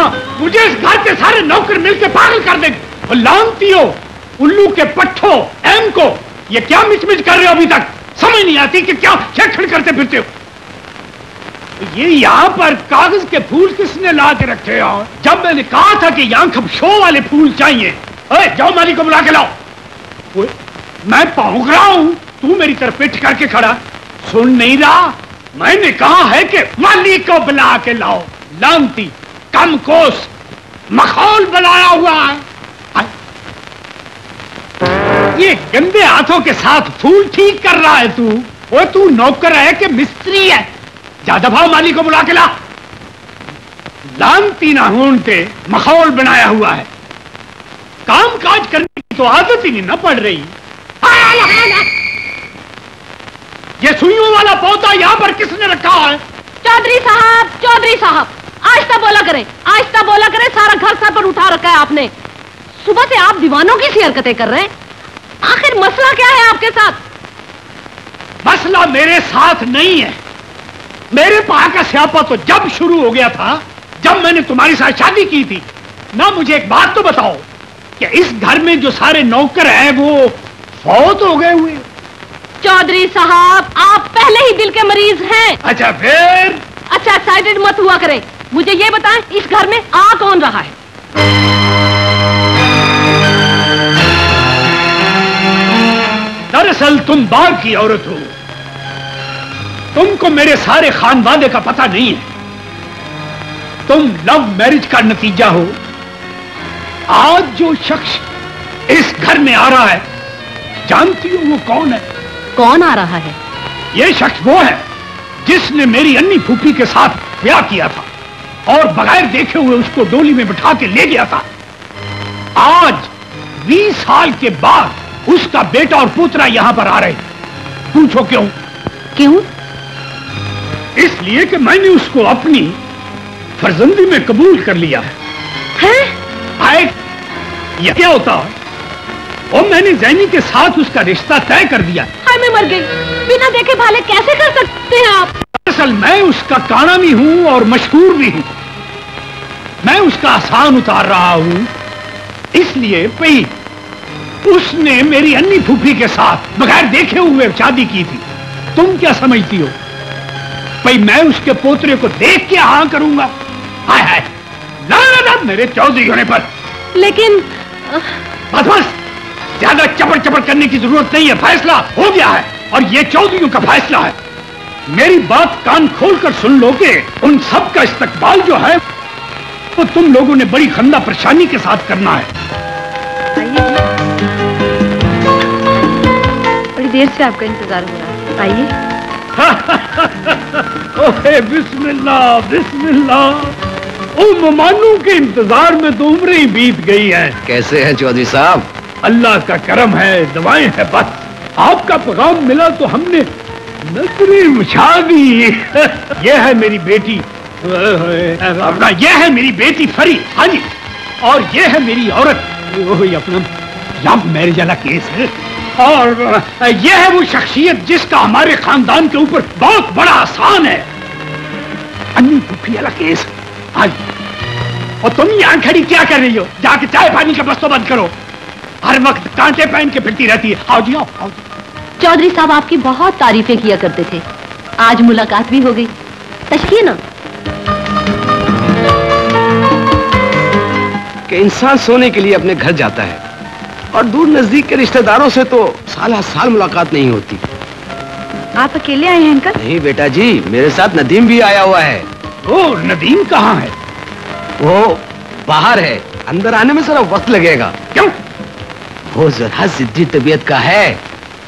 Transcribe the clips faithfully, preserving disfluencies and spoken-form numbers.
मुझे इस घर के सारे नौकर मिलकर पागल कर देंगे। लानती हो, उल्लू के पट्ठो, एम को, ये क्या मिचमिच कर रहे हो? अभी तक समझ नहीं आती कि क्या खेखड़ करते फिरते हो। ये यहाँ पर कागज के फूल किसने ला के रखे हो? जब मैंने कहा था कि यहाँ खब शो वाले फूल चाहिए, अरे जाओ माली को बुला के लाओ। मैं पहुंच रहा हूं, तू मेरी तरफ पिट करके खड़ा, सुन नहीं रहा? मैंने कहा है कि माली को बुला के लाओ। लानती कम कोस, मखौल बनाया हुआ है। ये गंदे हाथों के साथ फूल ठीक कर रहा है तू? वो तू नौकर है कि मिस्त्री है? जा दफाओ, माली को बुला के ला। लानती ना होंटे, मखौल बनाया हुआ है। काम काज करने की तो आदत ही नहीं ना पड़ रही। ये सुइयों वाला पौधा यहाँ पर किसने रखा है? चौधरी साहब, चौधरी साहब, आहिस्ता बोला करें, आहिस्ता बोला करें। सारा घर सर पर उठा रखा है आपने। सुबह से आप दीवानों की सी हरकतें कर रहे हैं। आखिर मसला क्या है आपके साथ? मसला मेरे साथ नहीं है। मेरे पा का स्यापा तो जब शुरू हो गया था जब मैंने तुम्हारी साथ शादी की थी ना। मुझे एक बात तो बताओ कि इस घर में जो सारे नौकर हैं वो फौत हो गए हुए? चौधरी साहब, आप पहले ही दिल के मरीज हैं। अच्छा फिर? अच्छा, एक्साइटेड मत हुआ करें। मुझे ये बताएं, इस घर में आ कौन रहा है? दरअसल तुम बाग की औरत हो। तुमको मेरे सारे खानवादे का पता नहीं है। तुम लव मैरिज का नतीजा हो। आज जो शख्स इस घर में आ रहा है, जानती हो वो कौन है? कौन आ रहा है? ये शख्स वो है जिसने मेरी अन्नी फूफी के साथ ब्याह किया था और बगैर देखे हुए उसको डोली में बिठा के ले गया था। आज बीस साल के बाद उसका बेटा और पुत्रा यहां पर आ रहे हैं। पूछो क्यों? क्यों? इसलिए कि मैंने उसको अपनी फर्जंदी में कबूल कर लिया है। हैं? आए, यह क्या होता है? और मैंने जैनी के साथ उसका रिश्ता तय कर दिया। हाय, मैं मर गई। बिना देखे भाले कैसे कर सकते हैं आप? दरअसल मैं उसका काना भी हूं और मशहूर भी हूं। मैं उसका आसान उतार रहा हूं। इसलिए भाई उसने मेरी अन्नी फूफी के साथ बगैर देखे हुए शादी की थी। तुम क्या समझती हो भाई मैं उसके पोतरे को देख के हाँ करूंगा? हाय हाय, ना ना ना मेरे चौधरी होने पर। लेकिन बस बस, ज्यादा चपड़ चपड़ करने की जरूरत नहीं है। फैसला हो गया है और ये चौधरियों का फैसला है। मेरी बात कान खोलकर सुन लो कि उन सब का इस्तकबाल जो है वो तुम लोगों ने बड़ी खंदा परेशानी के साथ करना है। बड़ी देर से आपका इंतजार हो रहा है, आइए। ओहे बिस्मिल्लाह बिस्मिल्लाह। ओ मेहमानों के इंतजार में तो उम्र ही बीत गई है। कैसे हैं चौधरी साहब? अल्लाह का करम है, दुआएं है बस। आपका पैगाम मिला तो हमने नजरें उछा दी। यह है मेरी बेटी, अपना यह है मेरी बेटी फरी। हाँ जी, और यह है मेरी औरत। अपना लव मैरिज वाला केस है। और यह है वो शख्सियत जिसका हमारे खानदान के ऊपर बहुत बड़ा आसान है। अन्नी फूफी वाला केस। हाँ जी, और तुम यहाँ खड़ी क्या कर रही हो? जाके चाय पानी का बस्तो बंद करो। हर वक्त कांटे पहन के फिरती रहती है। आओ जी आओ, आओ जी। चौधरी साहब आपकी बहुत तारीफें किया करते थे। आज मुलाकात भी हो गई। तशकीए ना कि इंसान सोने के लिए अपने घर जाता है और दूर नजदीक के रिश्तेदारों से तो साल साल मुलाकात नहीं होती। आप अकेले आए हैं अंकल? नहीं बेटा जी, मेरे साथ नदीम भी आया हुआ है। ओ, नदीम कहाँ है? वो बाहर है, अंदर आने में जरा वक्त लगेगा। क्यों? वो जरा जिद्दी तबीयत का है।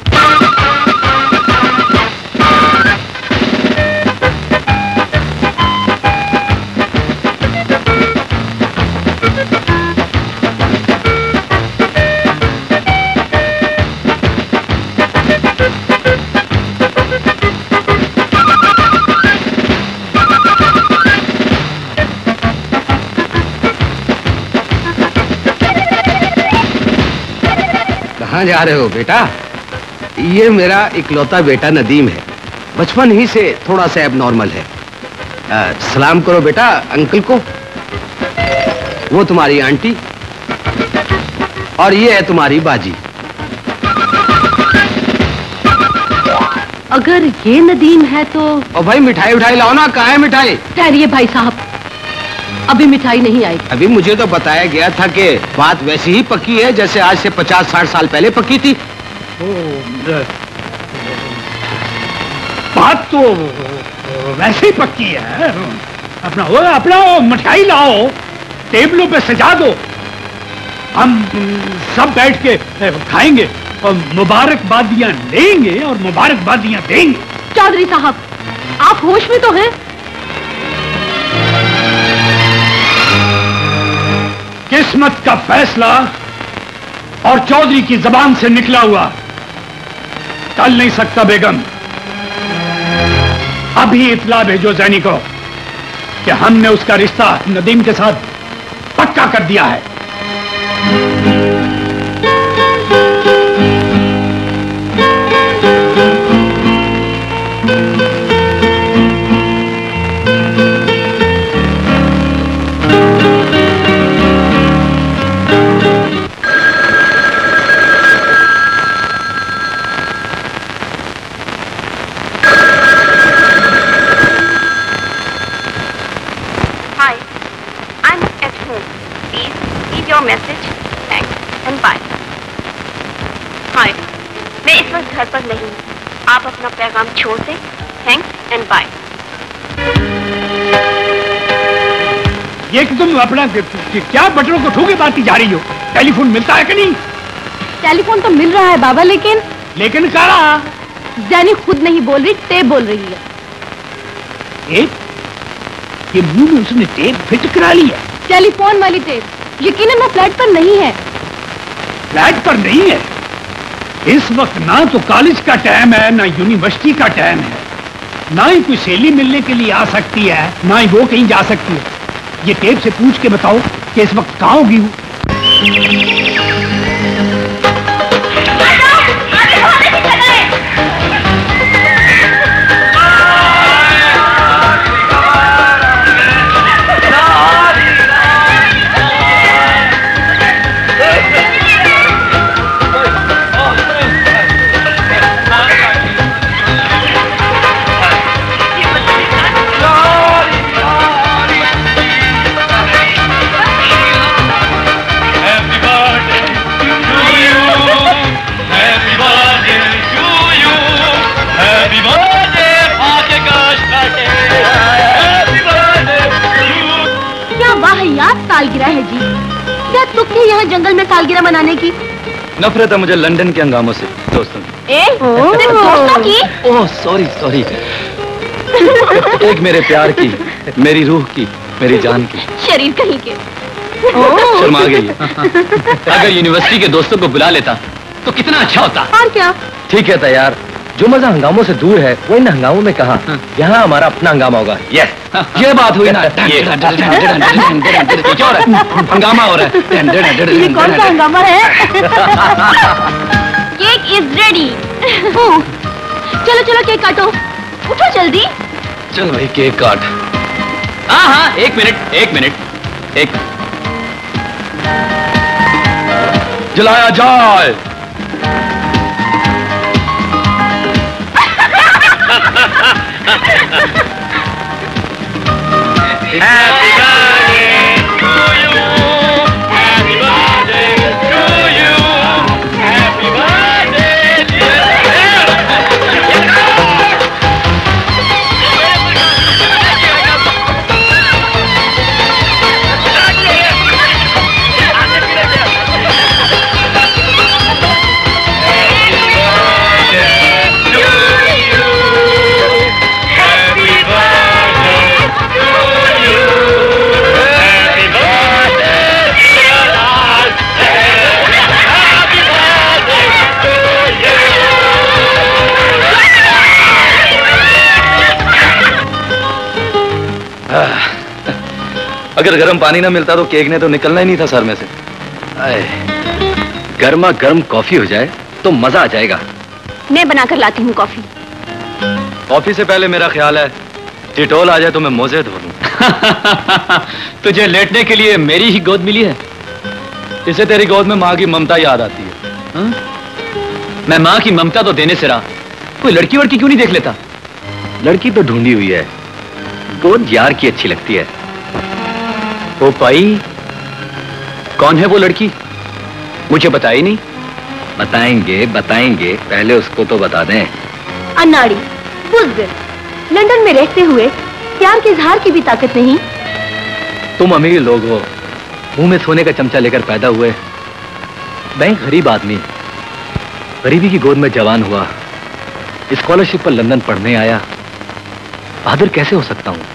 कहाँ जा रहे हो बेटा? ये मेरा इकलौता बेटा नदीम है। बचपन ही से थोड़ा सा एबनॉर्मल है। आ, सलाम करो बेटा अंकल को। वो तुम्हारी आंटी और ये है तुम्हारी बाजी। अगर ये नदीम है तो। और भाई मिठाई उठाई लाओ ना, कहाँ है मिठाई? ठहरिए भाई साहब, अभी मिठाई नहीं आई। अभी मुझे तो बताया गया था कि बात वैसी ही पक्की है जैसे आज से पचास साठ साल पहले पक्की थी। ओ, बात तो वैसे ही पक्की है। अपना वो अपना वो मिठाई लाओ, टेबलों पे सजा दो, हम सब बैठ के खाएंगे और मुबारकबादियां लेंगे और मुबारकबादियां देंगे। चौधरी साहब, आप होश में तो हैं? किस्मत का फैसला और चौधरी की जबान से निकला हुआ टल नहीं सकता। बेगम, अभी इत्ला भेजो जैनी को कि हमने उसका रिश्ता नदीम के साथ पक्का कर दिया है। Message thanks and bye. Hi, मैं इस वक्त घर पर नहीं हूँ, आप अपना पैगाम छोड़ दें। Thanks and bye. ये कि तुम अपना क्या बटनों को ठोके बाती जा रही हो? टेलीफोन मिलता है कि नहीं? टेलीफोन तो मिल रहा है बाबा, लेकिन लेकिन क्या रहा? जैनी खुद नहीं बोल रही, टेप बोल रही है। टेप? ये मुंह में उसने टेप फिट करा ली है? टेलीफोन वाली टेप। यकीनन वो फ्लैट पर नहीं है। फ्लैट पर नहीं है? इस वक्त ना तो कॉलेज का टाइम है, ना यूनिवर्सिटी का टाइम है, ना ही कोई सहेली मिलने के लिए आ सकती है, ना ही वो कहीं जा सकती है। ये टेप से पूछ के बताओ कि इस वक्त कहाँ होगी वो? सालगिरह है जी। क्या तुक थी यहाँ जंगल में सालगिरह मनाने की? नफरत है मुझे लंदन के हंगामों से दोस्तों। ए, सिर्फ दोस्तों की? Oh sorry sorry. एक मेरे प्यार की, मेरी रूह की, मेरी जान की। शरीर कहीं के। शर्मा गई है। अगर यूनिवर्सिटी के दोस्तों को बुला लेता तो कितना अच्छा होता। और क्या? ठीक है तैयार। जो मजा हंगामों से दूर है वो इन हंगामों में कहाँ? यहाँ हमारा अपना हंगामा होगा। यस, ये बात हुई ना। ये क्या हो रहा है? हंगामा हो रहा है। ये कौन सा हंगामा है? Cake is ready. चलो चलो केक काटो, उठो जल्दी। चल भाई केक काट। हाँ हाँ एक मिनट एक मिनट एक जलाया जाए। Happy birthday to you. Happy birthday to you. Happy birthday dear. अगर गर्म पानी ना मिलता तो केक ने तो निकलना ही नहीं था सर में से। गर्मा गर्म कॉफी हो जाए तो मजा आ जाएगा। मैं बनाकर लाती हूँ कॉफी। कॉफी से पहले मेरा ख्याल है टिटोल आ जाए तो मैं मोजे धो लूं। तुझे लेटने के लिए मेरी ही गोद मिली है। इसे तेरी गोद में माँ की ममता याद आती है। हा? मैं माँ की ममता तो देने से रहा, कोई लड़की वड़की क्यों नहीं देख लेता? लड़की तो ढूंढी हुई है, गोद यार की अच्छी लगती है। ओ भाई, कौन है वो लड़की? मुझे बताई नहीं। बताएंगे बताएंगे, पहले उसको तो बता दें। अनाड़ी, बुज़दिल, लंदन में रहते हुए प्यार के इजहार की भी ताकत नहीं। तुम अमीर लोग हो, मुंह में सोने का चमचा लेकर पैदा हुए। मैं गरीब आदमी, गरीबी की गोद में जवान हुआ, स्कॉलरशिप पर लंदन पढ़ने आया। बहादुर कैसे हो सकता हूं?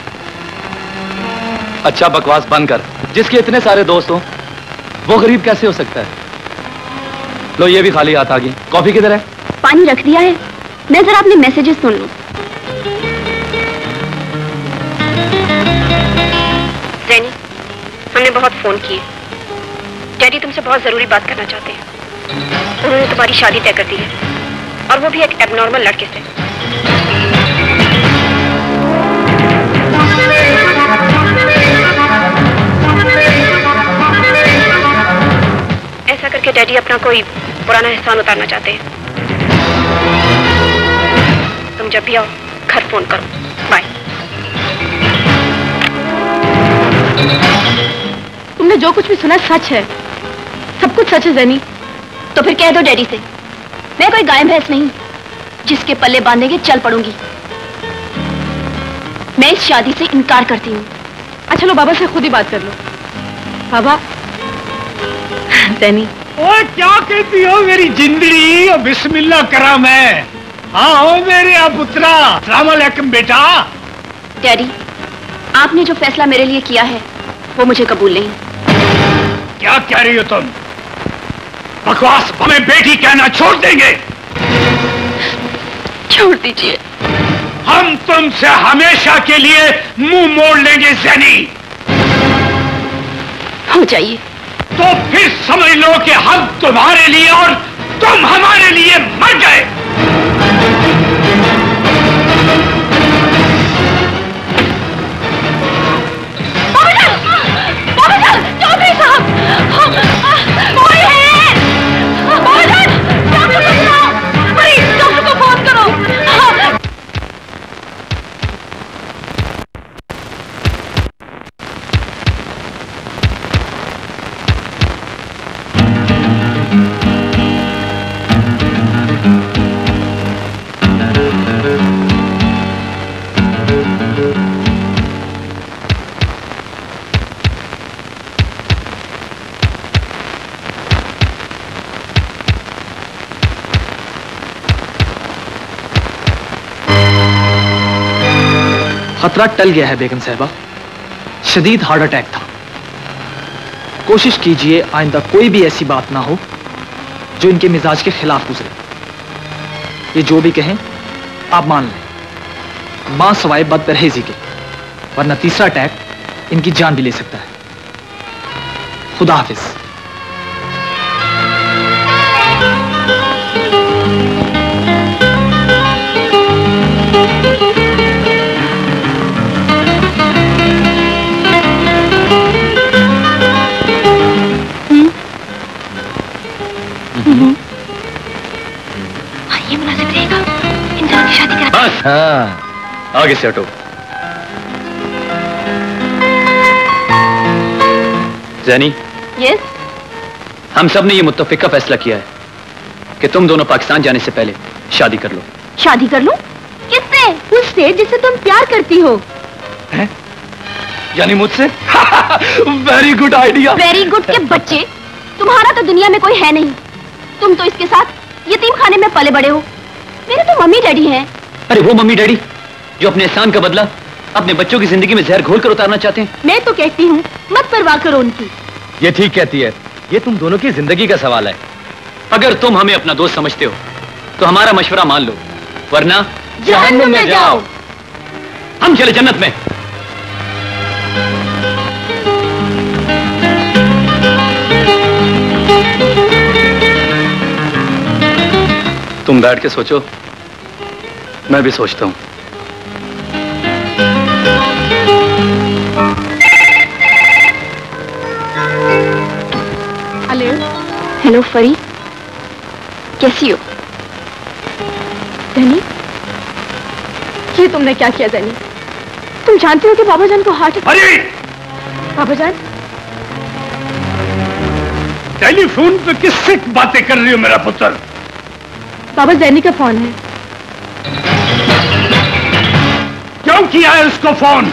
अच्छा बकवास बंद कर। जिसके इतने सारे दोस्त हो वो गरीब कैसे हो सकता है? लो ये भी खाली हाथ आ गई। कॉफी किधर है? पानी रख दिया है, मैं जरा अपने मैसेजेस सुन लूं। जैनी, हमने बहुत फोन किए। डैडी तुमसे बहुत जरूरी बात करना चाहते हैं। उन्होंने तुम्हारी शादी तय कर दी है, और वो भी एक एबनॉर्मल लड़के से। ऐसा करके डैडी अपना कोई पुराना एहसान उतारना चाहते हैं। तुम जब भी आओ घर फोन करो। बाय। तुमने जो कुछ भी सुना सच है, सब कुछ सच है जैनी। तो फिर कह दो डैडी से, मैं कोई गाय भैंस नहीं जिसके पल्ले बांधेंगे चल पड़ूंगी। मैं इस शादी से इनकार करती हूँ। अच्छा लो बाबा से खुद ही बात कर लो। बाबा, जैनी। ओए क्या कहती हो मेरी जिंदड़ी? बिस्मिल्लाह करा मैं। आओ मेरे पुत्रा। अस्सलाम वालेकुम बेटा। डैडी, आपने जो फैसला मेरे लिए किया है वो मुझे कबूल नहीं। क्या कह रही हो तुम? बकवास। हमें बेटी कहना छोड़ देंगे। छोड़ दीजिए। हम तुमसे हमेशा के लिए मुंह मोड़ लेंगे जैनी। हो जाइए। तो फिर समझ लो कि हम तुम्हारे लिए और तुम हमारे लिए मर गए। चौधरी साहब, कोई है? डॉक्टर को बुलाओ, प्लीज डॉक्टर को फोन करो। खतरा टल गया है बेगम साहिबा, शदीद हार्ट अटैक था। कोशिश कीजिए आइंदा कोई भी ऐसी बात ना हो जो इनके मिजाज के खिलाफ गुजरे। ये जो भी कहें आप मान लें, मां सवाए बदपरहेजी के, वरना तीसरा अटैक इनकी जान भी ले सकता है। खुदा हाफिज। ये मुनासिब रहेगा इन दोनों की शादी करा। बस हाँ, आगे से हटो। जैनी। यस। हम सब ने ये मुत्तफिका फैसला किया है कि तुम दोनों पाकिस्तान जाने से पहले शादी कर लो। शादी कर लो? किससे? उससे जिससे तुम प्यार करती हो। हैं? यानी मुझसे? Very good idea. Very good के बच्चे, तुम्हारा तो दुनिया में कोई है नहीं। तुम तो इसके साथ यतीम खाने में पले बड़े हो। मेरे तो मम्मी डैडी हैं। अरे वो मम्मी डैडी जो अपने एहसान का बदला अपने बच्चों की जिंदगी में जहर घोल कर उतारना चाहते हैं। मैं तो कहती हूँ मत परवाह करो उनकी। ये ठीक कहती है, ये तुम दोनों की जिंदगी का सवाल है। अगर तुम हमें अपना दोस्त समझते हो तो हमारा मशवरा मान लो, वरना जहन्नुम में जाओ। हम चले जन्नत में। तुम बैठ के सोचो, मैं भी सोचता हूं। हेलो फरी, कैसी हो? जैनी, ये तुमने क्या किया जैनी? तुम जानती हो कि बाबा जान को हार्ट अटैक। बाबा जान, टेलीफोन पे किससे बातें कर रही हो मेरा पुत्र? बाबा जैनी का फोन है। क्यों किया है उसको फोन?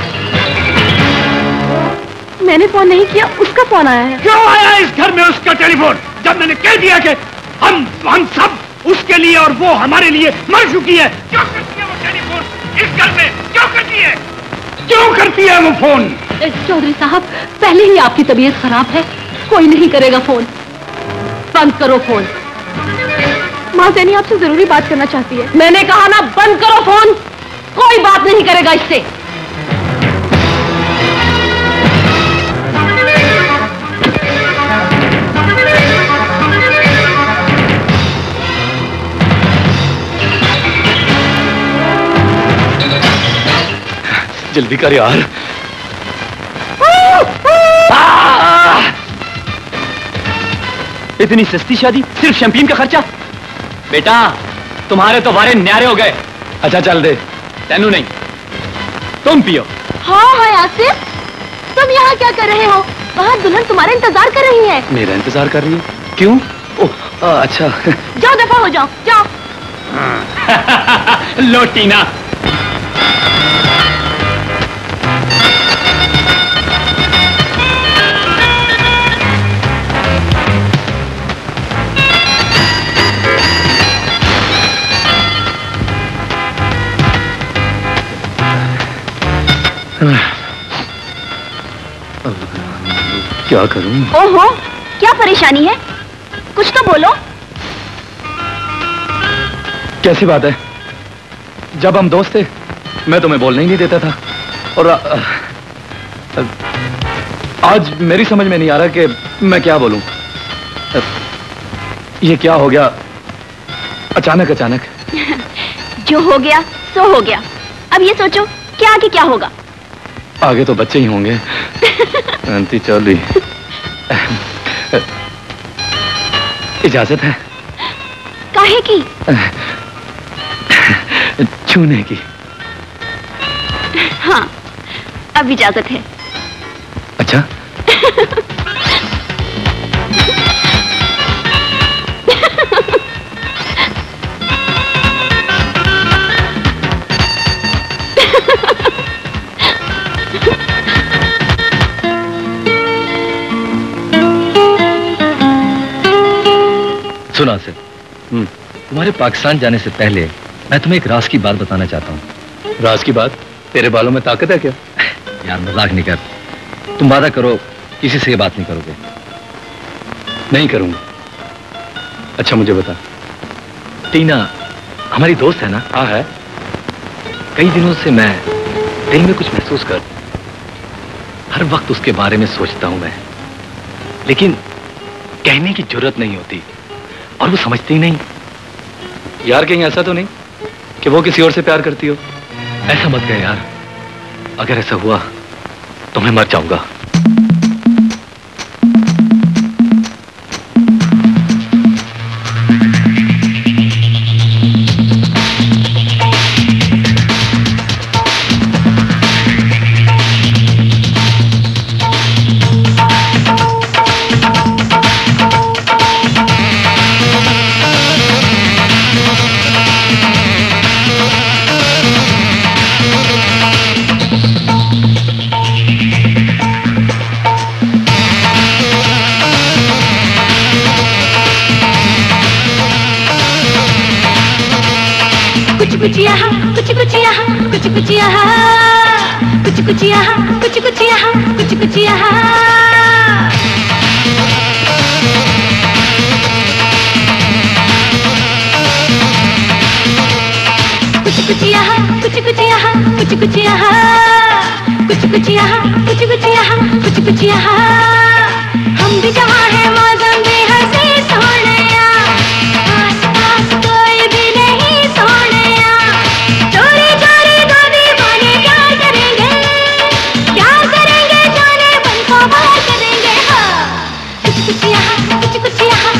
मैंने फोन नहीं किया, उसका फोन आया है। क्यों आया इस घर में उसका टेलीफोन? जब मैंने कह दिया कि हम हम सब उसके लिए और वो हमारे लिए मर चुकी है। क्यों करती है वो टेलीफोन इस घर में? क्यों करती है? क्यों करती है वो फोन? चौधरी साहब, पहले ही आपकी तबीयत खराब है, कोई नहीं करेगा फोन। बंद करो फोन। माँ जैनी आपसे जरूरी बात करना चाहती है। मैंने कहा ना, बंद करो फोन। कोई बात नहीं करेगा इससे। जल्दी कर यार। इतनी सस्ती शादी, सिर्फ शैंपेन का खर्चा। बेटा, तुम्हारे तो बारे न्यारे हो गए। अच्छा चल दे। तेनू नहीं, तुम पियो। हाँ हाँ आसिफ, तुम यहाँ क्या कर रहे हो? वहाँ दुल्हन तुम्हारा इंतजार कर रही है। मेरा इंतजार कर रही है? क्यों? ओह आ, अच्छा। जाओ, दफा हो जाओ, जाओ। लो टीना। क्या करूं? ओहो, क्या परेशानी है? कुछ तो बोलो। कैसी बात है? जब हम दोस्त थे, मैं तुम्हें बोलने ही नहीं देता था, और आ, आ, आज मेरी समझ में नहीं आ रहा कि मैं क्या बोलूं। ये क्या हो गया अचानक अचानक? जो हो गया सो हो गया। अब ये सोचो कि आगे क्या होगा। आगे तो बच्चे ही होंगे। आंटी चौधरी, इजाजत है? काहे की? छूने की। हाँ, अब इजाजत है। अच्छा। सुना से, तुम्हारे पाकिस्तान जाने से पहले मैं तुम्हें एक राज की बात बताना चाहता हूँ। राज की बात? तेरे बालों में ताकत है क्या? यार मजाक नहीं कर। तुम वादा करो किसी से ये बात नहीं करोगे। नहीं करूंगा। अच्छा मुझे बता। टीना हमारी दोस्त है ना? हाँ है। कई दिनों से मैं दिल में कुछ महसूस कर, हर वक्त उसके बारे में सोचता हूं मैं, लेकिन कहने की जरूरत नहीं होती और वो समझती ही नहीं। यार कहीं ऐसा तो नहीं कि वो किसी और से प्यार करती हो? ऐसा मत कह यार, अगर ऐसा हुआ तो मैं मर जाऊंगा। कुछ यहाँ कुछ कुछ यहाँ कुछ कुछ यहाँ कुछ कुछ यहाँ कुछ कुछ यहाँ कुछ कुछ यहाँ कुछ कुछ यहाँ कुछ कुछ यहाँ कुछ कुछ यहाँ कुछ कुछ यहाँ कुछ कुछ यहाँ कुछ कुछ यहाँ हम भी जहाँ है मौसम भी हंसी सोनिया आस पास कोई भी नहीं सोनिया चोरी चोरी दो दीवाने क्या करेंगे क्या करेंगे जाने बन को बाहर करेंगे हाँ कुछ कुछ यहाँ कुछ कुछ यहाँ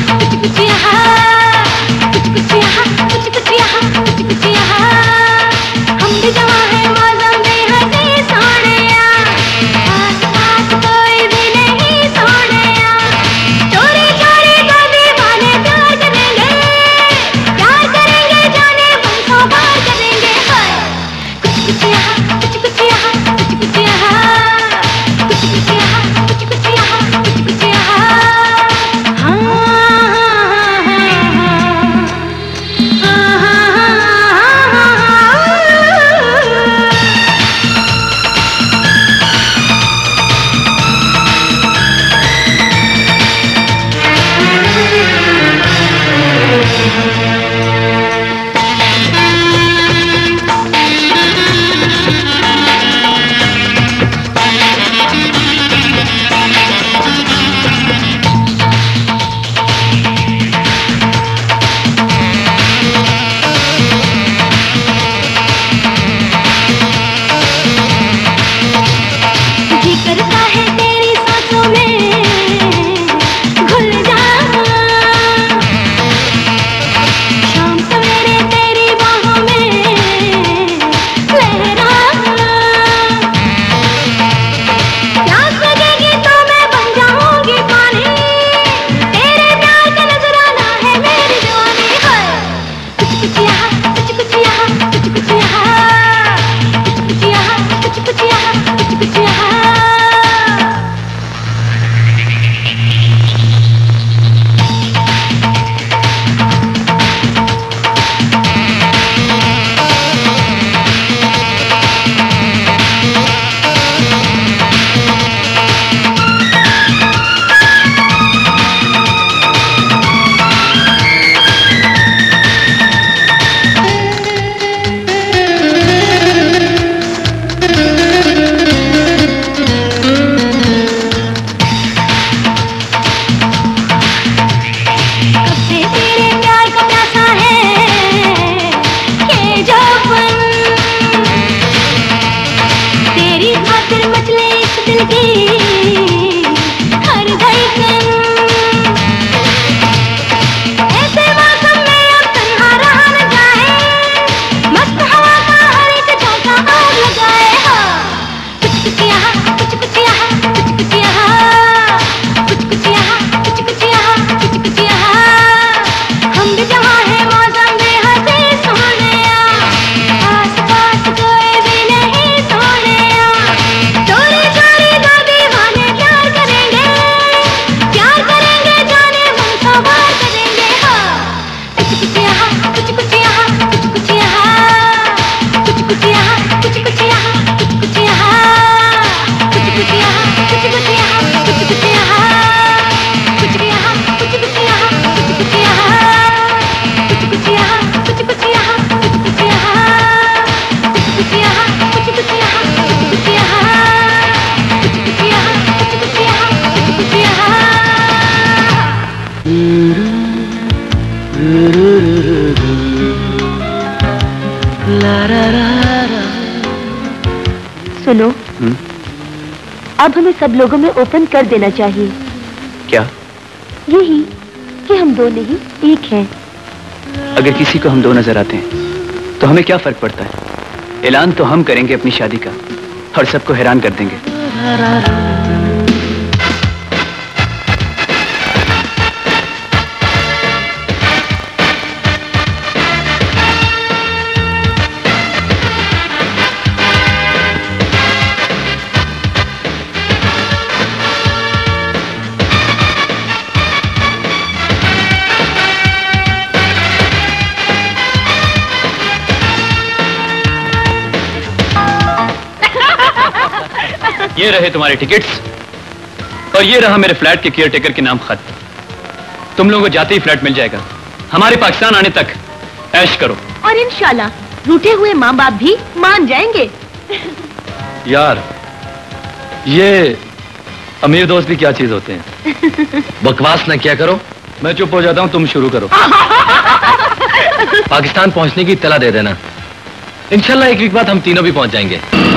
सुनो, अब हमें सब लोगों में ओपन कर देना चाहिए। क्या? यही कि हम दो नहीं एक हैं। अगर किसी को हम दो नजर आते हैं तो हमें क्या फर्क पड़ता है? ऐलान तो हम करेंगे अपनी शादी का और सबको हैरान कर देंगे। ये रहे तुम्हारे टिकट्स और ये रहा मेरे फ्लैट के केयरटेकर के नाम खत। तुम लोगों को जाते ही फ्लैट मिल जाएगा। हमारे पाकिस्तान आने तक ऐश करो। और इंशाल्लाह रूठे हुए माँ बाप भी मान जाएंगे। यार ये अमीर दोस्त भी क्या चीज होते हैं। बकवास ना क्या करो, मैं चुप हो जाता हूँ, तुम शुरू करो। पाकिस्तान पहुंचने की इत्तला दे देना। इंशाल्लाह एक वीक बाद हम तीनों भी पहुंच जाएंगे।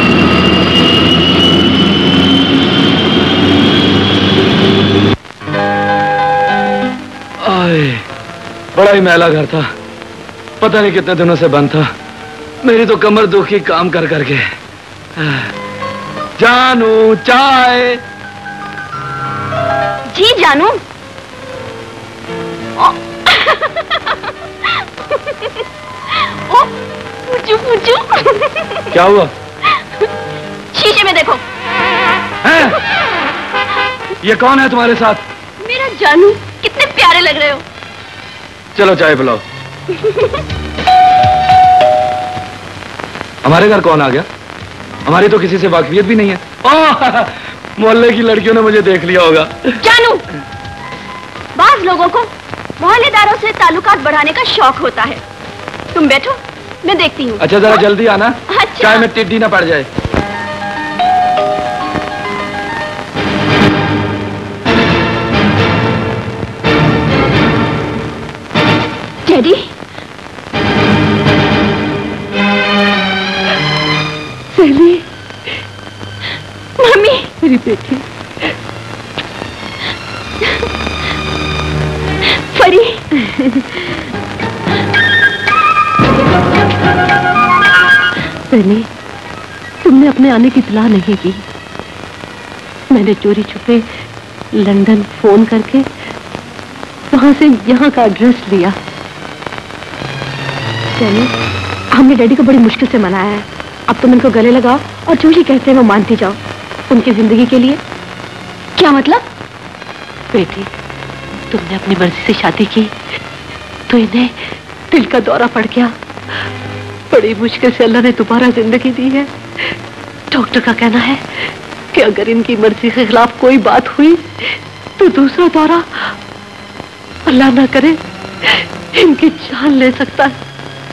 बड़ा ही मैला घर था, पता नहीं कितने दिनों से बंद था। मेरी तो कमर दुखी काम कर करके। जानू चाय। जी जानू। ओ, ओ, पूछू पूछू। क्या हुआ? शीशे में देखो। है? ये कौन है तुम्हारे साथ? मेरा जानू, कितने प्यारे लग रहे हो। चलो चाय पिलाओ। हमारे घर कौन आ गया? हमारी तो किसी से वाकफियत भी नहीं है। मोहल्ले की लड़कियों ने मुझे देख लिया होगा। जानू, बाज लोगों को मोहल्लेदारों से ताल्लुकात बढ़ाने का शौक होता है। तुम बैठो, मैं देखती हूँ। अच्छा जरा जल्दी आना। अच्छा। चाय में टिड्डी ना पड़ जाए। डैडी, सैली, मम्मी, मेरी बेटी, परी। सैली, तुमने अपने आने की इत्तला नहीं की। मैंने चोरी छुपे लंदन फोन करके वहां से यहाँ का एड्रेस लिया। हमने डैडी को बड़ी मुश्किल से मनाया है। अब तुम इनको गले लगाओ और जो ही कहते हैं वो मानती जाओ उनकी जिंदगी के लिए। क्या मतलब? बेटी, तुमने अपनी मर्जी से शादी की तो इन्हें दिल का दौरा पड़ गया। बड़ी मुश्किल से अल्लाह ने दोबारा जिंदगी दी है। डॉक्टर का कहना है कि अगर इनकी मर्जी के खिलाफ कोई बात हुई तो दूसरा दौरा अल्लाह ना करे इनकी जान ले सकता है।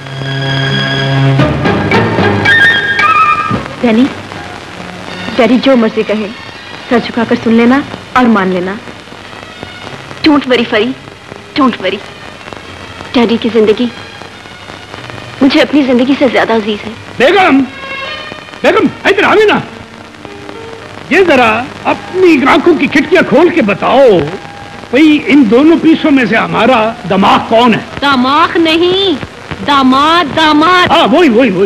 डैडी, डैडी जो मर्जी कहे सर झुकाकर सुन लेना और मान लेना। Don't worry Fari, don't worry. Daddy की जिंदगी मुझे अपनी जिंदगी से ज्यादा अजीज है। बेगम, बेगम इधर आवे ना। ये जरा अपनी आंखों की खिड़कियां खोल के बताओ भाई इन दोनों पीसों में से हमारा दामाद कौन है? दामाद नहीं, दामाद, दामाद। हाँ वही वही वही।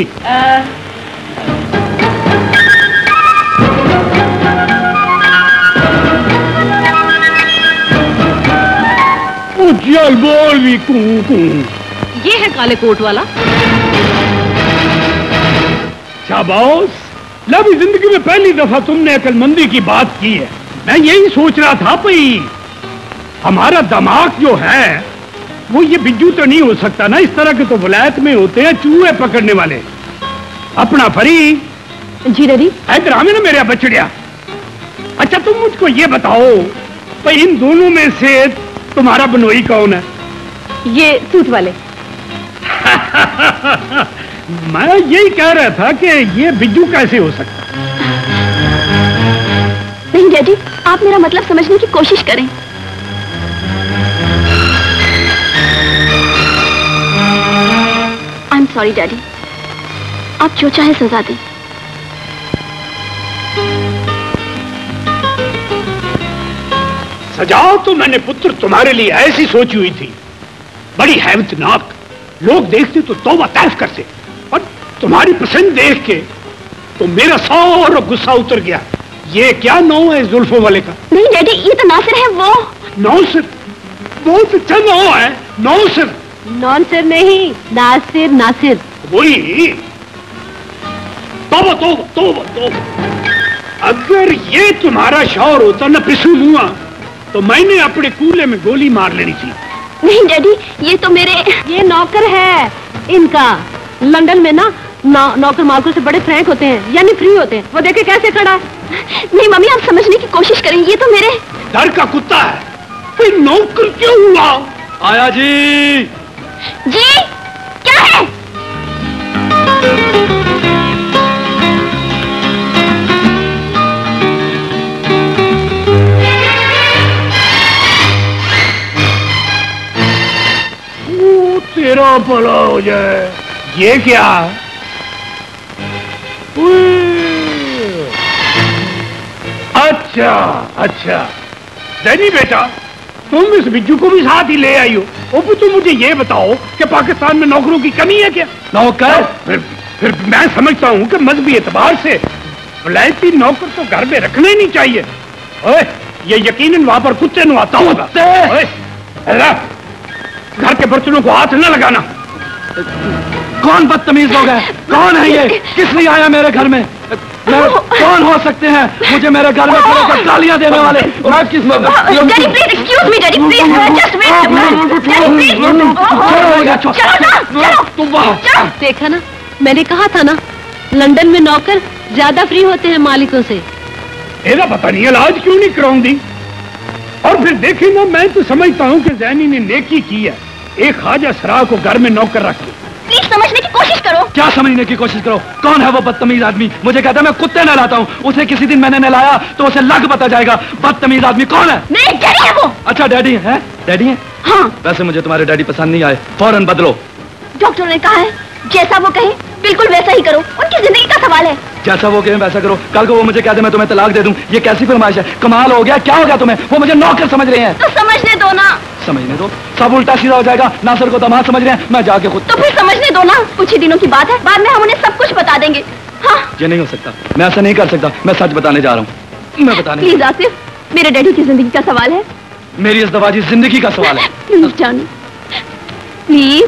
चल बोल भी कू कू। ये है काले कोट वाला। शाबाश, लवी जिंदगी में पहली दफा तुमने अकलमंदी की बात की है। मैं यही सोच रहा था भाई हमारा दामाद जो है वो ये बिज्जू तो नहीं हो सकता ना। इस तरह के तो वलायत में होते हैं चूहे पकड़ने वाले। अपना फरी। जी डैडी। इधर आवे ना मेरा बछड़िया। अच्छा तुम मुझको ये बताओ भाई इन दोनों में से तुम्हारा बनोई कौन है? ये सूट वाले। मैं यही कह रहा था कि ये बिज्जू कैसे हो सकता? नहीं डैडी, आप मेरा मतलब समझने की कोशिश करें। आई एम सॉरी डैडी, आप जो चाहे सजा दें सजाओ तो मैंने पुत्र तुम्हारे लिए ऐसी सोची हुई थी, बड़ी हैवतनाक। लोग देखते तो तौबा तैफ करते, और तुम्हारी पसंद देख के तो मेरा सारा गुस्सा उतर गया। ये क्या नौ है जुल्फों वाले का? नहीं डैडी, ये तो नासिर है। वो नौसिर? वो तो अच्छा नौ है, नौसिर। नौसिर नहीं, नासिर नासिर वही। तौबा तौबा तौबा तौबा। अगर ये तुम्हारा शौहर होता ना पिसू मुआ, तो मैंने अपने कूले में गोली मार लेनी थी। नहीं डैडी, ये तो मेरे ये नौकर है इनका। लंदन में ना नौ, नौकर मार्कर से बड़े फ्रैंक होते हैं, यानी फ्री होते हैं। वो देखे कैसे खड़ा है। नहीं मम्मी, आप समझने की कोशिश करें, ये तो मेरे घर का कुत्ता है। फिर नौकर क्यों हुआ? आया जी। जी क्या है? ओ, तेरा भला हो जाए। ये क्या? अच्छा अच्छा जैनी बेटा, तुम इस बिज्जू को भी साथ ही ले आई हो। अब तुम मुझे ये बताओ कि पाकिस्तान में नौकरों की कमी है क्या? नौकर? फिर, फिर मैं समझता हूँ कि मजहबी एतबार से वलायती नौकर तो घर में रखना ही नहीं चाहिए। ओए, ये यकीनन वहां पर कुत्ते नुआता होगा। घर के बर्तनों को हाथ न लगाना। कौन बदतमीज लोग हैं? कौन है ये? किस लिए आया मेरे घर में? मैं, कौन हो सकते हैं मुझे मेरे घर में खड़े होकर गालियां देने वाले? मैं किस में? Daddy please excuse me, daddy please just wait. Daddy please चलो। देखा ना, मैंने कहा था ना, लंदन में नौकर ज्यादा फ्री होते हैं मालिकों से। मेरा पता नहीं इलाज क्यों नहीं कराऊंगी। और फिर देखे ना, मैं तो समझता हूँ कि जैनी ने नेकी की है, एक ख्वाजा सराह को घर में नौकर रख के। प्लीज समझने की कोशिश करो। क्या समझने की कोशिश करो? कौन है वो बदतमीज आदमी? मुझे कहता है मैं कुत्ते नहलाता हूँ, उसे किसी दिन मैंने नहलाया तो उसे लग पता जाएगा। बदतमीज आदमी कौन है? मेरे डैडी है वो। अच्छा डैडी है? डैडी है? हाँ। वैसे मुझे तुम्हारे डैडी पसंद नहीं आए, फौरन बदलो। डॉक्टर ने कहा है जैसा वो कहे बिल्कुल वैसा ही करो, उनकी जिंदगी का सवाल है। जैसा वो कहे वैसा करो। कल को वो मुझे कहते मैं तुम्हें तलाक दे दूं, ये कैसी फरमाइश है? कमाल हो गया, क्या हो गया तुम्हें? वो मुझे नौकर समझ रहे हैं। तो समझने दो ना। समझने दो? सब उल्टा सीधा हो जाएगा। नासिर को दामाद समझ रहे हैं, मैं जाके खुद। तो फिर समझने दो ना, कुछ ही दिनों की बात है, बाद में हम उन्हें सब कुछ बता देंगे। हाँ। ये नहीं हो सकता, मैं ऐसा नहीं कर सकता। मैं सच बताने जा रहा हूँ, मैं बताने। प्लीज आसिफ, मेरे डैडी की जिंदगी का सवाल है। मेरी इस दवाजी जिंदगी का सवाल है। प्लीज जान, प्लीज।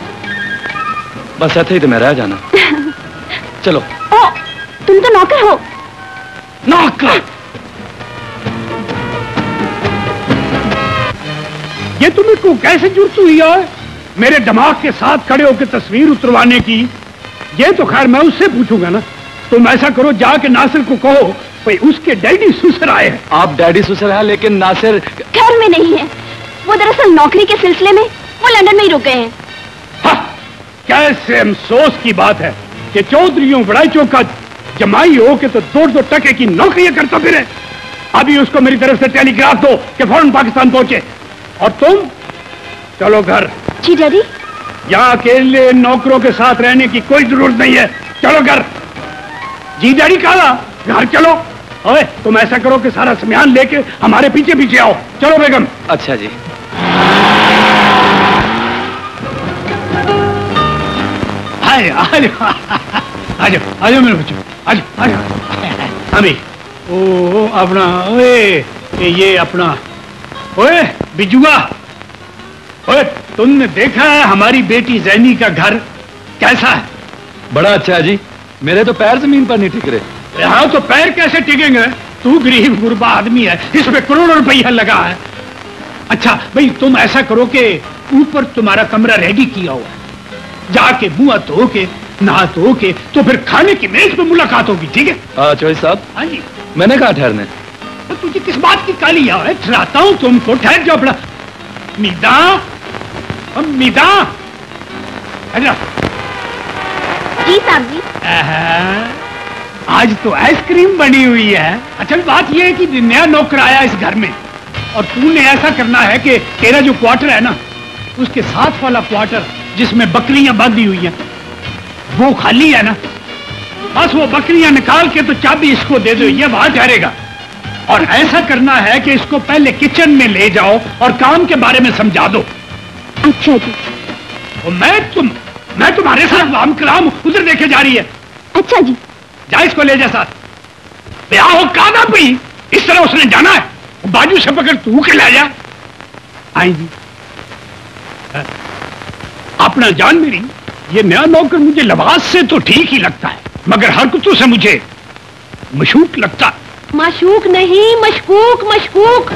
बस ऐसे ही तो मैं रह जाना। चलो। ओ, तुम तो नौकर हो। नौकर? ये तुम्हें को कैसे जुर्त हुई है मेरे दिमाग के साथ खड़े होकर तस्वीर उतरवाने की? ये तो खैर मैं उससे पूछूंगा ना। तुम ऐसा करो, जाके नासिर को कहो भाई उसके डैडी ससुर आए हैं। आप डैडी ससुर हैं, लेकिन नासिर घर में नहीं है। वो दरअसल नौकरी के सिलसिले में वो लंदन में ही रुक गए हैं। हाँ, कैसे अफसोस की बात है कि चौधरियों बड़ाइचों का जमाई हो के तो दो दो टके की नौकरियां करता फिरे। अभी उसको मेरी तरफ से टेलीग्राफ दो कि फौरन पाकिस्तान पहुंचे। और तुम चलो घर। जी डैडी। यहाँ अकेले नौकरों के साथ रहने की कोई जरूरत नहीं है, चलो घर। जी डैडी काला, घर चलो। ओए, तुम ऐसा करो कि सारा सामान लेके हमारे पीछे पीछे आओ। चलो बेगम। अच्छा जी। आए आए आजा आजा मेरे बच्चों, आजा आजा। अभी ओ अपना ओए ये अपना ओए बिजुआ, ओए तुमने देखा है हमारी बेटी जैनी का घर कैसा है? बड़ा अच्छा है जी, मेरे तो पैर जमीन पर नहीं टिक रहे। हाँ तो पैर कैसे टिकेंगे? तू गरीब गुरबा आदमी है, इस पे करोड़ों रुपया लगा है। अच्छा भाई तुम ऐसा करो कि ऊपर तुम्हारा कमरा रेडी किया हुआ है, जाके मुंह धो के नहा धो के तो फिर खाने की मेज पे मुलाकात होगी, ठीक है? हाँ चौधरी साहब। हाँ जी। मैंने कहा ठहरने? तो तुझे किस बात की काली है? ठहराता हूँ तुमको, ठहर जाओ अपना। मीदा, मीदा, अच्छा जी साहब जी। आज तो आइसक्रीम बनी हुई है। असल बात यह है कि नया नौकर आया इस घर में, और तूने ऐसा करना है कि तेरा जो क्वार्टर है ना, उसके साथ वाला क्वार्टर जिसमें बकरियां बांधी हुई हैं वो खाली है ना, बस वो बकरियां निकाल के तो चाबी इसको दे दो, ये वहां ठहरेगा। और ऐसा करना है कि इसको पहले किचन में ले जाओ और काम के बारे में समझा दो। अच्छा जी। और मैं तुम मैं तुम्हारे साथ वाम कलाम उधर देखे जा रही है। अच्छा जी। जा इसको ले जा साथ। ब्याह हो काना पी, इस तरह उसने जाना है। बाजू से पकड़ तू के ले जा। आई जी। अपना जान मेरी, ये नया नौकर मुझे लिबास से तो ठीक ही लगता है, मगर हरकतों से मुझे मशूक लगता है। माशूक नहीं, मशकूक मशकूक।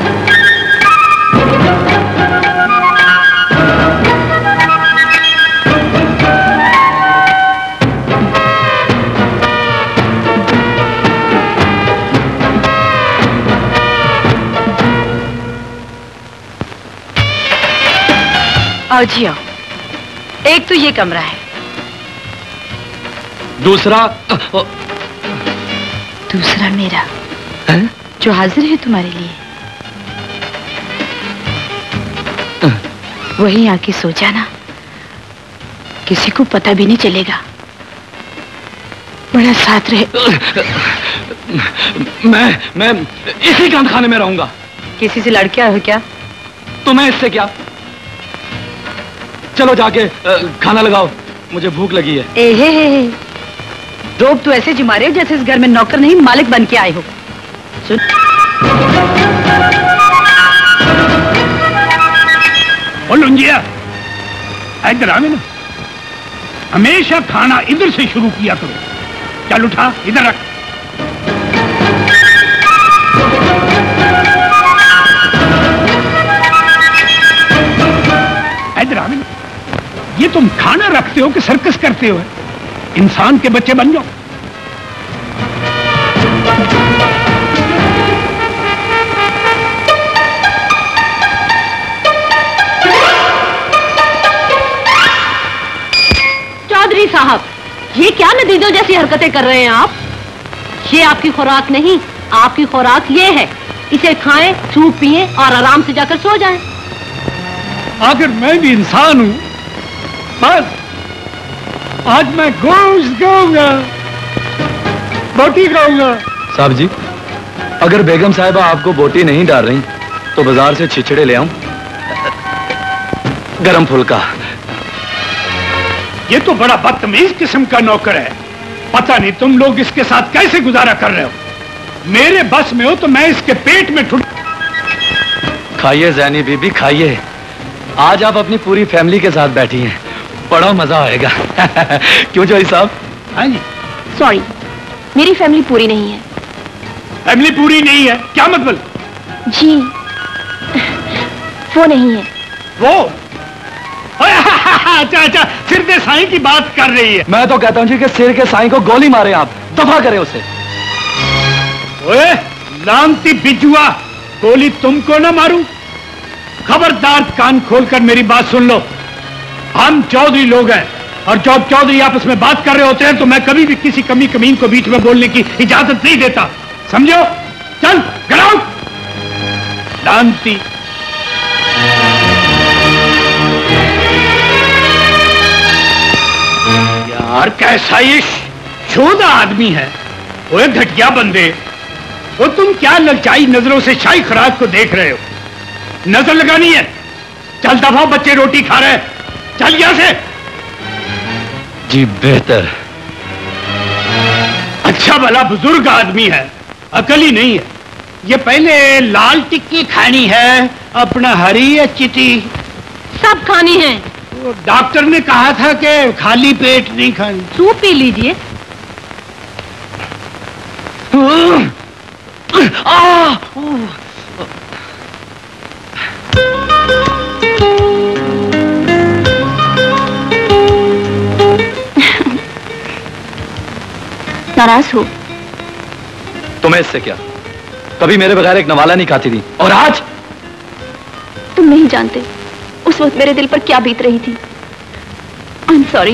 आओ जी आओ। एक तो ये कमरा है, दूसरा दूसरा मेरा है? जो हाजिर है तुम्हारे लिए। वहीं आके सो जाना, किसी को पता भी नहीं चलेगा। बड़ा साथ रहे। मैं मैं इसी कांड खाने में रहूंगा। किसी से लड़के आए हो क्या? तुम्हें इससे क्या? चलो जाके खाना लगाओ, मुझे भूख लगी है। ए हे हे रोब तो ऐसे जिमा रहे हो जैसे इस घर में नौकर नहीं मालिक बन के आए हो। सुन ओ लुंजिया, इधर आवे ना। हमेशा खाना इधर से शुरू किया करो। चल उठा, इधर रख। इधर आवे ना। ये तुम खाना रखते हो कि सर्कस करते हो? इंसान के बच्चे बन जाओ। चौधरी साहब, ये क्या नतीजों जैसी हरकतें कर रहे हैं आप? ये आपकी खुराक नहीं, आपकी खुराक ये है। इसे खाएं, सूप पिएं और आराम से जाकर सो जाएं। आखिर मैं भी इंसान हूं। बस आज मैं गोश्त खाऊंगा, बोटी खाऊंगा। साहब जी, अगर बेगम साहिबा आपको बोटी नहीं डाल रही तो बाजार से छिछड़े ले आऊं, गरम फुल्का। ये तो बड़ा बदतमीज किस्म का नौकर है। पता नहीं तुम लोग इसके साथ कैसे गुजारा कर रहे हो। मेरे बस में हो तो मैं इसके पेट में ठुट। खाइए जैनी बीबी, खाइए। आज आप अपनी पूरी फैमिली के साथ बैठी हैं, बड़ा मजा आएगा। क्यों जोई साहब? हाँ जी। सॉरी, मेरी फैमिली पूरी नहीं है। फैमिली पूरी नहीं है? क्या मतलब? जी, वो नहीं है। वो? अच्छा अच्छा, सिर के साईं की बात कर रही है। मैं तो कहता हूं जी कि सिर के साईं को गोली मारे, आप दफा करें उसे। ओए लानती बिजुआ, गोली तुमको ना मारूं? खबरदार, कान खोलकर मेरी बात सुन लो। हम चौधरी लोग हैं और जब चौधरी आपस में बात कर रहे होते हैं तो मैं कभी भी किसी कमी कमीन को बीच में बोलने की इजाजत नहीं देता, समझो? चल गलाओ लानती। यार कैसा ये शोधा आदमी है। वो घटिया बंदे, वो तुम क्या ललचाई नजरों से शाही खुराक को देख रहे हो? नजर लगानी है। चल दफा, बच्चे रोटी खा रहे हैं। चल यहां से। जी बेहतर। अच्छा भला बुजुर्ग आदमी है, अकल ही नहीं है। ये पहले लाल टिक्की खानी है, अपना हरी या चिटी? सब खानी है। वो डॉक्टर ने कहा था कि खाली पेट नहीं खानी। सूप पी लीजिए। आ, नाराज हो? तुम्हें इससे क्या? कभी मेरे बगैर एक नवाला नहीं खाती थी, और आज? तुम नहीं जानते उस वक्त मेरे दिल पर क्या बीत रही थी। I am sorry.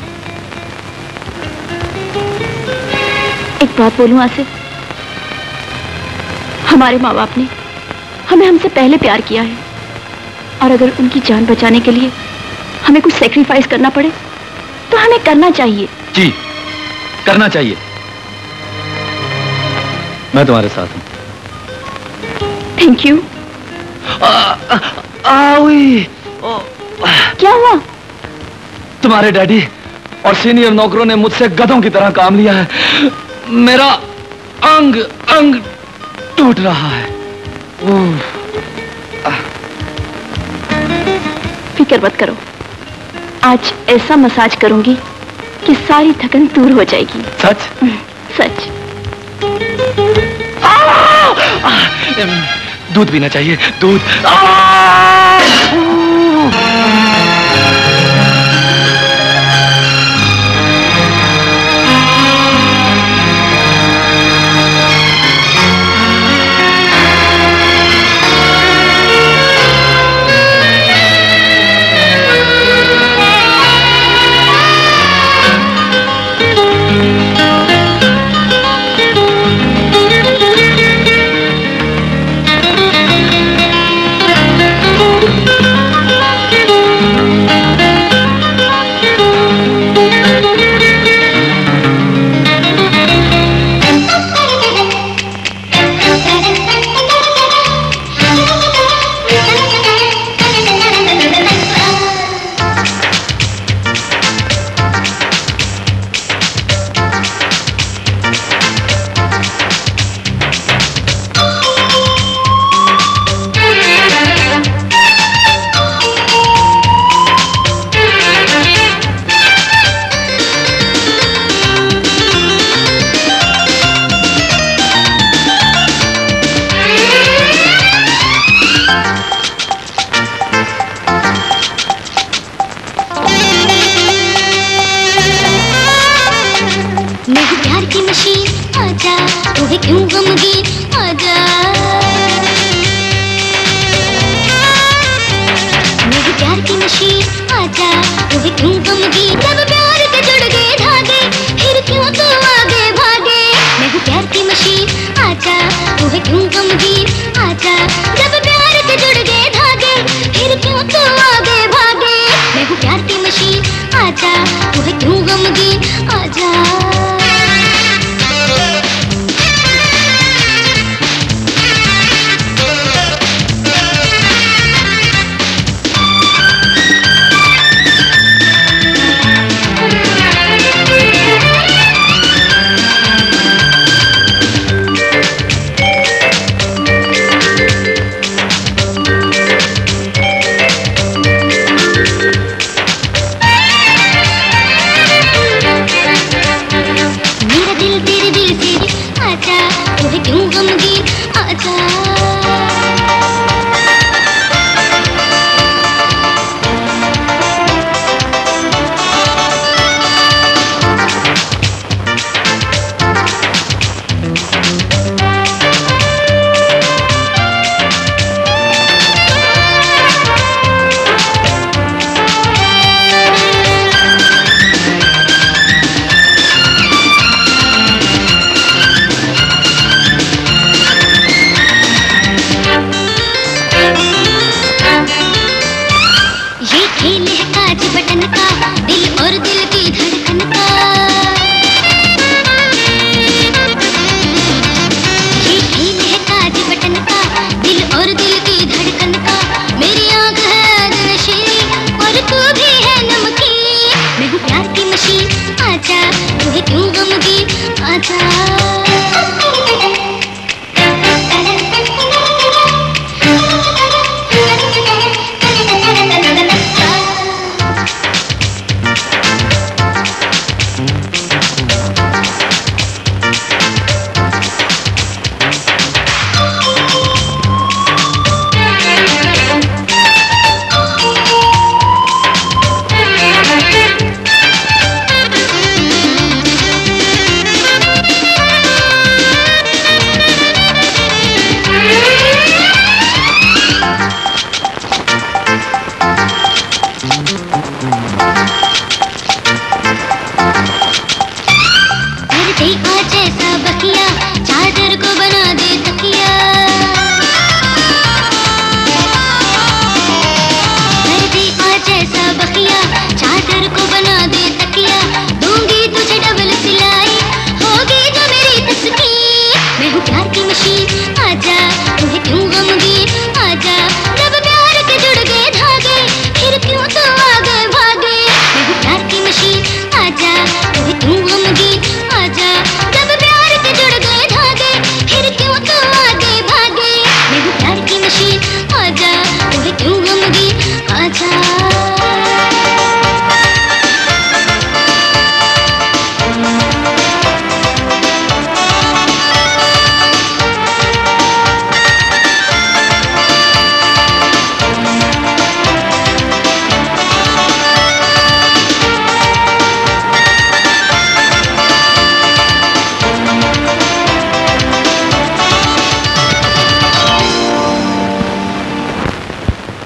एक बात बोलूं आसिफ, हमारे माँ बाप ने हमें हमसे पहले प्यार किया है, और अगर उनकी जान बचाने के लिए हमें कुछ सेक्रीफाइस करना पड़े तो हमें करना चाहिए। जी, करना चाहिए। मैं तुम्हारे साथ हूं। Thank you. क्या हुआ? तुम्हारे डैडी और सीनियर नौकरों ने मुझसे गधों की तरह काम लिया है। मेरा अंग अंग टूट रहा है। फिक्र मत करो, आज ऐसा मसाज करूंगी कि सारी थकन दूर हो जाएगी। सच? सच। दूध पीना चाहिए, दूध। Thank you.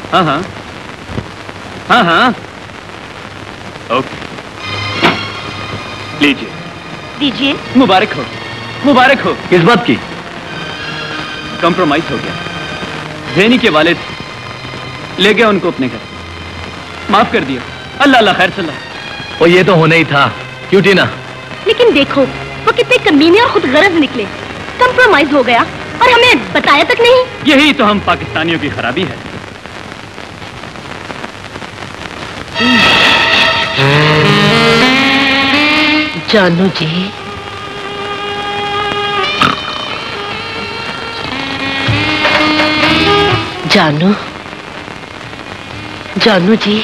हाँ हाँ हाँ हाँ ओके लीजिए दीजिए। मुबारक हो मुबारक हो। किस बात की? कंप्रोमाइज हो गया। जैनी के वालिद ले गया उनको अपने घर, माफ कर दिया। अल्लाह अल्लाह खैर सल्ला। और ये तो होना ही था, क्यों टीना? लेकिन देखो वो कितने कमीने और खुद गरज निकले। कंप्रोमाइज हो गया और हमें बताया तक नहीं। यही तो हम पाकिस्तानियों की खराबी है। जानू जी, जानू जानू जी,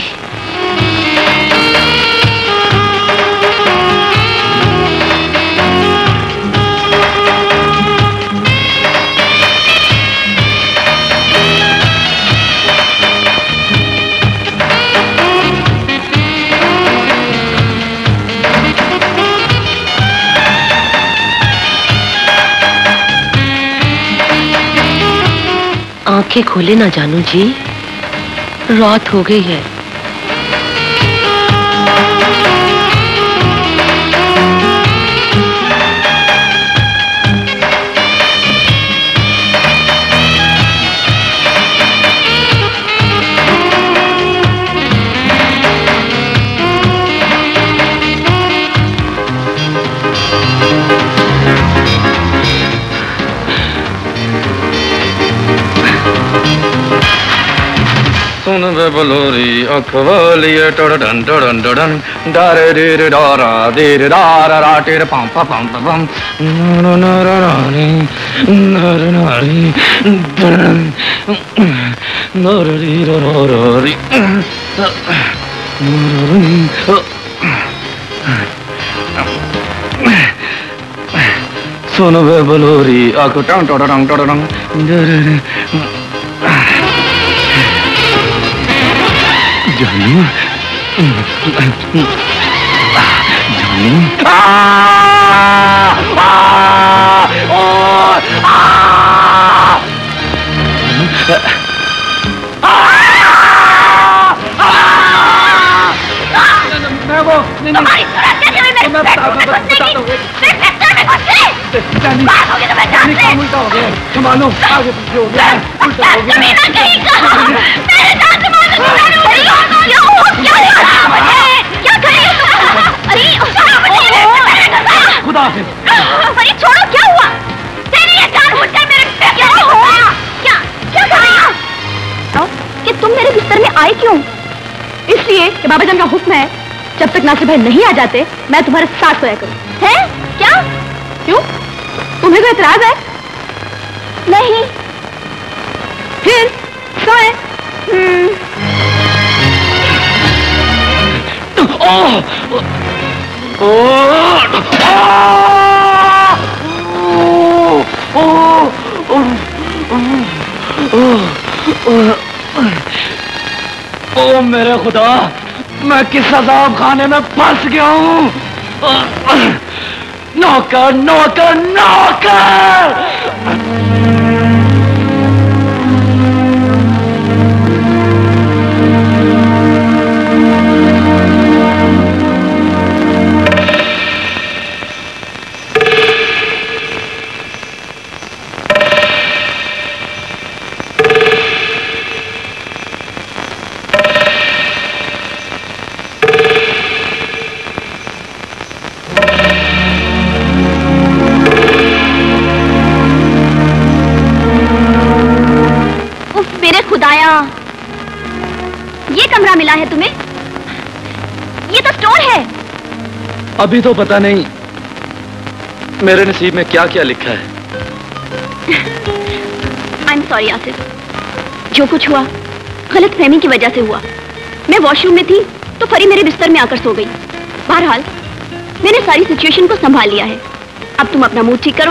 आंखें खोले ना जानू जी, रात हो गई है। सुन वे बलोरी अखवालिए टडन टडन टडन डारे रे रे डारा दे रे डारा राटे रे पम पम पम पम न न र रे न र न रे दन न र रे र र रे सुन वे बलोरी अख टं टडन टडन डारे रे जानू जानू मैं वो नहीं नहीं मैं बता दूँ काम उल्टा हो गया। संभालो, आगे पीछे हो गया, उल्टा हो गया। खुदा हाफिज़। अरे छोड़ो, क्या हुआ? तेरी ये जान मुझसे मेरे क्या हुआ? क्या क्या कर रही हो? कि तुम मेरे बिस्तर में आए क्यों? इसलिए कि बाबा जान का हुक्म है, जब तक नासिर भाई नहीं आ जाते मैं तुम्हारे साथ सोया करूं। हैं? क्या? क्यों? तुम्हें कोई एतराज है? नहीं। फिर सोए। हम्म। ओ मेरे खुदा, मैं किस अजाब खाने में फंस गया हूँ। नौकर नौकर नौकर। ये कमरा मिला है तुम्हें? ये तो स्टोर है। अभी तो पता नहीं मेरे नसीब में क्या क्या लिखा है। आई एम सॉरी आसिफ, जो कुछ हुआ गलत फहमी की वजह से हुआ। मैं वॉशरूम में थी तो फरी मेरे बिस्तर में आकर सो गई। बहरहाल मैंने सारी सिचुएशन को संभाल लिया है। अब तुम अपना मूड ठीक करो।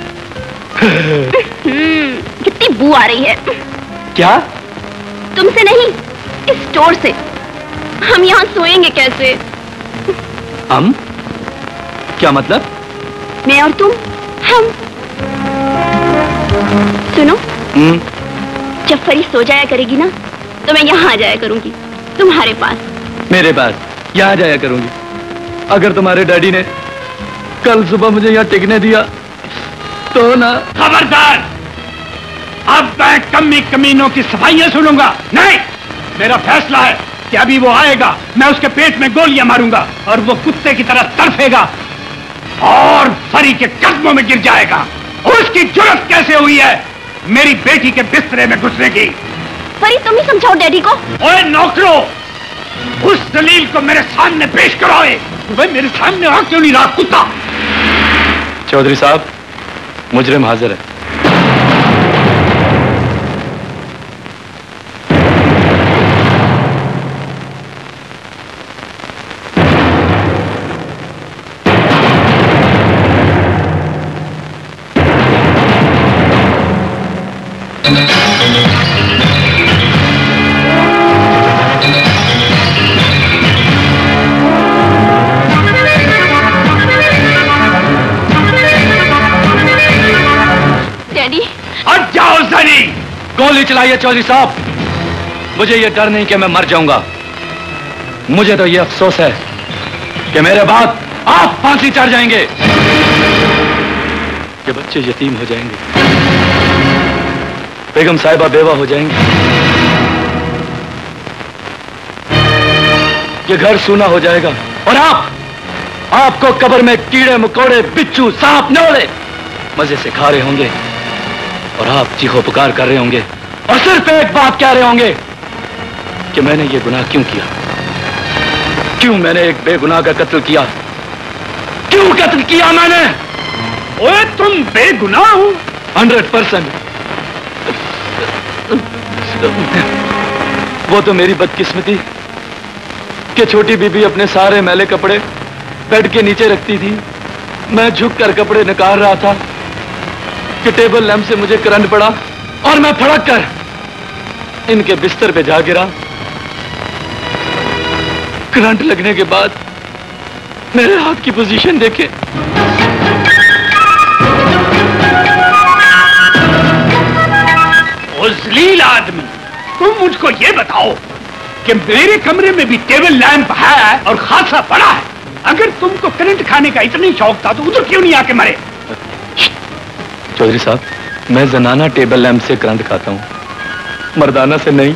कितनी बू आ रही है। क्या? तुमसे नहीं, इस स्टोर से। हम यहाँ सोएंगे कैसे? हम? क्या मतलब? मैं और तुम, हम। सुनो, हम्म। जब फरी सो जाया करेगी ना, तो मैं यहाँ आ जाया करूंगी, तुम्हारे पास। मेरे पास यहाँ जाया करूंगी। अगर तुम्हारे डैडी ने कल सुबह मुझे यहाँ टिकने दिया तो ना। खबरदार, अब मैं कमी कमीनों की सफाइयां सुनूंगा नहीं। मेरा फैसला है कि अभी वो आएगा, मैं उसके पेट में गोलियां मारूंगा और वो कुत्ते की तरह तड़फेगा और फरी के कदमों में गिर जाएगा। उसकी जुर्रत कैसे हुई है मेरी बेटी के बिस्तरे में घुसने की? फरी, तुम ही समझाओ डैडी को। ओए नौकरों, उस दलील को मेरे सामने पेश कराओ। वह मेरे सामने आ क्यों नहीं रहा कुत्ता? चौधरी साहब, मुजरिम हाजिर है। गोली चलाइए चौधरी साहब। मुझे ये डर नहीं कि मैं मर जाऊंगा, मुझे तो ये अफसोस है कि मेरे बाद आप फांसी चढ़ जाएंगे, कि बच्चे यतीम हो जाएंगे, बेगम साहिबा बेवा हो जाएंगे, ये घर सूना हो जाएगा और आप आपको कब्र में कीड़े मकोड़े बिच्छू सांप न्योले मजे से खा रहे होंगे और आप चीखो पुकार कर रहे होंगे और सिर्फ एक बात कह रहे होंगे कि मैंने ये गुनाह क्यों किया, क्यों मैंने एक बेगुनाह का कत्ल किया, क्यों कत्ल किया मैंने? ओए तुम बेगुनाह हो? Hundred percent. वो तो मेरी बदकिस्मती कि छोटी बीबी अपने सारे मैले कपड़े बेड के नीचे रखती थी, मैं झुक कर कपड़े निकाल रहा था कि टेबल लैंप से मुझे करंट पड़ा और मैं फड़क कर इनके बिस्तर पे जा गिरा। करंट लगने के बाद मेरे हाथ की पोजीशन देखे, ओ जलील आदमी, तुम मुझको ये बताओ कि मेरे कमरे में भी टेबल लैंप है और खासा बड़ा है। अगर तुमको करंट खाने का इतना शौक था तो उधर क्यों नहीं आके मरे? चौधरी साहब, मैं जनाना टेबल लैंप से करंट खाता हूं, मर्दाना से नहीं।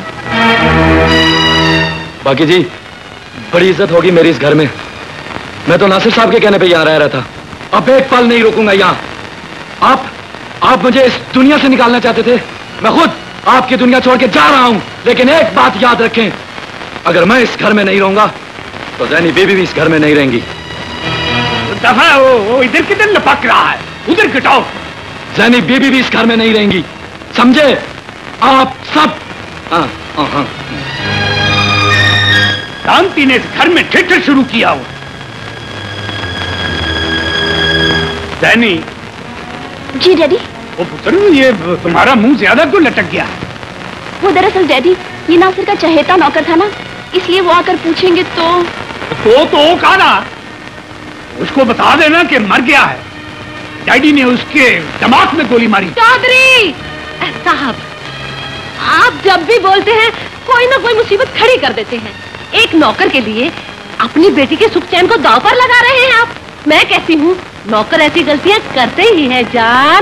बाकी जी, बड़ी इज्जत होगी मेरी इस घर में। मैं तो नासिर साहब के कहने पे यहां रह रहा था, अब एक पल नहीं रुकूंगा यहां। आप आप मुझे इस दुनिया से निकालना चाहते थे, मैं खुद आपकी दुनिया छोड़ के जा रहा हूं। लेकिन एक बात याद रखें, अगर मैं इस घर में नहीं रहूंगा तो जैनी बेबी भी इस घर में नहीं रहेंगी। दफा वो, वो इधर किधर लपक रहा है, उधर गिटाओ। जैनी बीबी भी इस घर में नहीं रहेंगी, समझे आप सब? हाँ हाँ हाँ। शांति ने इस घर में थिएटर शुरू किया हो। जैनी। जी डैडी। वो पुत्र, ये तुम्हारा मुंह ज्यादा क्यों लटक गया? वो दरअसल डैडी ये नासिर का चहेता नौकर था ना, इसलिए वो आकर पूछेंगे तो तो तो कहा ना, उसको बता देना कि मर गया है, डैडी ने उसके दिमाग में गोली मारी। चौधरी साहब, आप जब भी बोलते हैं कोई ना कोई मुसीबत खड़ी कर देते हैं। एक नौकर के लिए अपनी बेटी के सुख चैन को दांव पर लगा रहे हैं आप। मैं कहती हूँ नौकर ऐसी गलतियां करते ही हैं जान।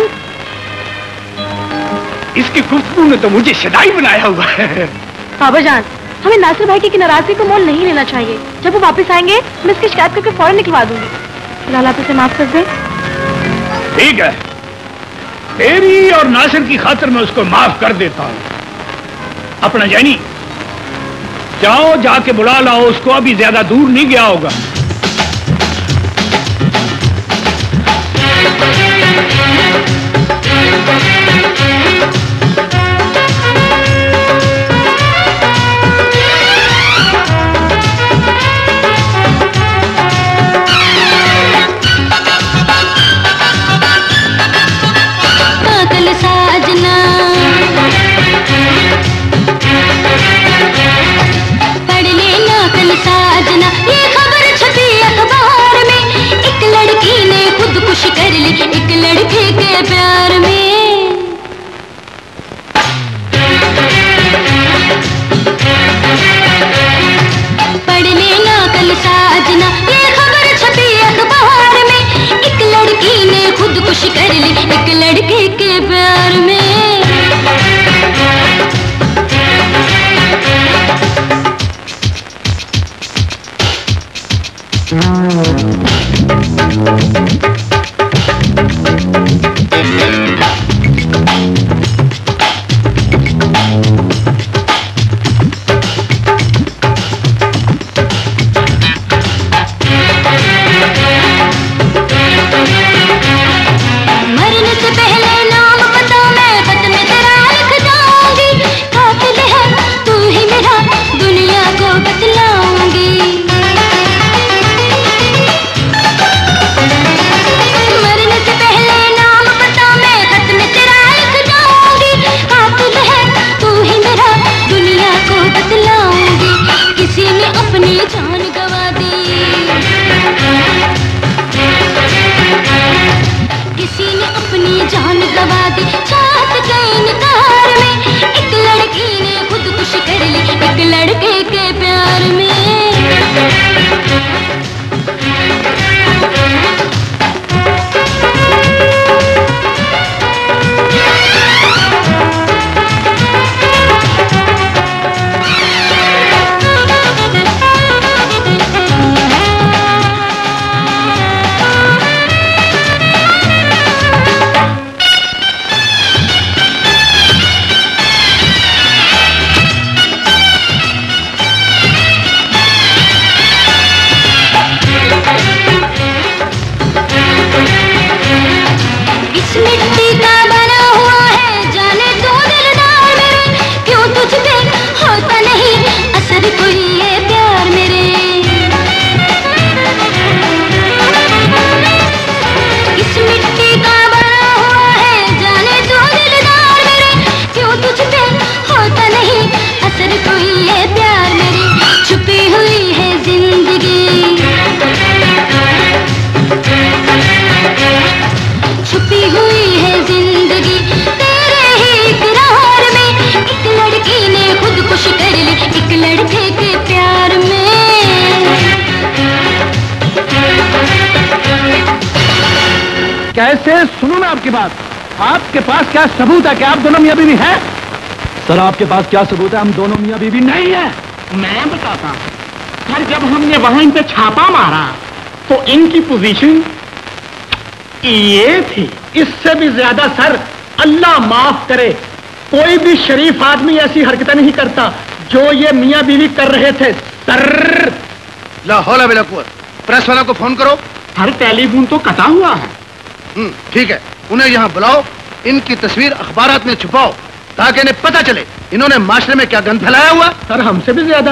इसकी गुफ्तगू ने तो मुझे शदाई बनाया हुआ है। बाबा जान, हमें नासिर भाई की नाराजगी को मोल नहीं लेना चाहिए। जब वो वापस आएंगे मैं इसकी शिकायत करके फौरन निकलवा दूंगी। फिलहाल आप इसे माफ कर दें। ठीक है, तेरी और नासिर की खातिर मैं उसको माफ कर देता हूँ। अपना जैनी, जाओ जाके बुला लाओ उसको, अभी ज्यादा दूर नहीं गया होगा। कर ली एक लड़के के प्यार में। साजना, ये खबर छपी अखबार में, एक लड़की ने खुदकुशी कर ली एक लड़के के प्यार में। कैसे सुनो ना आपकी बात, आपके पास क्या सबूत है कि आप दोनों मियां बीवी हैं? सर आपके पास क्या सबूत है हम दोनों मियां बीवी नहीं है? मैं बताता हूं सर, जब हमने वहां इन पे छापा मारा तो इनकी पोजीशन ये थी। इससे भी ज्यादा सर, अल्लाह माफ करे, कोई भी शरीफ आदमी ऐसी हरकतें नहीं करता जो ये मियां बीवी कर रहे थे सर। लाहौल बिला कुव्वत, प्रेस वाला को फोन करो। हर टेलीफोन तो कटा हुआ है। हम्म ठीक है, उन्हें यहाँ बुलाओ, इनकी तस्वीर अखबारात में छुपाओ ताकि इन्हें पता चले इन्होंने माशरे में क्या गंद फैलाया हुआ। सर हमसे भी ज्यादा।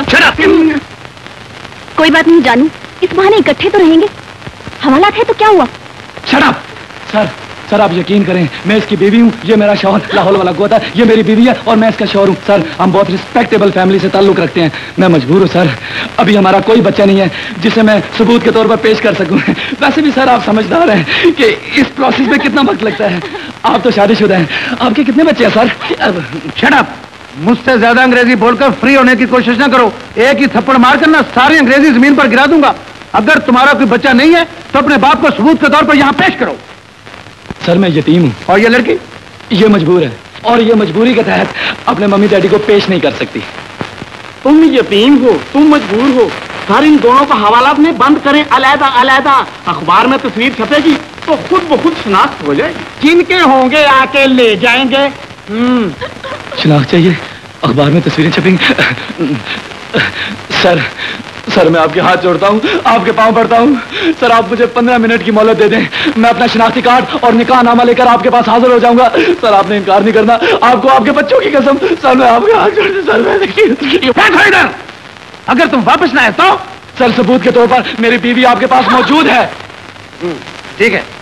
कोई बात नहीं जानू, इस बहाने इकट्ठे तो रहेंगे। हवालात है तो क्या हुआ? Shut up. सर सर आप यकीन करें, मैं इसकी बीवी हूँ, ये मेरा शौहर लाहौल वाला गोता है, ये मेरी बीवी है और मैं इसका शौहर हूँ। सर हम बहुत रिस्पेक्टेबल फैमिली से ताल्लुक रखते हैं, मैं मजबूर हूँ सर, अभी हमारा कोई बच्चा नहीं है जिसे मैं सबूत के तौर पर पेश कर सकूँ। वैसे भी सर आप समझदार हैं कि इस प्रोसेस में कितना वक्त लगता है। आप तो शादीशुदा हैं, आपके कितने बच्चे हैं सर? शट अप, मुझसे ज्यादा अंग्रेजी बोलकर फ्री होने की कोशिश ना करो, एक ही थप्पड़ मारकर ना सारी अंग्रेजी जमीन पर गिरा दूंगा। अगर तुम्हारा कोई बच्चा नहीं है तो अपने बाप को सबूत के तौर पर यहाँ पेश करो। सर मैं यतीम हूँ। और ये लड़की? ये मजबूर है और ये मजबूरी के तहत अपने मम्मी डैडी को पेश नहीं कर सकती। तुम यतीम हो, तुम मजबूर हो, सर इन दोनों को हवालात में बंद करें, अलहदा अलहदा। अखबार में तस्वीर छपेगी तो खुद ब खुद शनाख्त हो जाएगी। जिनके होंगे आके ले जाएंगे। शनाख्त चाहिए, अखबार में तस्वीरें छपेंगी। सर सर मैं आपके हाथ जोड़ता हूँ, आपके पांव पड़ता हूँ सर, आप मुझे पंद्रह मिनट की मोहलत दे दें, मैं अपना शनाख्ती कार्ड और निकाह नामा लेकर आपके पास हाजिर हो जाऊंगा। सर आपने इनकार नहीं करना, आपको आपके बच्चों की कसम। सर मैं आपके हाथ जोड़ते सर, मैं इधर। अगर तुम वापस ना आए तो? सर सबूत के तौर पर मेरी बीवी आपके पास मौजूद है। ठीक है।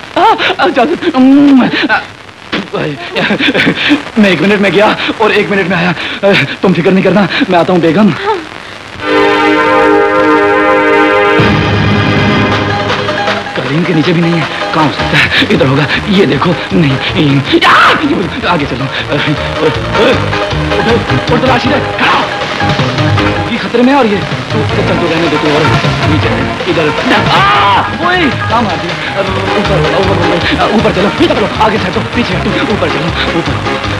मैं एक मिनट में गया और एक मिनट में आया, तुम फिक्र नहीं करना, मैं आता हूँ बेगम। कालीन के नीचे भी नहीं है, कहाँ हो सकता है? इधर होगा, ये देखो। नहीं, आगे चलो। और तलाशी है, खड़ा। खतरे में और ये तू तो तू रहने दे, तू और नीचे इधर ओए काम आ गया। ऊपर ऊपर चलो, चलो आगे से हटो, पीछे हटो, ऊपर चलो ऊपर।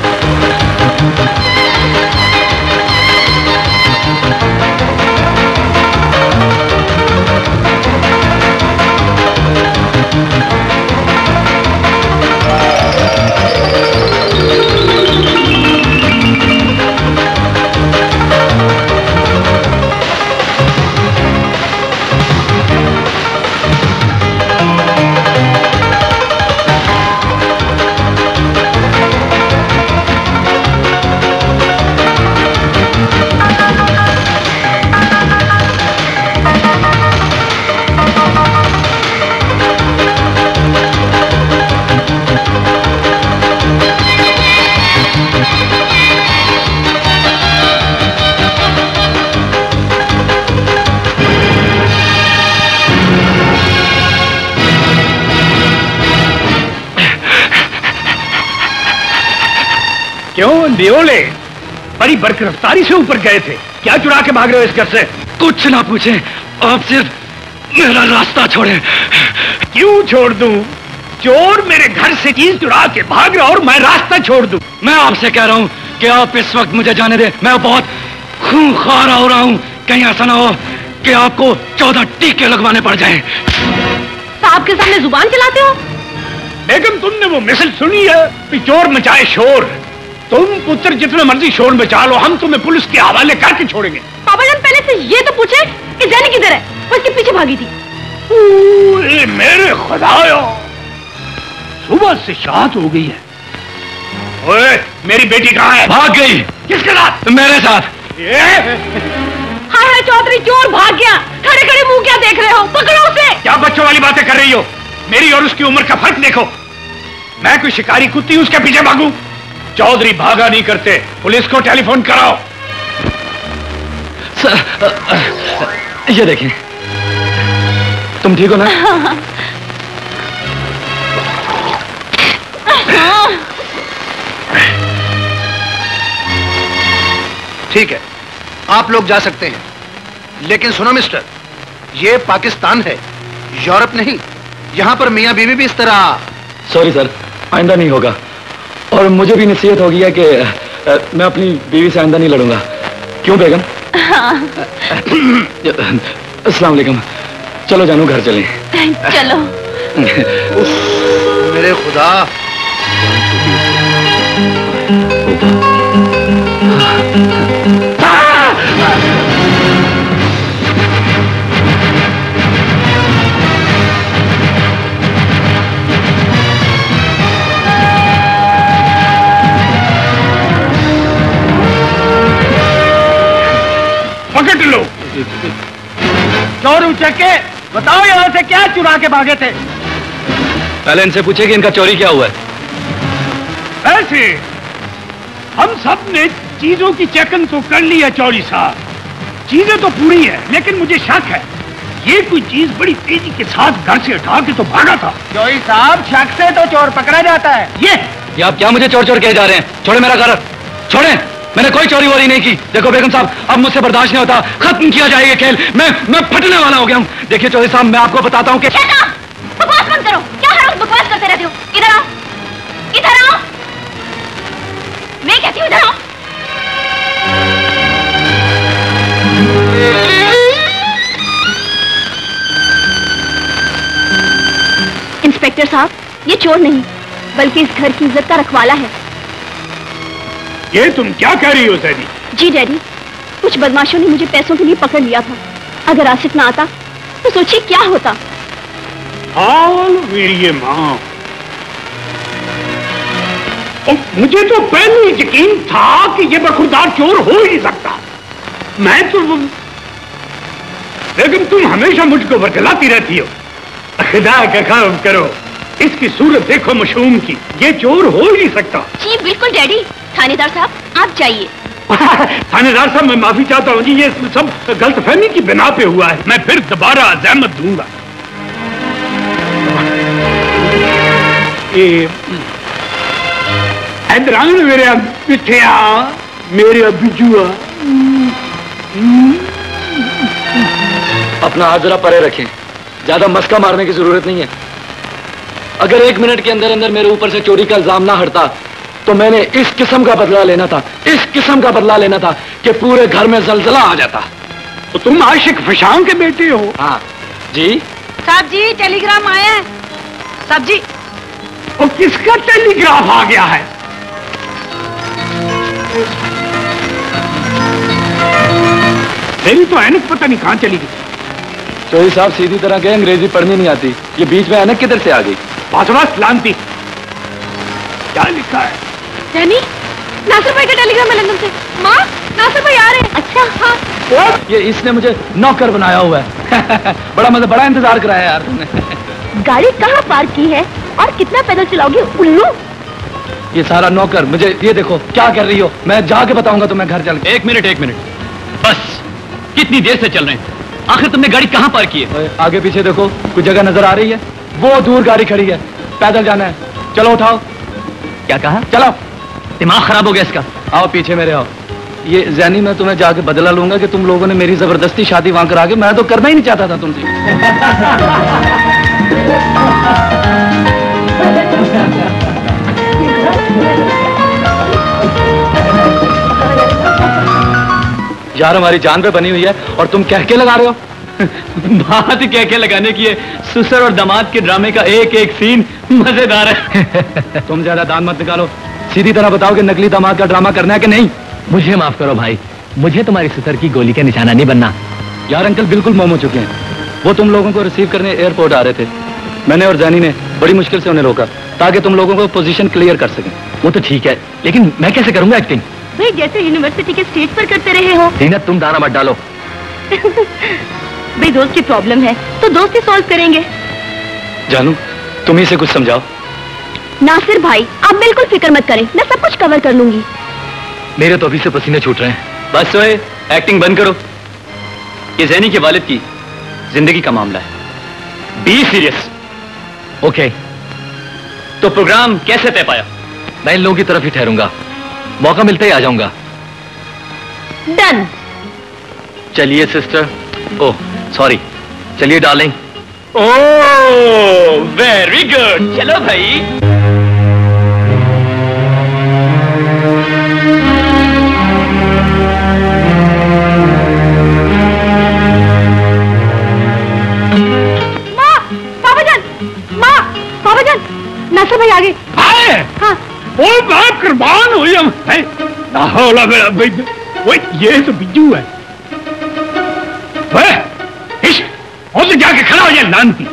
क्यों नियोले बड़ी बरकरफ्तारी से ऊपर गए थे, क्या चुरा के भाग रहे हो इस घर से? कुछ ना पूछे, आप सिर्फ मेरा रास्ता छोड़े। क्यों छोड़ दूं? चोर मेरे घर से चीज चुरा के भाग रहा और मैं रास्ता छोड़ दूं? मैं आपसे कह रहा हूं कि आप इस वक्त मुझे जाने दे, मैं बहुत खूंखार हो रहा हूं, कहीं ऐसा ना हो कि आपको चौदह टीके लगवाने पड़ जाएं। साहब के सामने जुबान चलाते हो? बेगम तुमने वो मिसल सुनी है कि चोर मचाए शोर? तुम पुत्र जितना मर्जी शोर मचा लो, हम तुम्हें पुलिस के हवाले करके छोड़ेंगे। पापा जान पहले से ये तो पूछे कि जैनी किधर है? वो इसके पीछे भागी थी। ए, मेरे खुदायो, सुबह से शात हो गई है। ओए, मेरी बेटी कहाँ है? भाग गई। किसके साथ? मेरे साथ। हाय हाय चौधरी, चोर भाग गया। खड़े खड़े मुंह क्या देख रहे हो? पकड़ो उसे। क्या बच्चों वाली बातें कर रही हो? मेरी और उसकी उम्र का फर्क देखो। मैं कोई शिकारी कुत्ती उसके पीछे भागूं? चौधरी भागा नहीं करते, पुलिस को टेलीफोन कराओ। सर, ये देखें, तुम ठीक हो ना? ठीक है, आप लोग जा सकते हैं, लेकिन सुनो मिस्टर, ये पाकिस्तान है, यूरोप नहीं। यहां पर मियां बीवी भी इस तरह। सॉरी सर, आइंदा नहीं होगा। और मुझे भी नसीहत हो गई है कि आ, मैं अपनी बीवी से आइंदा नहीं लड़ूंगा। क्यों बेगम? हाँ। अस्सलाम वालेकुम। चलो जानू घर चलें। चलो। मेरे खुदा। पकड़ लो। चोर उचक्के, बताओ यहाँ से क्या चुरा के भागे थे? पहले इनसे पूछे कि इनका चोरी क्या हुआ है। ऐसे हम सब ने चीजों की चेकिंग तो कर ली है चौरी साहब, चीजें तो पूरी है, लेकिन मुझे शक है ये कोई चीज बड़ी तेजी के साथ घर से उठा के तो भागा था। चौरी साहब, शक से तो चोर पकड़ा जाता है। ये ये आप क्या मुझे चोर चोर कहे जा रहे हैं? छोड़े मेरा घर, छोड़े। मैंने कोई चोरी वोरी नहीं की। देखो बेगम साहब, अब मुझसे बर्दाश्त नहीं होता, खत्म किया जाएगा खेल। मैं मैं फटने वाला हो गया हूँ। देखिए चौधरी साहब, मैं आपको बताता हूँ कि बकवास बंद करो। क्या हर रोज बकवास करते रहते हो? इधर आओ, इधर आओ। मैं कहती हूँ इधर आओ। इंस्पेक्टर साहब, ये चोर नहीं बल्कि इस घर की इज्जत का रखवाला है। ये तुम क्या कह रही हो सैदी? जी डैडी, कुछ बदमाशों ने मुझे पैसों के लिए पकड़ लिया था। अगर आसिफ ना आता तो सोचिए क्या होता। हाल मेरी ये माँ, और मुझे तो पहले यकीन था कि ये बखुरदार चोर हो ही नहीं सकता। मैं तो, लेकिन तुम हमेशा मुझको बरगलाती रहती हो। खुदा का काम करो, इसकी सूरत देखो मशूम की, ये चोर हो ही नहीं सकता। जी बिल्कुल डैडी। थानेदार साहब, आप जाइए। थानेदार साहब, मैं माफी चाहता हूँ जी, ये सब गलतफहमी की बिना पे हुआ है। मैं फिर दोबारा जहमत दूंगा। मेरे मिठिया, मेरे बिजुआ। अपना हाथ जरा परे रखें, ज्यादा मस्का मारने की जरूरत नहीं है। अगर एक मिनट के अंदर अंदर मेरे ऊपर से चोरी का इल्जाम ना हटता तो मैंने इस किस्म का बदला लेना था, इस किस्म का बदला लेना था कि पूरे घर में जलजला आ जाता। तो तुम आशिक फिशांग के बेटे हो? हाँ जी। साहब जी टेलीग्राम आया है। साहब जी। और किसका टेलीग्राफ आ गया है? मेरी तो ऐनक पता नहीं कहां चली गई। चोरी साहब सीधी तरह के अंग्रेजी पढ़नी नहीं आती, ये बीच में ऐनक किधर से आ गई? बासवास लांती। क्या लिखा है? जैनी, नासिर भाई का टेलीग्राम है लंदन से। माँ, नासिर भाई आ रहे हैं। अच्छा हाँ। ये इसने मुझे नौकर बनाया हुआ है। बड़ा मजा, बड़ा इंतजार कराया यार तुमने। गाड़ी कहाँ पार्क की है और कितना पैदल चलाओगे उल्लू? ये सारा नौकर मुझे, ये देखो क्या कर रही हो, मैं जाके बताऊंगा तुम्हें घर चल के। एक मिनट एक मिनट बस, कितनी देर से चल रहे हैं? आखिर तुमने गाड़ी कहाँ पार्क की है? आगे पीछे देखो, कुछ जगह नजर आ रही है? वो दूर गाड़ी खड़ी है, पैदल जाना है। चलो उठाओ। क्या कहा? चलो। दिमाग खराब हो गया इसका। आओ पीछे मेरे आओ। ये जैनी, मैं तुम्हें जाके बदला लूंगा कि तुम लोगों ने मेरी जबरदस्ती शादी वहां करा के, मैं तो करना ही नहीं चाहता था तुमसे। यार हमारी जान पे बनी हुई है और तुम कह के लगा रहे हो। बात कह के लगाने की है। ससुर और दामाद के ड्रामे का एक एक सीन मजेदार है। तुम ज्यादा दांत मत निकालो, सीधी तरह बताओ कि नकली दामाद का ड्रामा करना है कि नहीं। मुझे माफ करो भाई, मुझे तुम्हारी ससुर की गोली का निशाना नहीं बनना। यार अंकल बिल्कुल मोम हो चुके हैं। वो तुम लोगों को रिसीव करने एयरपोर्ट आ रहे थे, मैंने और जैनी ने बड़ी मुश्किल से उन्हें रोका ताकि तुम लोगों को पोजीशन क्लियर कर सकें। वो तो ठीक है, लेकिन मैं कैसे करूंगा एक्टिंग? भाई जैसे यूनिवर्सिटी के स्टेज पर करते रहे हो। जीनत तुम दाना मत डालो। भाई दोस्त की प्रॉब्लम है तो दोस्त ही सॉल्व करेंगे। जानू तुम ही से कुछ समझाओ। नासिर भाई आप बिल्कुल फिक्र मत करें, मैं सब कुछ कवर कर लूंगी। मेरे तो अभी से पसीने छूट रहे हैं। बस सोए, एक्टिंग बंद करो। ये जैनी के वालिद की जिंदगी का मामला है, बी सीरियस। ओके, तो प्रोग्राम कैसे तय पाया? मैं इन लोगों की तरफ ही ठहरूंगा, मौका मिलते ही आ जाऊंगा। डन। चलिए सिस्टर, ओह सॉरी, चलिए डार्लिंग। ओह वेरी गुड, चलो भाई। माँ, पापा जान, माँ, पापा जान, नासिर भाई आगे। आए? हाँ। वो बाप कुर्बान हुई हम। होला मेरा भाई, वो ये तो बिज्जू है। वह इश, उधर जाके खड़ा हो जाए लानती।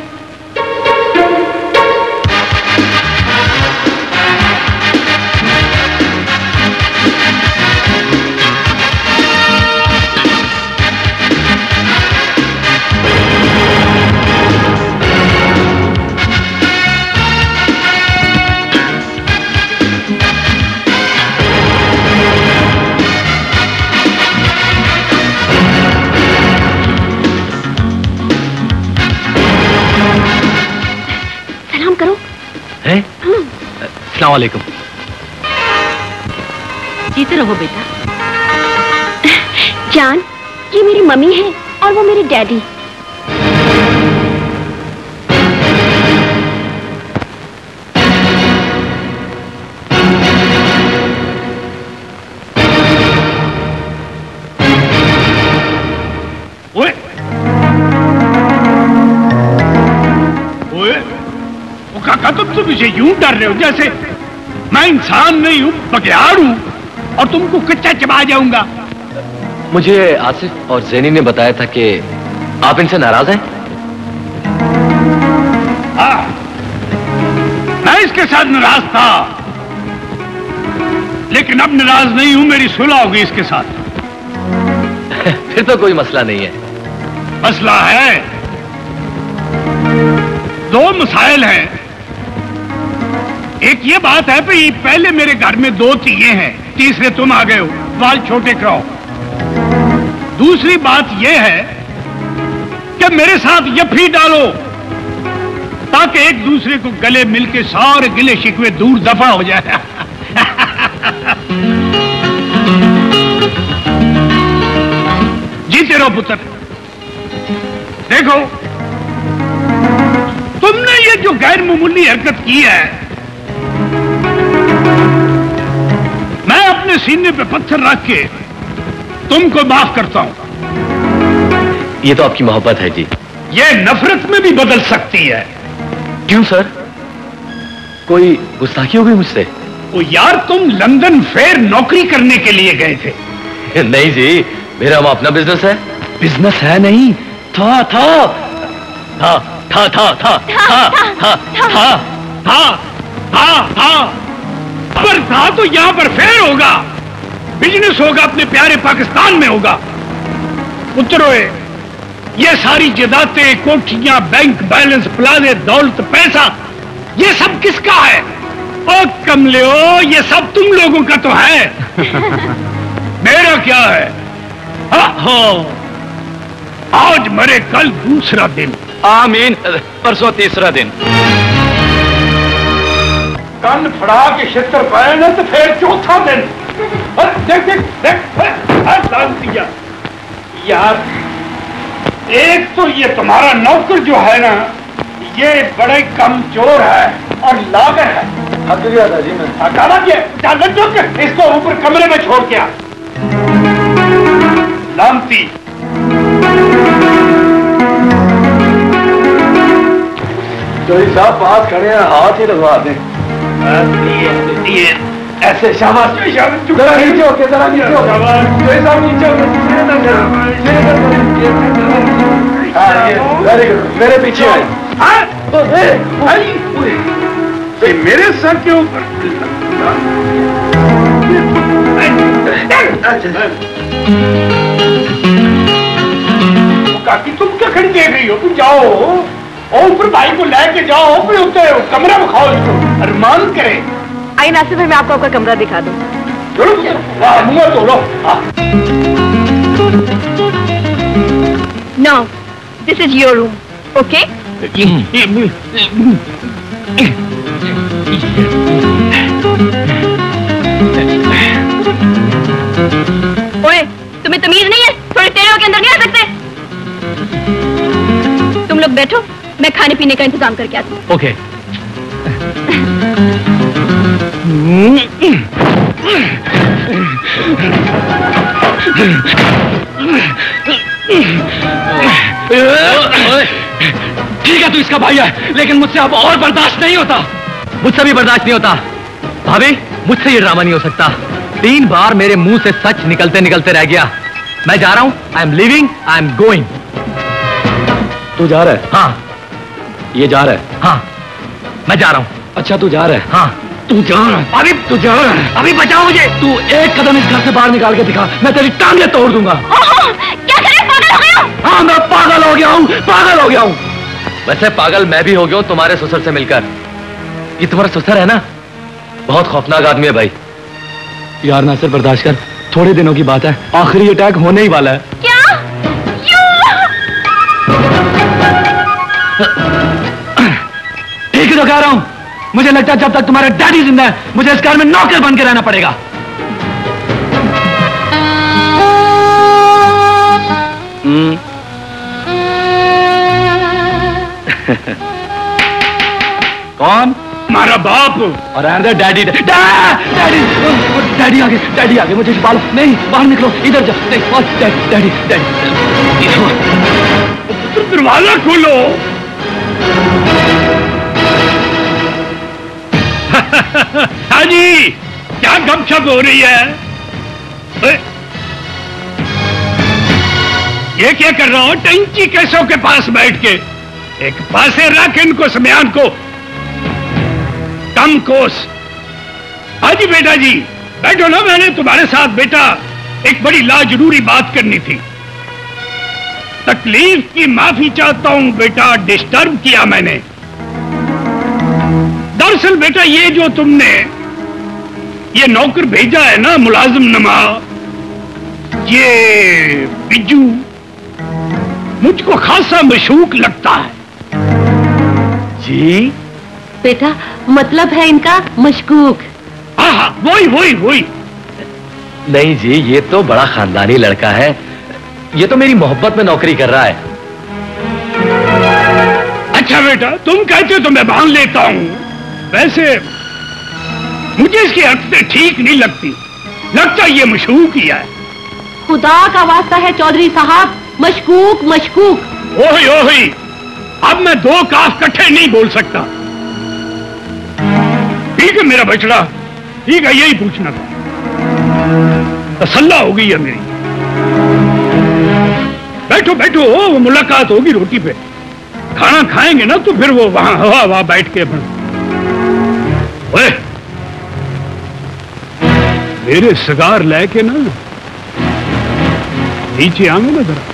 अस्सलाम वालेकुम। जीते रहो बेटा। जान, ये मेरी मम्मी है और वो मेरे डैडी। ओए, ओए, वो काका तुम तो मुझे यूं डर रहे हो जैसे मैं इंसान नहीं हूं, बघियाड़ हूं और तुमको कच्चा चबा जाऊंगा। मुझे आसिफ और जैनी ने बताया था कि आप इनसे नाराज हैं। हाँ, मैं इसके साथ नाराज था, लेकिन अब नाराज नहीं हूं, मेरी सुलह होगी इसके साथ। फिर तो कोई मसला नहीं है। मसला है, दो मसाइल हैं। एक ये बात है कि पहले मेरे घर में दो चीजें हैं, तीसरे तुम आ गए हो, बाल छोटे कराओ। दूसरी बात यह है कि मेरे साथ यफी डालो ताकि एक दूसरे को गले मिलके सारे गिले शिकवे दूर दफा हो जाए। जीते रहो पुत्र। देखो, तुमने ये जो गैर मामूली हरकत की है, मैं अपने सीने पे पत्थर रख के तुमको माफ करता हूं। ये तो आपकी मोहब्बत है जी। ये नफरत में भी बदल सकती है। क्यों सर? कोई गुस्ताखी हो गई मुझसे? ओ यार, तुम लंदन फेयर नौकरी करने के लिए गए थे। नहीं जी, मेरा वहां अपना बिजनेस है। बिजनेस है नहीं, था था था था था था था था था था था था पर था तो यहां पर फेयर होगा, बिजनेस होगा, अपने प्यारे पाकिस्तान में होगा। पुत्रों, ये सारी जायदादें, कोठियां, बैंक बैलेंस, प्लाजे, दौलत, पैसा, ये सब किसका है? ओ कमलियो, ये सब तुम लोगों का तो है। मेरा क्या है? हो, आज मरे कल दूसरा दिन। आमीन। परसों तीसरा दिन। कन फड़ा के छितर पाए ना तो फिर चौथा दिन। देख देख देख दिया यार। एक तो ये तुम्हारा नौकर जो है ना, ये बड़े कमजोर है और लागर है। थक गया था जी मैं। हटाना क्या? इसको ऊपर कमरे में छोड़ के आ। लामती। चोरी साहब पास खड़े हैं, हाथ ही लगवा दें। ये, ये ऐसे शाबाश शाबाश। जरा नीचे होके, जरा नीचे होके। चोरी साहब नीचे होके। वेरी गुड, मेरे पीछे है। तो मेरे सर के ऊपर। काकी, तुम क्या खड़ी देख रही हो? तुम जाओ और ऊपर भाई को लेके जाओ, फिर उतर कमरा में खाओ इसको, अरमान करे। आई नासिर भाई, मैं आपको आपका कमरा दिखा दूं। मुंह तो लो। No, this is your room, okay? ओए, तुम्हें तमीज नहीं है? थोड़े तेरे के अंदर नहीं आ सकते? तुम लोग बैठो, मैं खाने पीने का इंतजाम करके आती हूँ। ओके। ठीक है, तू इसका भाई है, लेकिन मुझसे अब और बर्दाश्त नहीं होता। मुझसे भी बर्दाश्त नहीं होता। भाभी, मुझसे ये ड्रामा नहीं हो सकता। तीन बार मेरे मुंह से सच निकलते निकलते रह गया। मैं जा रहा हूं। I am living, I am going. तू जा रहा है? हाँ। ये जा रहा है? हाँ, मैं जा रहा हूं। अच्छा, तू जा रहा है? हाँ। तू जा रहा है? अभी तू जा रहा है? अभी बचाओ मुझे। तू एक कदम इस घर से बाहर निकाल के दिखा, मैं तेरी टांगे तोड़ दूंगा। क्या करे? पागल हो गया? हाँ, मैं पागल हो गया हूँ, पागल हो गया हूँ। वैसे पागल मैं भी हो गया हूं तुम्हारे ससुर से मिलकर। ये तुम्हारा ससुर है ना, बहुत खौफनाक आदमी है भाई। यार नासिर, बर्दाश्त कर, थोड़े दिनों की बात है, आखिरी अटैक होने ही वाला है। क्या? ठीक है तो कह रहा हूं, मुझे लगता है जब तक तुम्हारा डैडी जिंदा है, मुझे इस घर में नौकर बन के रहना पड़ेगा। हम्म कौन? हमारा बाप। और अंदर डैडी। डैडी डैडी आगे, डैडी आगे, मुझे छुपा लो। नहीं, बाहर निकलो, इधर जाओ। नहीं, और डैडी डैडी डैडी। दरवाजा खोलो। हाँ जी, क्या गपशप हो रही है? ए? ये क्या कर रहा हो? टंकी कैसों के पास बैठ के एक पासे रख इनको, समयान को। कम कोस। हाँ जी बेटा जी, बैठो ना। मैंने तुम्हारे साथ बेटा एक बड़ी लाजरूरी बात करनी थी। तकलीफ की माफी चाहता हूं बेटा, डिस्टर्ब किया मैंने। दरअसल बेटा, ये जो तुमने ये नौकर भेजा है ना, मुलाजिम नमा, ये बिज्जू मुझको खासा मशूक लगता है। जी बेटा, मतलब है इनका मशकूक। हाँ हाँ, वही वही वही। नहीं जी, ये तो बड़ा खानदानी लड़का है। ये तो मेरी मोहब्बत में नौकरी कर रहा है। अच्छा बेटा, तुम कहते हो तो मैं मान लेता हूं। वैसे मुझे इसकी हरकतें ठीक नहीं लगती। लगता ये मशकूक ही है। खुदा का वास्ता है चौधरी साहब, मशकूक मशकूक। ओही ओही, अब मैं दो काफ इकट्ठे नहीं बोल सकता। ठीक है मेरा बछड़ा, ठीक है, यही पूछना था। तसल्ला हो गई है मेरी। बैठो बैठो, वो मुलाकात होगी रोटी पे। खाना खाएंगे ना तो फिर वो वहां हवा वहां बैठ के अपन। ओए, मेरे सगार लेके ना नीचे आऊंगा ना जरा।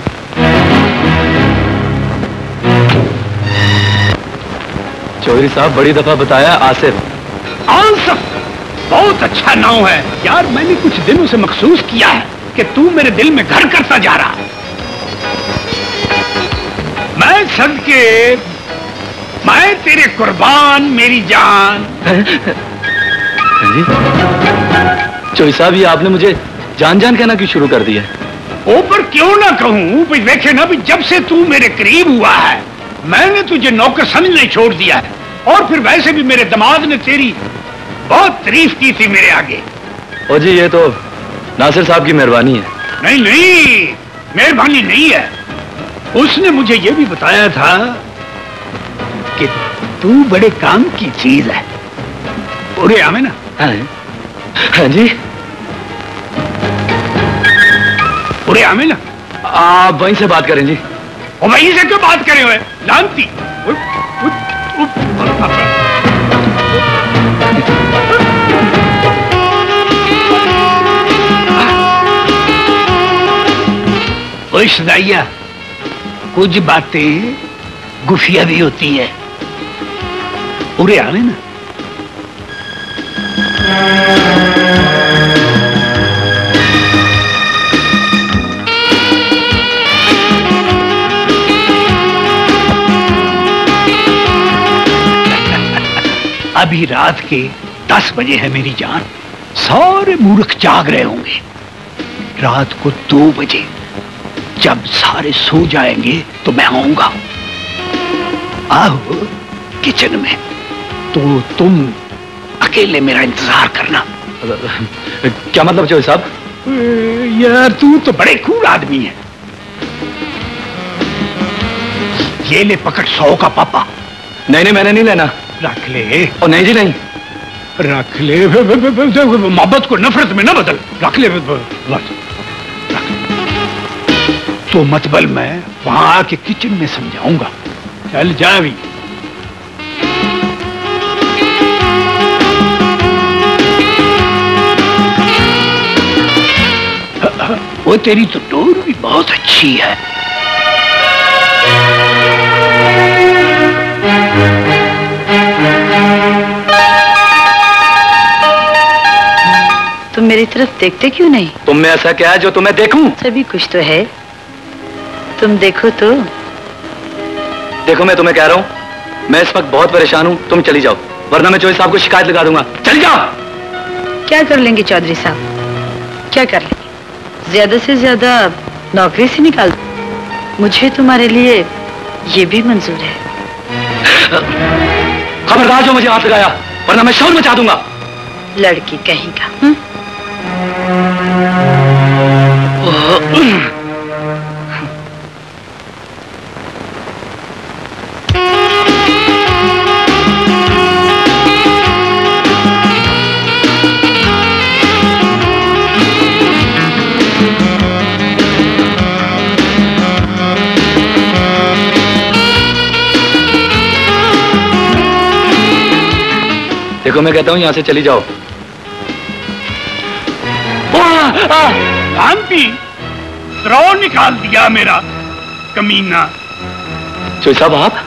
चौधरी साहब, बड़ी दफा बताया आसिफ। आसिफ बहुत अच्छा नाम है यार। मैंने कुछ दिनों से महसूस किया है कि तू मेरे दिल में घर करता जा रहा। मैं सदके, मैं तेरे कुर्बान मेरी जान। चौधरी साहब, ये आपने मुझे जान जान कहना क्यों शुरू कर दिया? ऊपर क्यों ना कहूं, भाई देखे ना, भाई जब से तू मेरे करीब हुआ है मैंने तुझे नौकर समझने छोड़ दिया है। और फिर वैसे भी मेरे दामाद ने तेरी बहुत तारीफ की थी मेरे आगे। ओ जी, ये तो नासिर साहब की मेहरबानी है। नहीं नहीं, मेहरबानी नहीं है। उसने मुझे ये भी बताया था कि तू बड़े काम की चीज है। पूरे आमे ना? हाँ, हाँ जी। पूरे आमे ना? आप वहीं से बात करें जी। और वहीं से क्यों बात करे हुए लानती? उठ, उठ, उठ। ओए सदाइया, कुछ बातें गुफिया भी होती है। पूरे आने ना। अभी रात के दस बजे है मेरी जान। सारे मूर्ख जाग रहे होंगे। रात को दो बजे जब सारे सो जाएंगे तो मैं आऊंगा। आओ किचन में, तो तुम अकेले मेरा इंतजार करना। क्या मतलब चौधरी साहब? यार तू तो बड़े कूल आदमी है। ये ले पकड़ सौ का पापा। नहीं नहीं, मैंने नहीं लेना। रख ले। और नहीं जी नहीं, रख ले। मोहब्बत को नफरत में ना बदल। रख ले बस। तो मतबल मैं वहां आके किचन में समझाऊंगा। चल जा भी। वो तेरी तो डोर भी बहुत अच्छी है। तुम मेरी तरफ देखते क्यों नहीं? तुम में ऐसा क्या है जो तुम्हें देखूं? सभी कुछ तो है, तुम देखो तो। देखो, मैं तुम्हें कह रहा हूं, मैं इस वक्त बहुत परेशान हूं। तुम चली जाओ, वरना मैं चौधरी साहब को शिकायत लगा दूंगा। चली जाओ। क्या कर लेंगे चौधरी साहब? क्या कर लेंगे? ज्यादा से ज्यादा नौकरी से निकाल दो। मुझे तुम्हारे लिए ये भी मंजूर है। खबरदार जो मुझे हाथ लगाया, वरना मैं शोर मचा दूंगा। लड़की कहीं का। हुँ? देखो, मैं कहता हूं यहां से चली जाओ। शांति, द्रो निकाल दिया मेरा कमीना। चौधरी साहब, आप?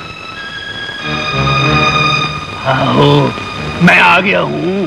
आओ, मैं आ गया हूं।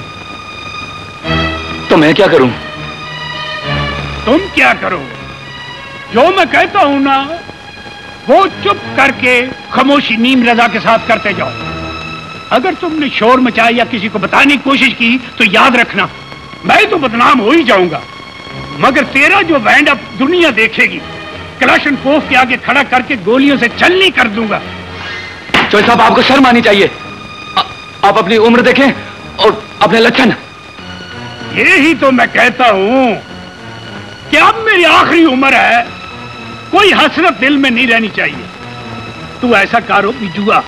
तो मैं क्या करूं? तुम क्या करो? जो मैं कहता हूं ना, वो चुप करके खामोशी नीम रजा के साथ करते जाओ। अगर तुमने शोर मचाया या किसी को बताने की कोशिश की तो याद रखना, मैं तो बदनाम हो ही जाऊंगा। मगर तेरा जो बैंड अब दुनिया देखेगी कलाशन कोफ के आगे खड़ा करके गोलियों से छलनी कर दूंगा। चौधरी साहब, आपको शर्म आनी चाहिए। आ, आप अपनी उम्र देखें और अपने लक्षण। यही तो मैं कहता हूं कि अब मेरी आखिरी उम्र है, कोई हसरत दिल में नहीं रहनी चाहिए। तू ऐसा कारो बिजुआ,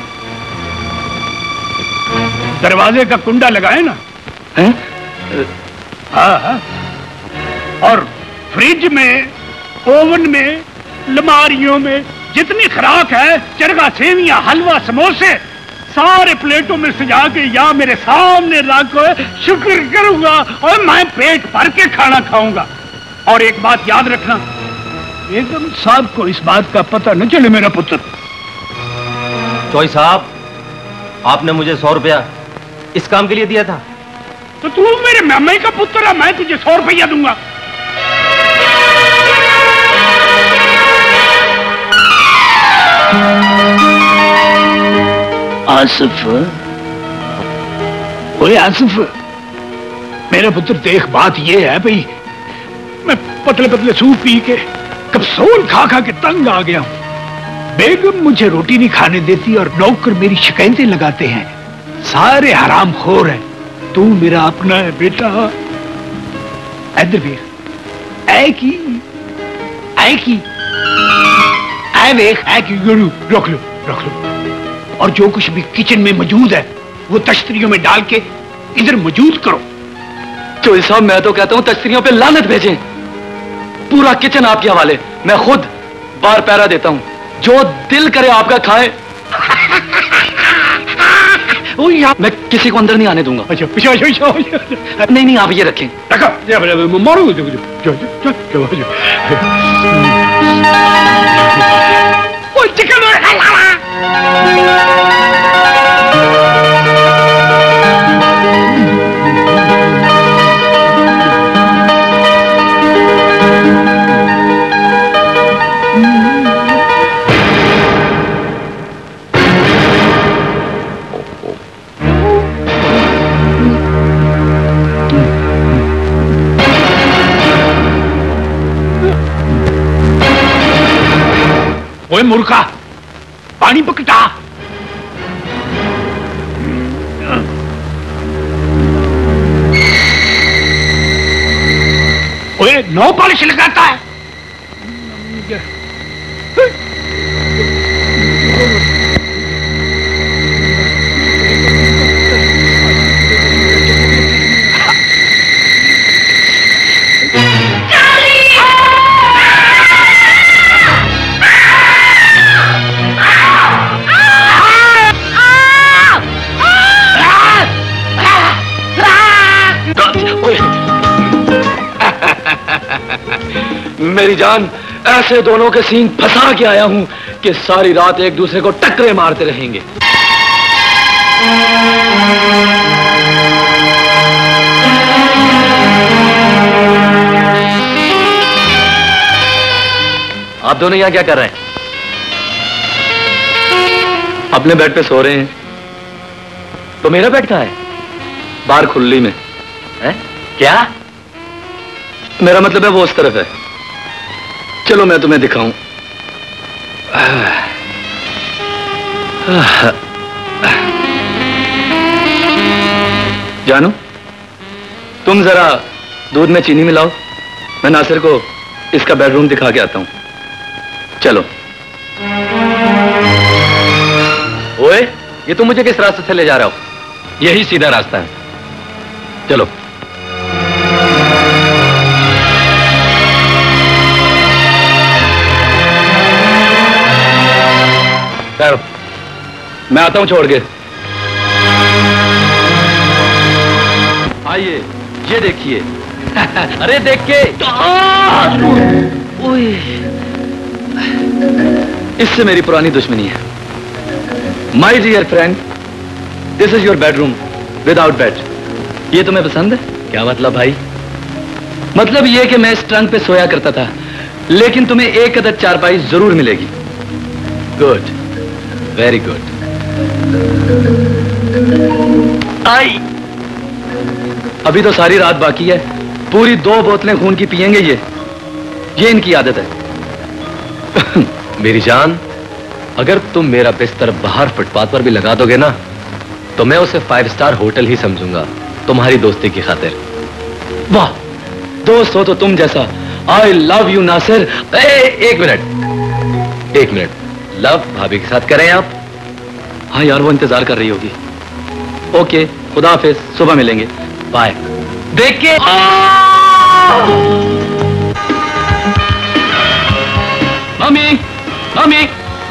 दरवाजे का कुंडा लगाए ना, हैं? हाँ हाँ, और फ्रिज में, ओवन में, लमारियों में जितनी खुराक है, चरगा, सेवियां, हलवा, समोसे, सारे प्लेटों में सजा के या मेरे सामने रखो, शुक्र करूंगा और मैं पेट भर के खाना खाऊंगा। और एक बात याद रखना, एकदम साहब को इस बात का पता न चले मेरा पुत्र। चौधरी साहब, आपने मुझे सौ रुपया इस काम के लिए दिया था। तो तू मेरे मामा का पुत्र है, मैं तुझे सौ रुपया दूंगा। आसिफ, ओए आसिफ, मेरा पुत्र देख, बात ये है भाई, मैं पतले पतले सूप पी के कप्सूल खा खा के तंग आ गया हूं। बेगम मुझे रोटी नहीं खाने देती और नौकर मेरी शिकायतें लगाते हैं। सारे हराम खोर हैं। तू मेरा अपना है बेटा। इधर भी ऐ की ऐ की ऐ देख, ऐ की गुरु, रख लो रख लो। और जो कुछ भी किचन में मौजूद है वो तश्तरियों में डाल के इधर मौजूद करो। चौधरी साहब, मैं तो कहता हूं तश्तरियों पे लानत भेजें। पूरा किचन आपके हवाले, मैं खुद बार पैरा देता हूं, जो दिल करे आपका खाए। मैं किसी को अंदर नहीं आने दूंगा। अच्छा, अच्छा, अच्छा, अच्छा। नहीं नहीं, आप ये रखें। रखो, मारो। वो चिकन ओए मूर्खा, पानी पकटा। ओए नो पॉलिश लगाता है। मेरी जान, ऐसे दोनों के सींग फंसा के आया हूं कि सारी रात एक दूसरे को टक्करे मारते रहेंगे। आप दोनों यहां क्या कर रहे हैं? अपने बेड पे सो रहे हैं। तो मेरा बेड कहां है? बाहर खुली में है क्या? मेरा मतलब है वो उस तरफ है। चलो मैं तुम्हें दिखाऊं। जानू, तुम जरा दूध में चीनी मिलाओ, मैं नासिर को इसका बेडरूम दिखा के आता हूं। चलो। ओए, ये तुम मुझे किस रास्ते से ले जा रहे हो? यही सीधा रास्ता है, चलो। मैं आता हूं छोड़ के। आइए, ये देखिए। अरे देख के। इससे मेरी पुरानी दुश्मनी है। My dear friend, this is your bedroom without bed. ये तुम्हें पसंद है? क्या मतलब भाई? मतलब ये कि मैं इस ट्रंक पे सोया करता था, लेकिन तुम्हें एक अदद चारपाई जरूर मिलेगी। Good, very good. आई, अभी तो सारी रात बाकी है। पूरी दो बोतलें खून की पिएंगे ये ये इनकी आदत है। मेरी जान, अगर तुम मेरा बिस्तर बाहर फुटपाथ पर भी लगा दोगे ना, तो मैं उसे फाइव स्टार होटल ही समझूंगा, तुम्हारी दोस्ती की खातिर। वाह, दोस्त हो तो तुम जैसा। I love you Nasir. ए, एक मिनट एक मिनट लव भाभी के साथ करें आप? हाँ यार, वो इंतजार कर रही होगी। ओके, खुदा हाफिज, सुबह मिलेंगे। बाय। देख के मम्मी, मम्मी,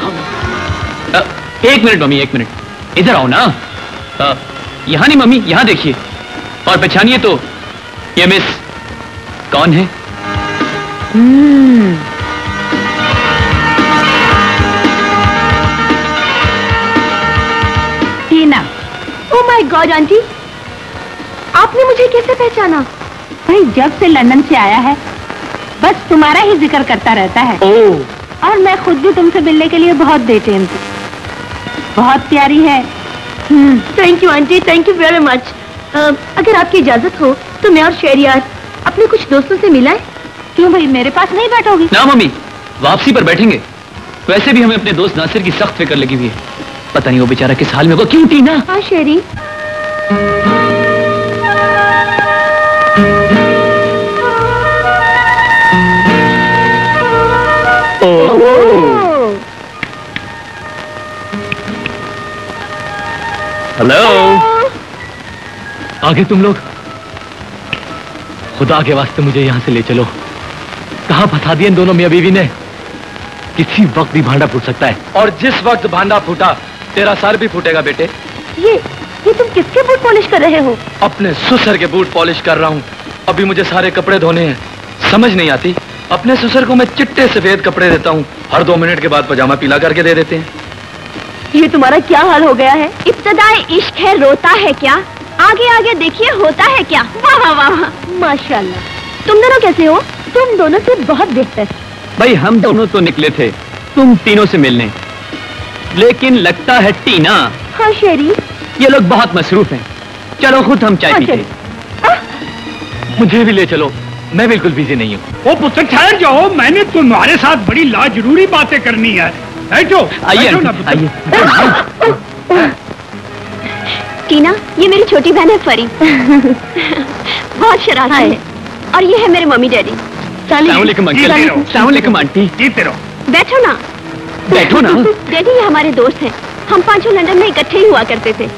एक मिनट मम्मी, एक मिनट, इधर आओ ना। यहाँ नहीं मम्मी, यहाँ देखिए और पहचानिए तो, ये मिस कौन है? Hmm, Tina. Oh my God aunty, आपने मुझे कैसे पहचाना? भाई जब से लंदन से आया है बस तुम्हारा ही जिक्र करता रहता है। ओह, और मैं खुद भी तुमसे मिलने के लिए बहुत बेचैन थी। बहुत प्यारी है। Thank you aunty, thank you very much. अगर आपकी इजाजत हो तो मैं और शहरियार अपने कुछ दोस्तों से मिलाएं। क्यों भाई, मेरे पास नहीं बैठोगी? ना मम्मी, वापसी पर बैठेंगे। वैसे भी हमें अपने दोस्त नासिर की सख्त फिक्र लगी हुई है। पता नहीं वो बेचारा किस हाल में होगा। क्यों टीना? हाँ शेरी। हेलो, आगे तुम लोग? खुदा के वास्ते मुझे यहां से ले चलो। कहां फंसा दिए इन दोनों मियां बीवी ने? किसी वक्त भी भांडा फूट सकता है, और जिस वक्त भांडा फूटा तेरा सर भी फूटेगा बेटे। ये ये तुम किसके बूट पॉलिश कर रहे हो? अपने ससुर के बूट पॉलिश कर रहा हूँ। अभी मुझे सारे कपड़े धोने हैं। समझ नहीं आती, अपने ससुर को मैं चिट्टे सफेद कपड़े देता हूँ, हर दो मिनट के बाद पजामा पीला करके दे देते हैं। ये तुम्हारा क्या हाल हो गया है? इब्तदाए इश्क है, रोता है क्या? आगे आगे देखिए होता है क्या? वाह वाह वाह, माशाल्लाह। तुम दोनों कैसे हो? तुम दोनों से बहुत बेहतर। भाई हम दोनों तो निकले थे तुम तीनों से मिलने, लेकिन लगता है टीना। हाँ शेरी, ये लोग बहुत मसरूफ हैं। चलो खुद हम चाय हाँ, पीते। मुझे भी ले चलो, मैं बिल्कुल बिजी नहीं हूँ। ओ पुत्र ठहर जाओ, मैंने तुम्हारे साथ बड़ी लाजरूरी बातें करनी है। बैठो, आइए बैठो ना पुत्र। आइए। टीना, ये मेरी छोटी बहन है फरी। बहुत शरारती है। और ये है मेरे मम्मी डैडी। सलामुअलैकुम अंकल। सलामुअलैकुम आंटी। जीते रहो। बैठो ना। बैठो ना। डैडी ये हमारे दोस्त हैं। हम पांचों लंदन में इकट्ठे ही हुआ करते थे।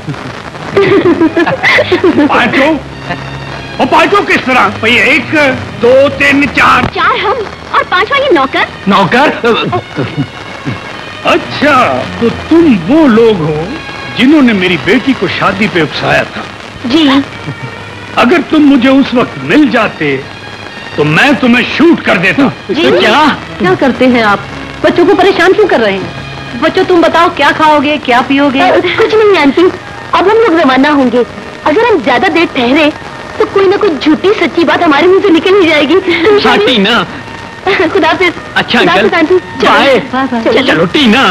पांचों? और पांचों किस तरह? भाई एक, दो, तीन, चार। चार हम और पांचवा ये नौकर। नौकर? अच्छा, तो तुम वो लोग हो जिन्होंने मेरी बेटी को शादी पे उकसाया था। जी। अगर तुम मुझे उस वक्त मिल जाते तो मैं तुम्हें शूट कर देता। जी क्या क्या करते हैं आप? बच्चों को परेशान क्यों कर रहे हैं? बच्चों तुम बताओ, क्या खाओगे, क्या पियोगे? कुछ नहीं आंटी, अब हम लोग रवाना होंगे। अगर हम ज्यादा देर ठहरे तो कोई ना कोई झूठी सच्ची बात हमारे मुंह से निकल ही जाएगी। हाँ टीना। खुदा हाफिज। अच्छा खुदा अंकल। हाफिज आंटी। बाय। चलो टीना।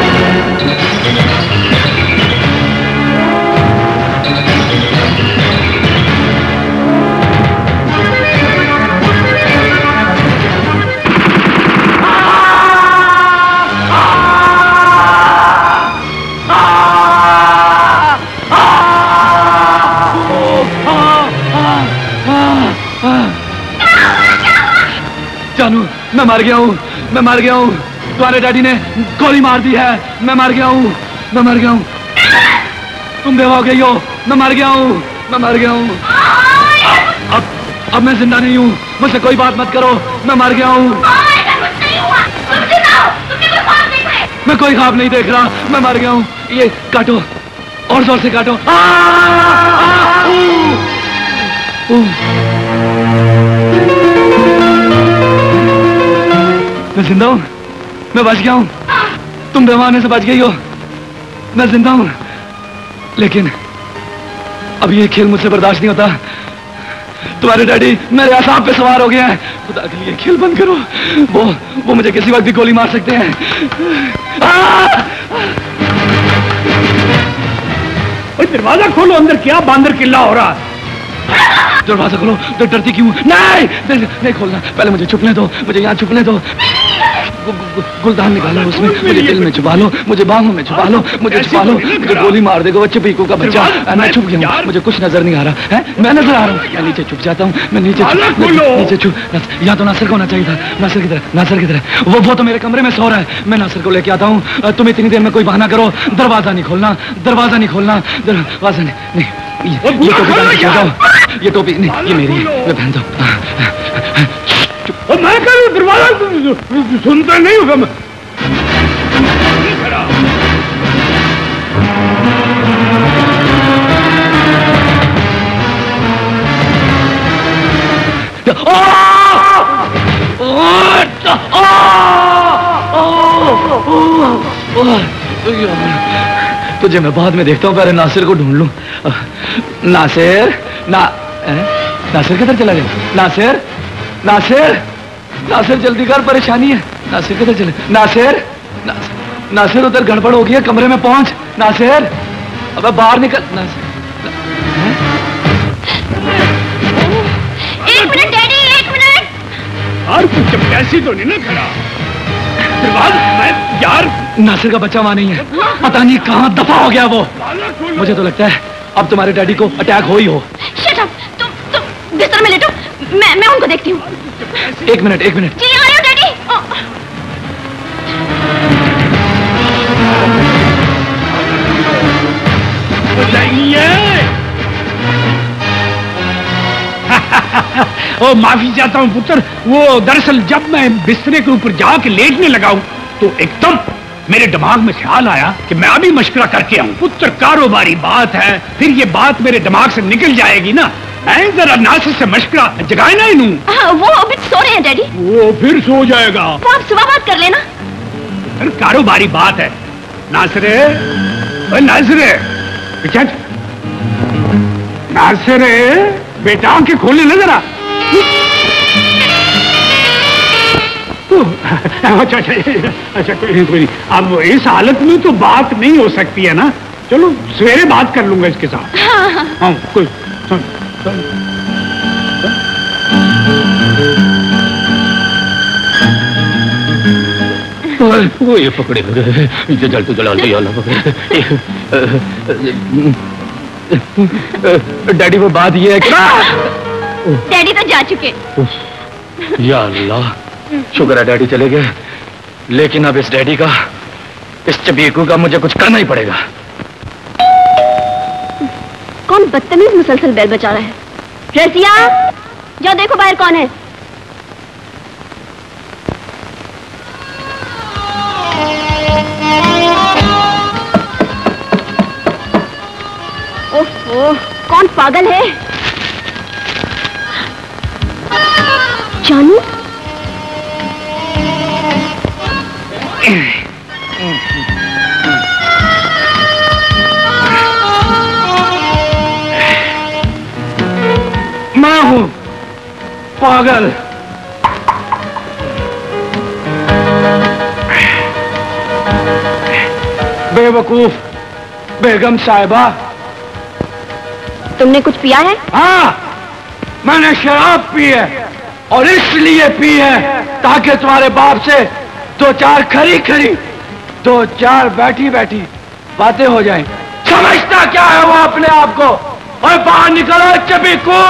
जानू, मैं मर गया हूँ, मैं मर गया हूँ। तुम्हारे डैडी ने गोली मार दी है। मैं मर गया हूँ, मैं मर गया हूँ। तुम बेवा हो गई हो। मैं मर गया हूँ, मैं मर गया हूँ। अब अब मैं जिंदा नहीं हूँ। मुझसे कोई बात मत करो। मैं मर गया हूँ। मैं कोई ख्वाब नहीं देख रहा। मैं मर गया हूँ। ये काटो, और जोर से काटो। आ, आ, ऊ, ऊ। मैं जिंदा हूँ, मैं बच गया हूँ। तुम बेमाने से बच गई हो। मैं जिंदा हूँ, लेकिन अब ये खेल मुझसे बर्दाश्त नहीं होता। तुम्हारे डैडी मेरे असाब पे सवार हो गए हैं। खुदा के लिए खेल बंद करो। वो वो मुझे किसी वक्त भी गोली मार सकते हैं। दरवाजा खोलो, अंदर क्या बांदर किल्ला हो रहा है? दरवाजा खोलो। तो डरती क्यों? नहीं नहीं, नहीं खोलना। पहले मुझे छुपने दो, मुझे यहाँ छुपने दो। गुलदान निकालो उसमें, मुझे दिल में छुपा लो, मुझे बाहों में छुपा लो, मुझे छुपा लो, मुझे गोली मार देगा वो चपीकू का बच्चा। मैं छुप गया हूँ, मुझे कुछ नजर नहीं आ रहा है, मैं नजर आ रहा हूँ, मैं नीचे छुप जाता हूँ, मैं नीचे नीचे छुप। यहाँ तो नासिर को होना चाहिए था, नासिर की तरह, नासिर की तरह। वो वो तो मेरे कमरे में सो रहा है, मैं नासिर को लेके आता हूँ। तुम इतनी देर में कोई बहाना करो, दरवाजा नहीं खोलना, दरवाजा नहीं खोलना, दरवाजा नहीं। ये टोपी पहन जाओ, ये टोपी नहीं, ये मेरी है, मैं पहन दो। मैं करूँ दरवाजा, सुनता नहीं होगा मैं। तुझे मैं बाद में देखता हूँ, पहले नासिर को ढूंढ लूं। नासिर, ना नासिर किधर चला गया? नासिर, नासिर, नासिर जल्दी कर, परेशानी है। नासिर किधर चले? नासिर, नासिर उधर गड़बड़ हो गई है, कमरे में पहुंच। नासिर, अबे बाहर निकल। नासिर, एक मिनट डैडी, एक मिनट। यार कुछ ऐसी तो नहीं ना खड़ा मैं यार। नासिर का बच्चा वहां नहीं है, पता नहीं कहां दफा हो गया वो। मुझे तो लगता है अब तुम्हारे डैडी को अटैक हो ही हो। शट अप, तुम तुम बिस्तर में लेटो, मैं मैं उनको देखती हूँ। एक मिनट, एक मिनट। जी आ रहे हो डैडी। ओ माफी चाहता हूँ पुत्र, वो दरअसल जब मैं बिस्तरे के ऊपर जाके लेटने लगा हूँ तो एकदम मेरे दिमाग में ख्याल आया कि मैं अभी मशवरा करके आऊं। पुत्र कारोबारी बात है, फिर ये बात मेरे दिमाग से निकल जाएगी ना। ऐ जरा नासिर से मशवरा जगाए ना इनू। वो अभी सो रहे हैं डैडी। वो फिर सो जाएगा, तो आप सुबह बात कर लेना। फिर कारोबारी बात है। नासिरे, नासिरे, नासिरे, बेटा आंखें खोले ना जरा। अच्छा अच्छा अच्छा, कोई नहीं कोई नहीं। अब इस हालत में तो बात नहीं हो सकती है ना। चलो सवेरे बात कर लूंगा इसके साथ। हाँ हाँ, हाँ कोई सुन, सुन। वो ये पकड़े ये जल तो जला लिया। डैडी वो बात ये है कि डैडी तो जा चुके। या अल्लाह, शुक्र है डैडी चले गए, लेकिन अब इस डैडी का, इस चबीकू का मुझे कुछ करना ही पड़ेगा। कौन बदतमीज मुसलसल बैल बचा रहा है? रजिया, जाओ देखो बाहर कौन है। ओह, कौन पागल है? जानू, मैं हूं पागल। बेवकूफ बेगम साहिबा, तुमने कुछ पिया है? हाँ, मैंने शराब पी है, और इसलिए पी है ताकि तुम्हारे बाप से दो चार खरी खरी, दो चार बैठी बैठी बातें हो जाएं। समझता क्या है वो अपने आप को? और बाहर निकलो चबीकू।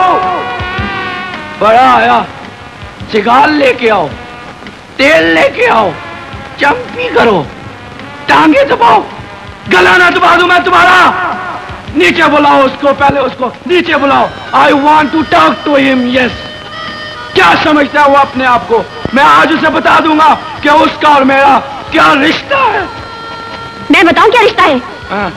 बड़ा आया, चिगाल लेके आओ, तेल लेके आओ, चंपी करो, टांगे दबाओ, गला ना दबा दूं मैं तुम्हारा। नीचे बुलाओ उसको, पहले उसको नीचे बुलाओ। I want to talk to him. Yes, क्या समझता है वो अपने आप को? मैं आज उसे बता दूंगा कि उसका और मेरा क्या रिश्ता है। मैं बताऊं क्या रिश्ता है? हाँ।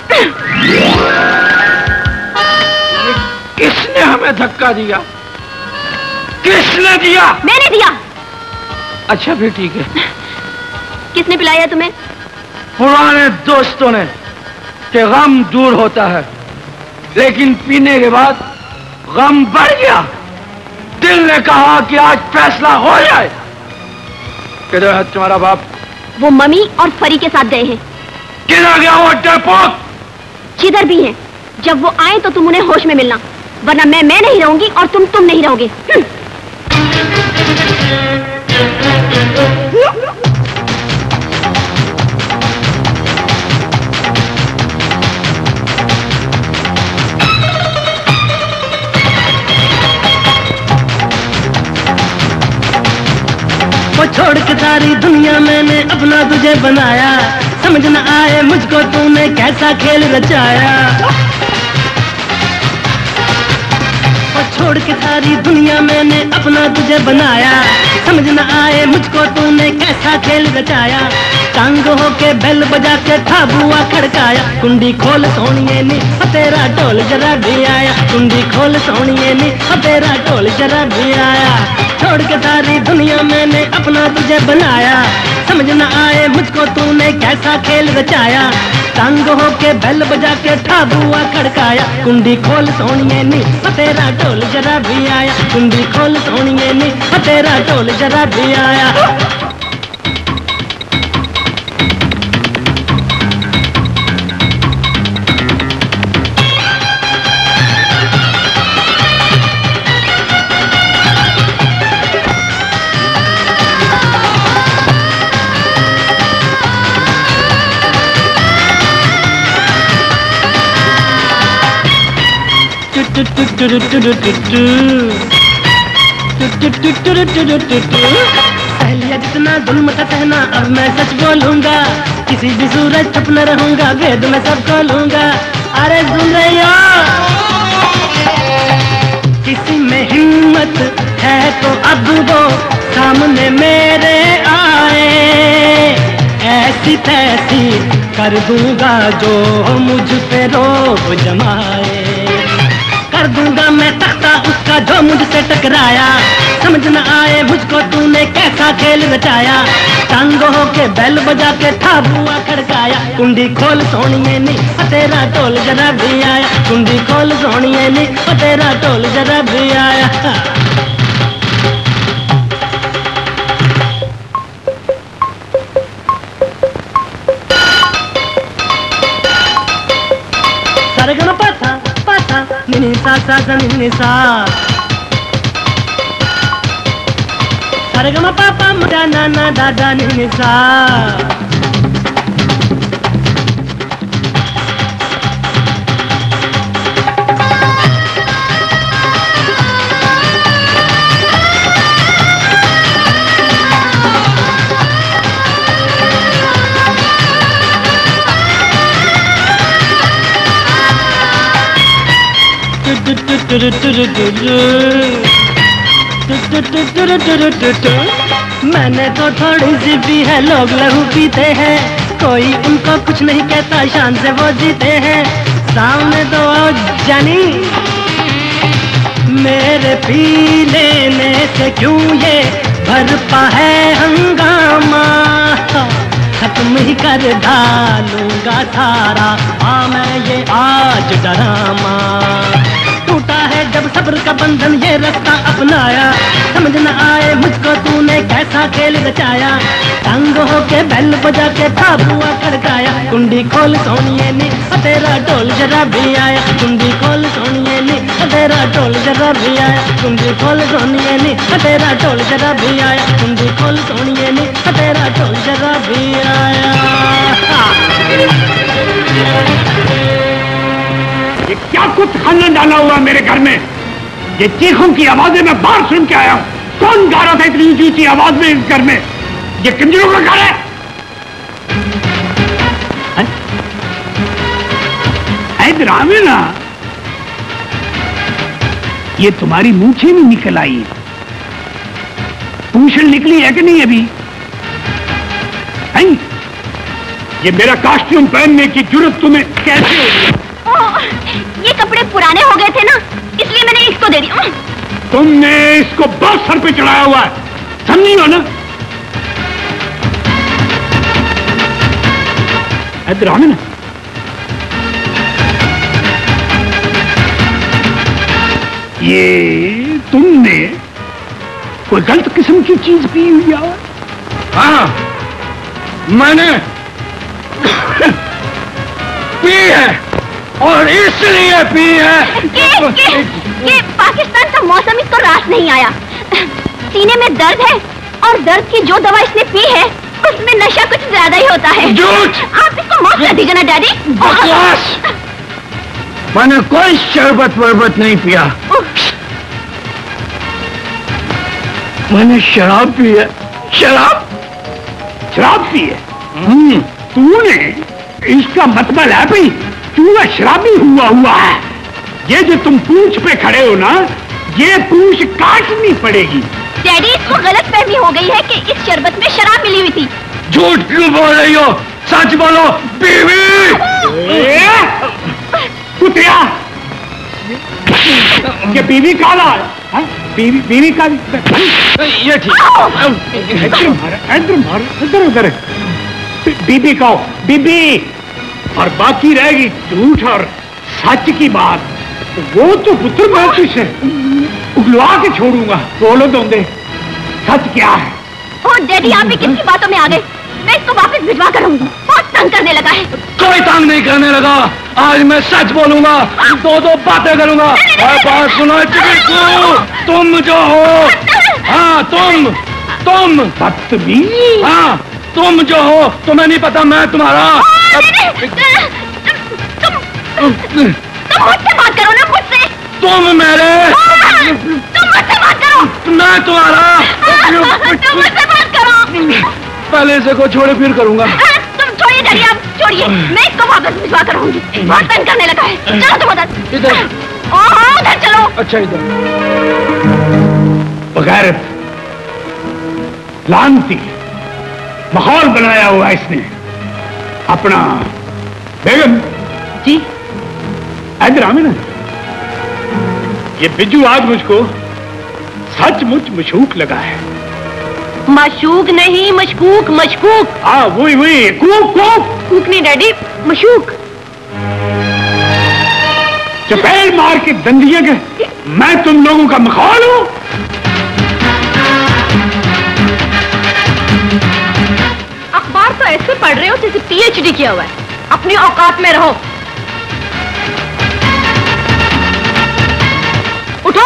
किसने हमें धक्का दिया? किसने दिया? मैंने दिया। अच्छा फिर ठीक है। किसने पिलाया तुम्हें? पुराने दोस्तों ने, कि गम दूर होता है, लेकिन पीने के बाद गम बढ़ गया। दिल ने कहा कि आज फैसला हो जाए। किधर है तुम्हारा बाप? वो मम्मी और फरी के साथ गए हैं। किधर गया वो डरपोक? जिधर भी हैं, जब वो आए तो तुम उन्हें होश में मिलना, वरना मैं मैं नहीं रहूंगी और तुम तुम नहीं रहोगे। वो छोड़ के सारी दुनिया मैंने अपना तुझे बनाया, समझ न आए मुझको तूने कैसा खेल रचाया। वो छोड़ के सारी दुनिया मैंने अपना तुझे बनाया, समझ न आए मुझको तूने कैसा खेल रचाया। टांग होके बेल बजा के था बुआ खड़काया, कुंडी खोल सोनिए नी तेरा ढोल जरा भी आया, कुंडी खोल सोनिए नी तेरा ढोल जरा भी आया। छोड़ के सारी दुनिया मैंने अपना तुझे बनाया, समझ न आए मुझको तूने कैसा खेल रचाया। टांग होके बेल बजा के था बुआ खड़काया, कुंडी खोल सोनिए नी तेरा ढोल जरा भी आया, कुंडी खोल सोनिए नी तेरा ढोल जरा भी आया। पहले जितना जुल्म का सहना अब मैं सच बोलूंगा, किसी भी सूरज छुप न रहूंगा, वेद में सब खोलूंगा। अरे सुन रही हो, किसी में हिम्मत है तो अब वो सामने मेरे आए, ऐसी तैसी कर दूंगा जो मुझ पे रोब जमाए। कर दूंगा मैं तख्ता उसका जो मुझसे टकराया, समझ न आए मुझको तूने कैसा खेल रचाया। टांग होके बेल बजा के था बुआ खड़काया, कुंडी खोल सोनिए नी तेरा ढोल जरा भी आया, कुंडी खोल सोनिए नी तेरा ढोल जरा भी आया। सरगम पाथा पाथा निनी सा सा सा निनी सा, सरगम पापा मुदा नाना दादा निनी सा। मैंने तो थोड़ी सी पी है, लोग लहू पीते हैं, कोई उनको कुछ नहीं कहता, शान से वो जीते हैं। सामने तो आओ जानी, मेरे पी लेने से क्यों ये भरपा है हंगामा, खत्म ही कर डालूंगा सारा हाँ मैं ये आज डरामा। टूटा है जब सब्र का बंधन ये रास्ता अपनाया, समझ न आए मुझको तूने कैसा खेल रचाया। टांग होके बेल बजा के था बुआ खड़काया, कुंडी खोल सोनिए नी तेरा ढोल जरा भी आया, कुंडी खोल सोनिए नी तेरा ढोल जरा भी आया, कुंडी खोल सोनिए नी तेरा ढोल जरा भी आया, कुंडी खोल सोनिए नी तेरा ढोल जरा भी आया। ये क्या कुछ खाना डाला हुआ मेरे घर में, ये चीखों की आवाजें मैं बाहर सुन के आया हूँ। कौन गा रहा था इतनी ऊंची ऊंची आवाज में इस घर में? ये कंजरों का घर है, है? ना, ये तुम्हारी मूछें भी निकल आई, पूंछल निकली है कि नहीं अभी? है? ये मेरा कॉस्ट्यूम पहनने की जरूरत तुम्हें कैसे होगी? ये कपड़े पुराने हो गए थे ना, इसलिए मैंने इसको दे दिया। तुमने इसको बहुत सर पे चढ़ाया हुआ है, समझी हो ना? इधर आओ ना। ये तुमने कोई गलत किस्म की चीज पी हुई है? हाँ, मैंने पी है और इसलिए पी है कि, कि, कि पाकिस्तान का मौसम इसको रास नहीं आया। सीने में दर्द है और दर्द की जो दवा इसने पी है उसमें नशा कुछ ज्यादा ही होता है। झूठ! आप इसको माफ कर दीजिए ना डैडी। बकवास! मैंने कोई शरबत वरबत नहीं पिया, मैंने शराब पी है, शराब? शराब पिए? हम्म, तूने इसका मतलब है भाई चूहा शराबी हुआ हुआ है। ये जो तुम पूंछ पे खड़े हो ना, ये पूंछ काटनी पड़ेगी। डैडी, इसको गलत फहमी हो गई है कि इस शरबत में शराब मिली हुई थी। झूठ क्यों बोल रही हो? सच बोलो बीवी। कुतिया, ये बीवी काला है? बीवी बीवी काली? ये ठीक। इधर मार, इधर मार, इधर उधर। बीबी कहो, बीबी। और बाकी रहेगी झूठ और सच की बात, वो तो पुत्र मैं तुझे उगलवा के छोड़ूंगा। बोलो दोंदे, सच क्या है? ओ डैडी, आप भी किसकी बातों में आ गए? मैं इसको वापस भिजवा करूंगी। बहुत तंग करने लगा है। कोई तंग नहीं करने लगा। आज मैं सच बोलूंगा, दो दो बातें करूंगा। बात सुनो चिकू, तुम जो हो, हाँ तुम तुम बदतमीज। हाँ तुम जो हो, तुम्हें नहीं पता मैं तुम्हारा। तुम मुझसे बात करो ना, मुझसे। तुम मेरे, तुम मुझसे बात करो। मैं तुम्हारा। तुम मुझसे बात करो। पहले से को छोड़े फिर करूंगा। तुम छोड़िए डैडी, आप छोड़िए, मैं इसको वापस भिजवा करूंगी। बहुत तंग करने लगा है। चलो तुम उधर। इधर। उधर चलो। अच्छा इधर। बगैरत, लानती, माहौल बनाया हुआ इसने अपना। बेगम जी, इधर आवे ना। ये बिज्जू आज मुझको सचमुच मशूक लगा है। मशूक नहीं, मशकूक, मशकूक। हाँ वही वही, कूक कूक। कूक नहीं डैडी, मशूक। चपेट मार के दंदिया के मैं तुम लोगों का मखौल हूं। अखबार तो ऐसे पढ़ रहे हो जैसे पीएचडी किया हुआ है। अपनी औकात में रहो। उठो।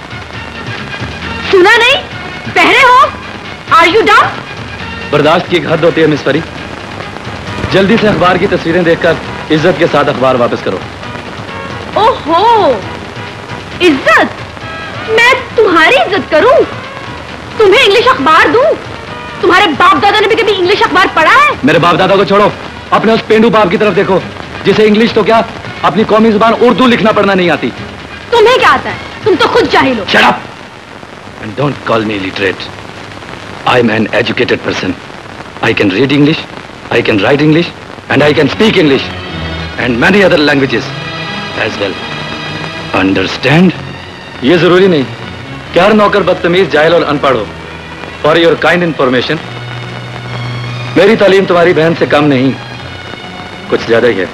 सुना नहीं? बहरे हो? आर यू डम? बर्दाश्त की एक हद होती है मिस परी। जल्दी से अखबार की तस्वीरें देखकर इज्जत के साथ अखबार वापस करो। ओहो, इज्जत? मैं तुम्हारी इज्जत करूं? तुम्हें इंग्लिश अखबार दूं? तुम्हारे बाप दादा ने भी कभी इंग्लिश अखबार पढ़ा है? मेरे बाप दादा को छोड़ो, अपने उस पेंडू बाप की तरफ देखो, जिसे इंग्लिश तो क्या अपनी कौमी जुबान उर्दू लिखना पढ़ना नहीं आती। तुम्हें क्या आता है? तुम तो खुद जाहिल हो। Shut up and don't call me illiterate. I'm an educated person. I can read English, I can write English, and I can speak English, and many other languages as well. Understand? ये जरूरी नहीं कि हर नौकर बदतमीज, जाहिल और अनपढ़ हो। For your kind information, मेरी तालीम तुम्हारी बहन से कम नहीं, कुछ ज्यादा ही है।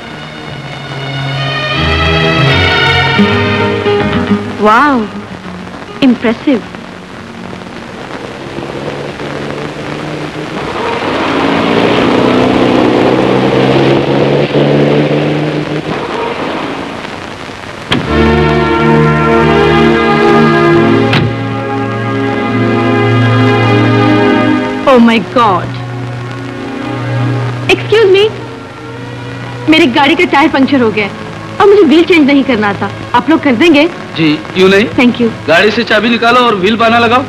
Wow, impressive. Oh my God! Excuse me, मेरी गाड़ी का टायर पंक्चर हो गया है और मुझे व्हील चेंज नहीं करना था। आप लोग कर देंगे? जी, क्यों नहीं? Thank you. गाड़ी से चाबी निकालो और व्हील पाना लगाओ।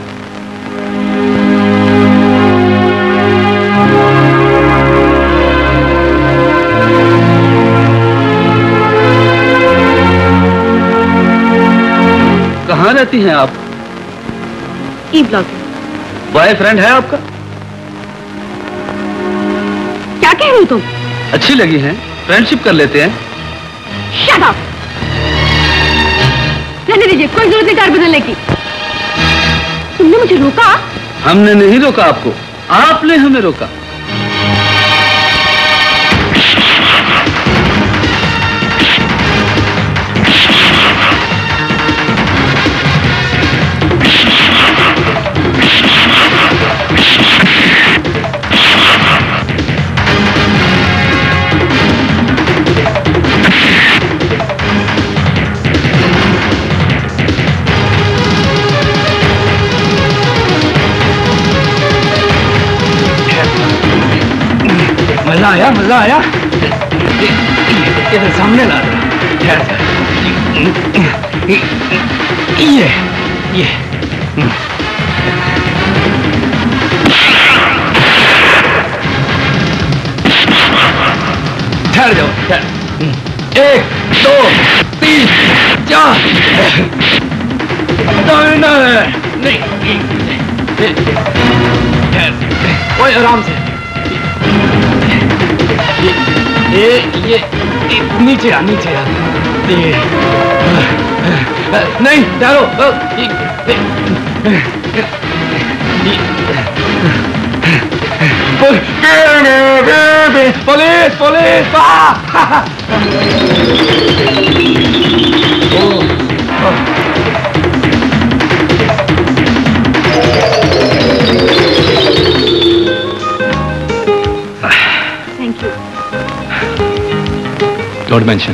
कहाँ रहती हैं आप? E block. बॉयफ्रेंड है आपका? क्या कह रही हो तुम? अच्छी लगी हैं, फ्रेंडशिप कर लेते हैं। Shut up! रहने दीजिए, कोई जरूरत नहीं कार बदलने की। तुमने मुझे रोका? हमने नहीं रोका आपको, आपने हमें रोका। मजा आया, मजा आया। इधर सामने ला दो। ये ये एक, दो, तीन, चार। नहीं, ओए आराम से। ये ये नीचे आ, नीचे आ। ये नहीं ठहरो। Police police. Thank you. Don't mention.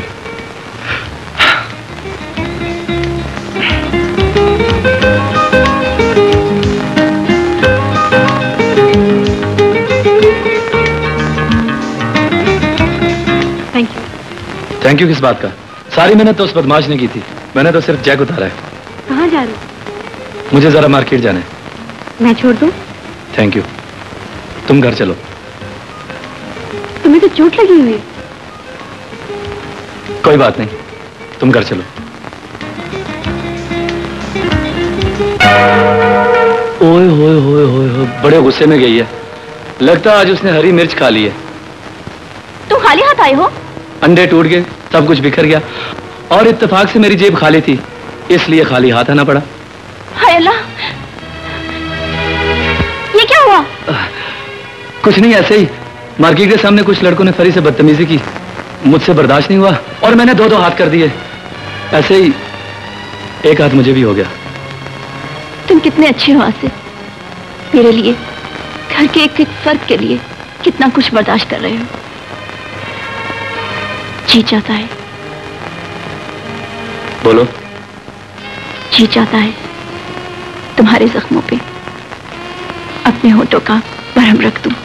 Thank you किस बात का? सारी मेहनत तो उस बदमाश ने की थी, मैंने तो सिर्फ जैक उतारा है। कहाँ जा रहे हो? मुझे जरा मार्केट जाना है। मैं छोड़ दूं? थैंक यू, तुम घर चलो। तुम्हें तो चोट लगी हुई है। कोई बात नहीं, तुम घर चलो। ओए होए होए होए होए, बड़े गुस्से में गई है। लगता आज उसने हरी मिर्च खा ली है। तुम खाली हाथ आए हो? अंडे टूट गए, सब कुछ बिखर गया और इत्तेफाक से मेरी जेब खाली थी, इसलिए खाली हाथ आना पड़ा। हाय अल्लाह, ये क्या हुआ? कुछ नहीं, ऐसे ही मार्केट के सामने कुछ लड़कों ने फरी से बदतमीजी की, मुझसे बर्दाश्त नहीं हुआ और मैंने दो दो हाथ कर दिए। ऐसे ही एक हाथ मुझे भी हो गया। तुम कितने अच्छे हो आसिफ, मेरे लिए, घर के एक एक फर्द के लिए कितना कुछ बर्दाश्त कर रहे हो। जी चाहता है। बोलो। जी चाहता है तुम्हारे जख्मों पे अपने होठों का मरहम रख दूं।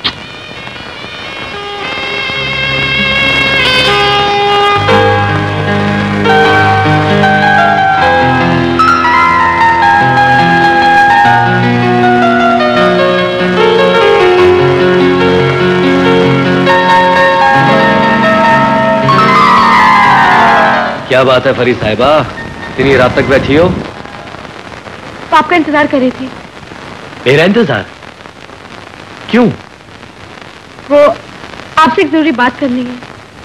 क्या बात है फरी साहिबा, इतनी रात तक बैठी हो? तो आपका इंतजार कर रही थी। मेरा इंतजार? क्यों? वो आपसे एक जरूरी बात करनी है।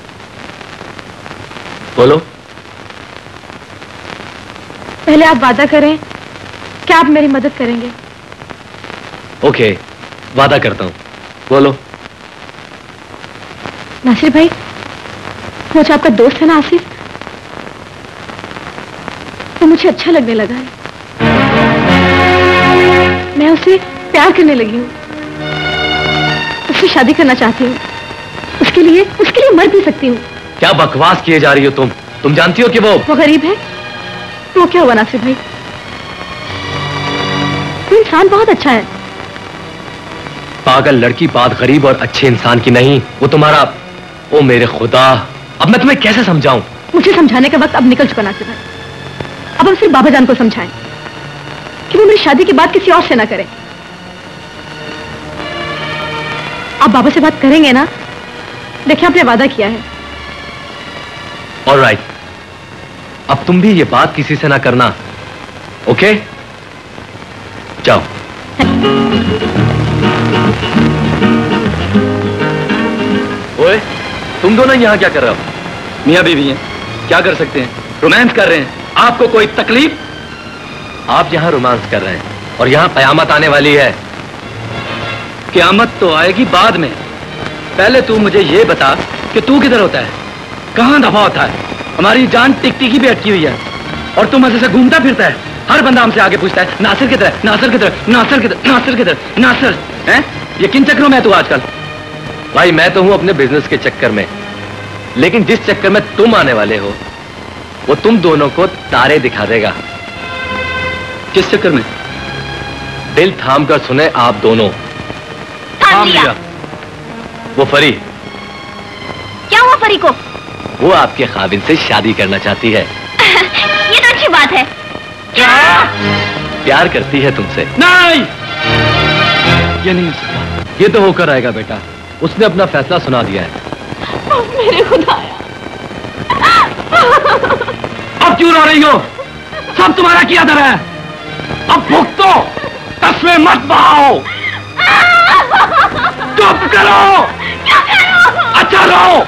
बोलो। पहले आप वादा करें कि आप मेरी मदद करेंगे। ओके, वादा करता हूं। बोलो। नासिर भाई, वो जो आपका दोस्त है ना आसिफ, वो मुझे अच्छा लगने लगा है। मैं उसे प्यार करने लगी हूँ, उससे शादी करना चाहती हूँ। उसके लिए उसके लिए मर भी सकती हूँ। क्या बकवास किए जा रही हो तुम? तुम जानती हो कि वो वो गरीब है, तो क्या हुआ नासिर भाई? वो इंसान बहुत अच्छा है। पागल लड़की बात गरीब और अच्छे इंसान की नहीं, वो तुम्हारा। ओ मेरे खुदा, अब मैं तुम्हें कैसे समझाऊं? मुझे समझाने का वक्त अब निकल चुका नासिर भाई। अब हम सिर्फ बाबा जान को समझाएं कि वो मेरी शादी के बाद किसी और से ना करें। आप बाबा से बात करेंगे ना? देखिए, आपने वादा किया है। ऑलराइट, अब तुम भी ये बात किसी से ना करना, ओके? जाओ। ओए, तुम दोनों यहाँ क्या कर रहे हो? मियाँ बीवी हैं, क्या कर सकते हैं? रोमांस कर रहे हैं। आपको कोई तकलीफ? आप यहाँ रोमांस कर रहे हैं और यहाँ कयामत आने वाली है। कयामत तो आएगी बाद में, पहले तू मुझे ये बता कि तू किधर होता है, कहाँ दफा होता है? हमारी जान टिक टिकी भी अटकी हुई है और तू मजे से घूमता फिरता है। हर बंदा हमसे आगे पूछता है, नासिर किधर है, नासिर किधर, नासिर किधर, नासिर किधर, नासिर है? ये किन चक्करों में है तू आजकल? भाई मैं तो हूं अपने बिजनेस के चक्कर में, लेकिन जिस चक्कर में तुम आने वाले हो वो तुम दोनों को तारे दिखा देगा। किस चक्कर में? दिल थाम कर सुने आप दोनों। थाम लिया। वो फरी। क्या हुआ फरी को? वो आपके खाविन से शादी करना चाहती है। ये तो अच्छी बात है। क्या? प्यार करती है तुमसे? नहीं, ये नहीं हो सकता। ये तो होकर आएगा बेटा, उसने अपना फैसला सुना दिया है। मेरे खुदाया। अब क्यों रो रही हो? सब तुम्हारा किया धरा है। अब भुगतो, तस्वीर मत बहाओ। चुप करो। अच्छा रो।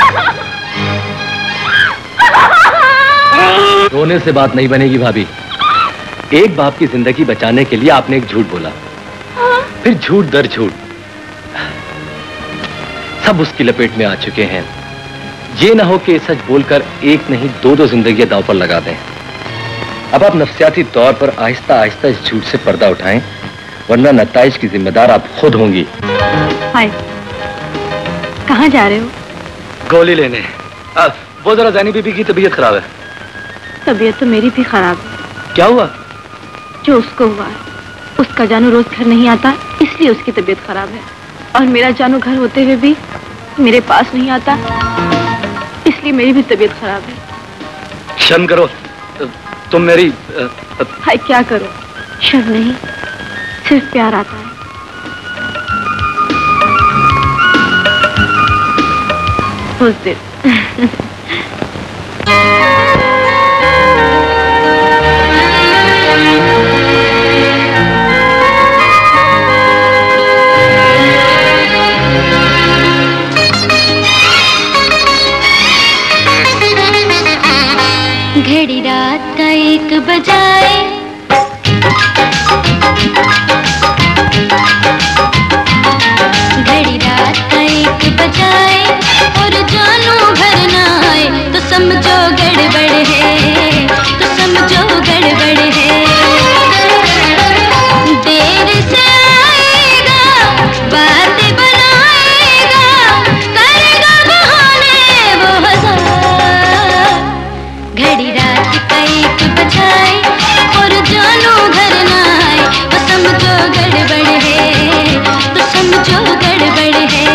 रोने से बात नहीं बनेगी भाभी। एक बाप की जिंदगी बचाने के लिए आपने एक झूठ बोला, फिर झूठ दर झूठ, सब उसकी लपेट में आ चुके हैं। ये ना हो कि सच बोलकर एक नहीं दो दो जिंदगियां दांव पर लगा दें। अब आप नफ्सियाती तौर पर आहिस्ता आहिस्ता इस झूठ से पर्दा उठाएं, वरना नताइज की जिम्मेदार आप खुद होंगी। हाय, कहाँ जा रहे हो? गोली लेने। आ, वो जरा जानी बीबी की तबीयत खराब है। तबीयत तो मेरी भी खराब है। क्या हुआ? जो उसको हुआ है, उसका जानू रोज घर नहीं आता, इसलिए उसकी तबीयत खराब है। और मेरा जानू घर होते हुए भी मेरे पास नहीं आता, इसलिए मेरी भी तबीयत खराब है। शर्म करो, तुम मेरी। हाय, क्या करो? शर्म नहीं, सिर्फ प्यार आता है। उस दिन घड़ी रात का एक बजाए, घड़ी रात का एक बजाए और जानू घर ना आए तो समझो गड़बड़ है, तो समझो गड़बड़ है। देर से आएगा, बातें बनाएगा, करेगा बहाने वो हजार। घड़ी रात का एक बजाए और जानू घर ना आए तो समझो गड़बड़ है, तो समझो गड़बड़ है।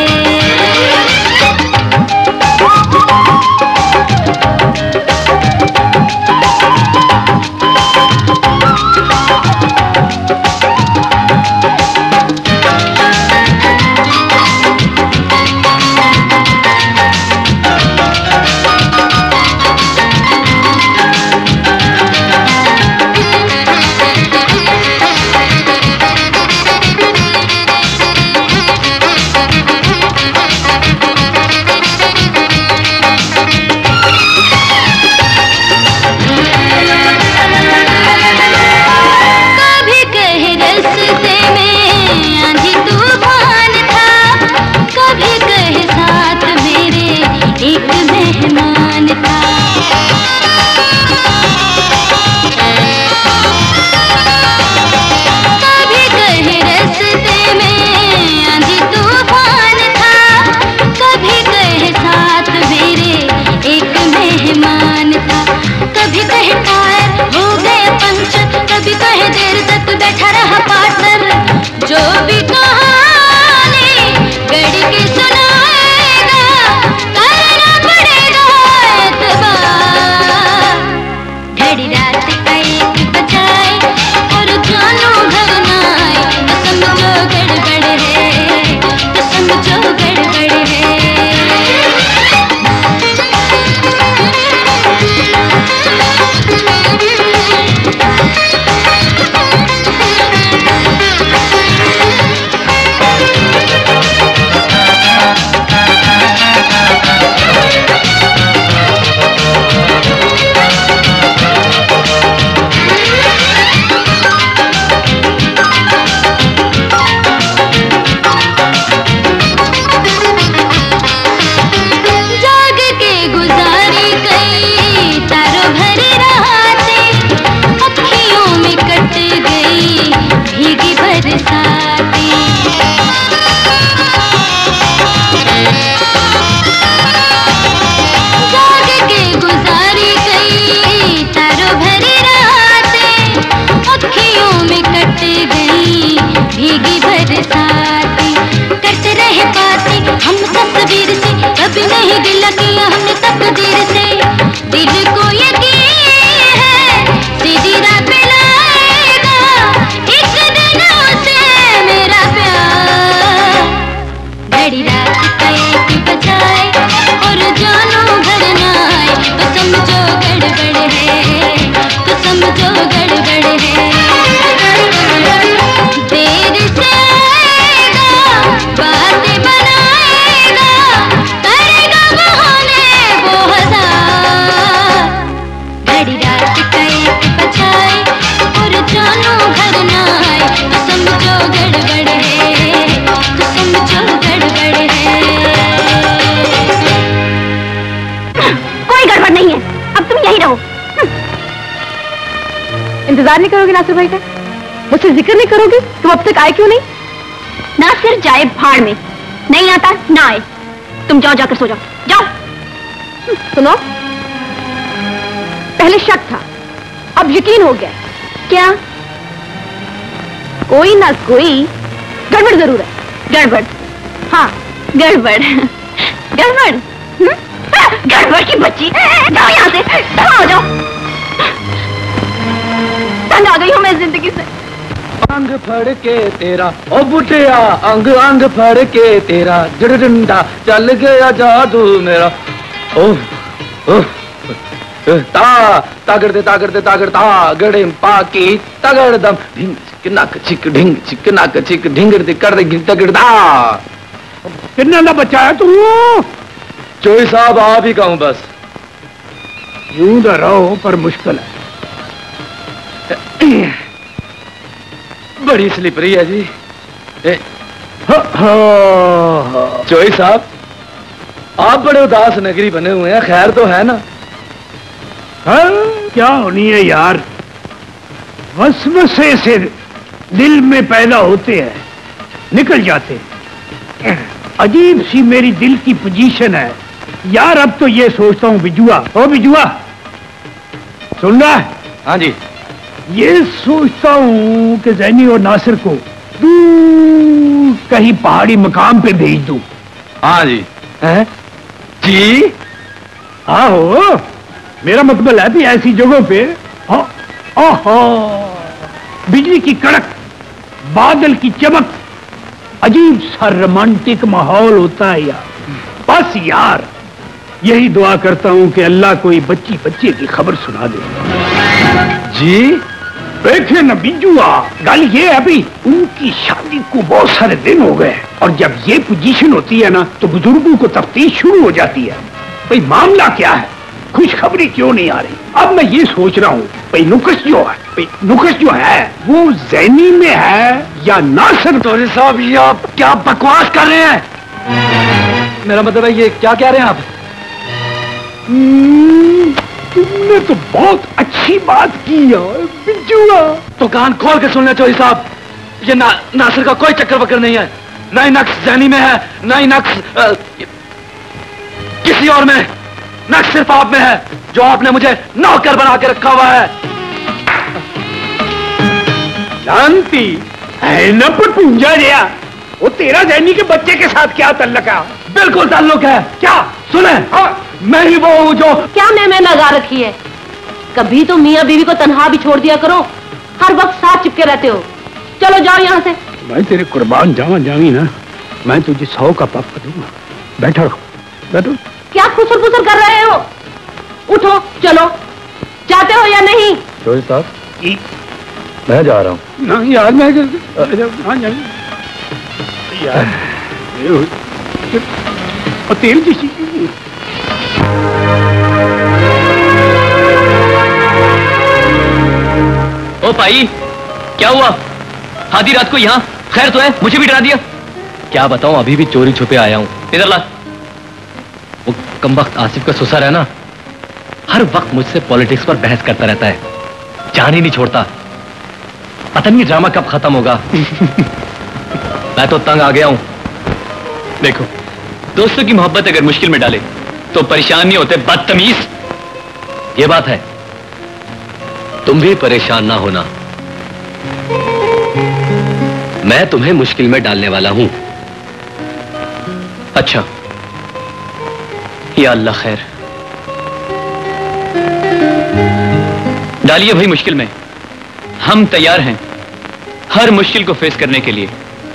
कभी नहीं गिला किया हमने तकदीर से, दिल को यकीन है सीधी राह पे लाएगा एक दिन उसे मेरा प्यार। घड़ी रात का एक बजाए इंतजार नहीं करोगे नासिर भाई का? मुझसे जिक्र नहीं करोगे? तुम अब तक आए क्यों नहीं? नासिर जाए भाड़ में, नहीं आता ना आए। तुम जाओ, जाकर सो जाओ, जाओ। सुनो, पहले शक था, अब यकीन हो गया। क्या? कोई ना कोई गड़बड़ जरूर है। गड़बड़? हाँ, गड़बड़। गड़बड़? गड़बड़ की बच्ची, जाओ यहाँ से, जाओ जाओ। तंग आ गई हूँ मैं जिंदगी से। अंग फड़ के तेरा ओ बुटिया, अंग अंग फड़ के तेरा जड़डंडा चल गया जादू मेरा। ओह ओह ता तागड़ दे तागड़ दे तागड़ ता गड़े पाकी तगड़ दम ढिंग चिक नक चिक ढिंग चिक नक चिक ढिंगड़ दे कर दे तगड़ दा। कितना ना बचा है तू? चोई साहब आप ही कहूं बस। यूं तो रहो पर मुश्किल है। बड़ी स्लिपरी है जी। चोई साहब, आप बड़े उदास नगरी बने हुए हैं, खैर तो है ना? हाँ, क्या होनी है यार, वसवसे से दिल में पैदा होते हैं, निकल जाते हैं। अजीब सी मेरी दिल की पोजीशन है यार। अब तो ये सोचता हूँ बिजुआ, ओ बिजुआ सुन रहा है? हाँ जी। ये सोचता हूँ कि जैनी और नासिर को दूर कहीं पहाड़ी मकाम पे भेज दूं। हाँ जी। हैं? जी हाँ हो, मेरा मतलब है भी ऐसी जगहों पे हाँ, ओहो, बिजली की कड़क, बादल की चमक, अजीब सा रोमांटिक माहौल होता है यार। बस यार यही दुआ करता हूँ कि अल्लाह कोई बच्ची बच्चे की खबर सुना दे। जी देखे न बिजुआ, गल ये है अभी उनकी शादी को बहुत सारे दिन हो गए और जब ये पोजीशन होती है ना तो बुजुर्गों को तफ्तीश शुरू हो जाती है। भाई मामला क्या है, खुशखबरी क्यों नहीं आ रही? अब मैं ये सोच रहा हूँ भाई नुकस जो है, भाई नुकस जो है वो जैनी में है या नासिर? तोरे साहब ये आप क्या बकवास कर रहे हैं? मेरा मतलब है ये क्या कह रहे हैं आप? तुमने तो बहुत अच्छी बात की यार बिजुआ। तो कान खोल के सुन ले चोरी साहब, ये ना, नासिर का कोई चक्कर वक्कर नहीं है, ना ही नक्स जैनी में है, ना ही नक्स आ, किसी और में, नक्स सिर्फ आप में है जो आपने मुझे नौकर बना के रखा हुआ है। शांति है न पूंजा रिया, वो तेरा जैनी के बच्चे के साथ क्या तल्लक है? बिल्कुल ताल्लुक है। क्या? सुने, हाँ, मैं ही वो हूँ जो क्या मैं मैं लगा रखी है। कभी तो मियाँ बीवी को तन्हा भी छोड़ दिया करो, हर वक्त साथ चिपके रहते हो। चलो जाओ यहाँ से। मैं तेरे कुर्बान जावा जाऊंगी ना, मैं तुझे सौ का पाप दूंगा। बैठो बैठो। क्या खुसर खुसर कर रहे हो? उठो चलो, जाते हो या नहीं? चोरी साहब मैं जा रहा हूँ। ना यार मैं हाँ यार और तेल किसी ओ भाई, क्या हुआ? आधी रात को यहाँ खैर तो है, मुझे भी डरा दिया। क्या बताऊं, अभी भी चोरी छुपे आया हूं। इधर ला। वो कमबख्त आसिफ का ससुर है ना, हर वक्त मुझसे पॉलिटिक्स पर बहस करता रहता है, जान ही नहीं छोड़ता। पता नहीं ड्रामा कब खत्म होगा। मैं तो तंग आ गया हूं। देखो, दोस्तों की मोहब्बत अगर मुश्किल में डाले तो परेशान नहीं होते बदतमीज। ये बात है, तुम भी परेशान ना होना, मैं तुम्हें मुश्किल में डालने वाला हूं। अच्छा, या अल्लाह खैर, डालिए भाई मुश्किल में, हम तैयार हैं हर मुश्किल को फेस करने के लिए।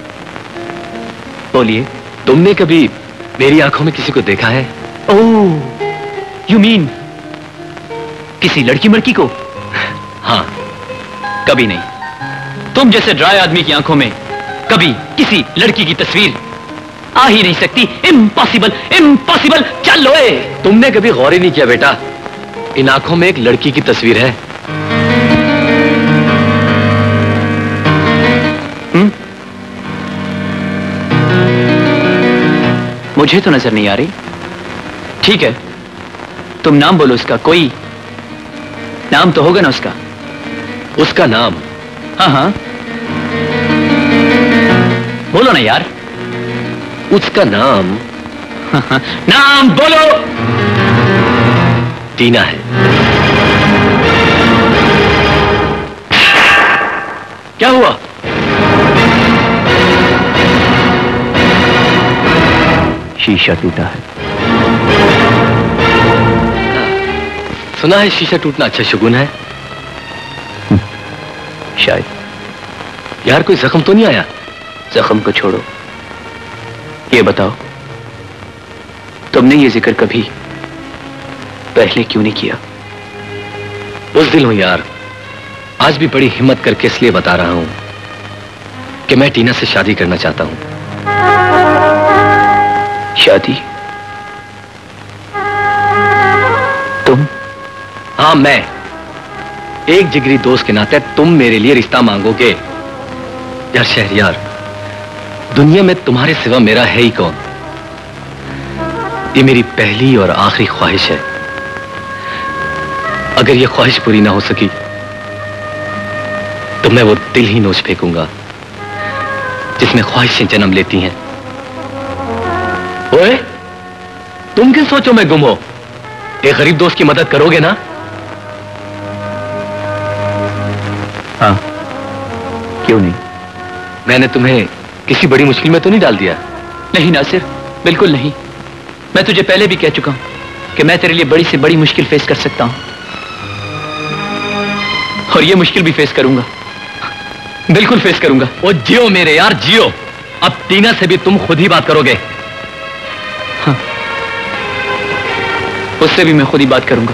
बोलिए, तुमने कभी मेरी आंखों में किसी को देखा है? ओह, यू मीन किसी लड़की मड़की को? हाँ, कभी नहीं। तुम जैसे ड्राई आदमी की आंखों में कभी किसी लड़की की तस्वीर आ ही नहीं सकती। Impossible, impossible. चल लोए। तुमने कभी गौर ही नहीं किया बेटा, इन आंखों में एक लड़की की तस्वीर है। हुँ? मुझे तो नजर नहीं आ रही। ठीक है, तुम नाम बोलो उसका, कोई नाम तो होगा ना उसका। उसका नाम। हाँ हाँ, बोलो ना यार। उसका नाम नाम बोलो। टीना है। क्या हुआ? शीशा टूटा है। सुना है शीशा टूटना अच्छा शगुन है। शायद। यार कोई जख्म तो नहीं आया? जख्म को छोड़ो, ये बताओ तुमने ये जिक्र कभी पहले क्यों नहीं किया? बुज़दिल हूं यार, आज भी बड़ी हिम्मत करके इसलिए बता रहा हूं कि मैं टीना से शादी करना चाहता हूं। शादी? तुम? हाँ मैं। एक जिगरी दोस्त के नाते तुम मेरे लिए रिश्ता मांगोगे? यार शहरयार, दुनिया में तुम्हारे सिवा मेरा है ही कौन? ये मेरी पहली और आखिरी ख्वाहिश है। अगर ये ख्वाहिश पूरी ना हो सकी तो मैं वो दिल ही नोच फेंकूंगा जिसमें ख्वाहिशें जन्म लेती हैं। ओए, तुम किस सोचो में गुम हो? एक गरीब दोस्त की मदद करोगे ना? हाँ, क्यों नहीं? मैंने तुम्हें किसी बड़ी मुश्किल में तो नहीं डाल दिया? नहीं नासिर, बिल्कुल नहीं। मैं तुझे पहले भी कह चुका हूं कि मैं तेरे लिए बड़ी से बड़ी मुश्किल फेस कर सकता हूं, और ये मुश्किल भी फेस करूंगा, बिल्कुल फेस करूंगा। ओ जियो मेरे यार, जियो। अब टीना से भी तुम खुद ही बात करोगे? हाँ, उससे भी मैं खुद ही बात करूंगा।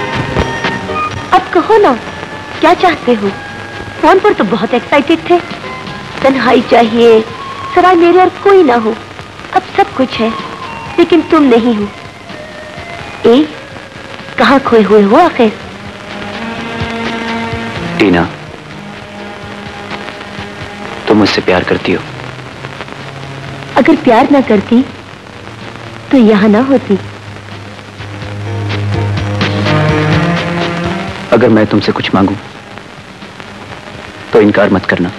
अब कहो ना, क्या चाहते हो? फोन पर तो बहुत एक्साइटेड थे। तन्हाई चाहिए, सिवाय मेरे और कोई ना हो। अब सब कुछ है, लेकिन तुम नहीं हो। ए, कहाँ खोए हुए हो आखिर? टीना, तुम मुझसे प्यार करती हो? अगर प्यार ना करती तो यहां ना होती। अगर मैं तुमसे कुछ मांगूं तो इनकार मत करना।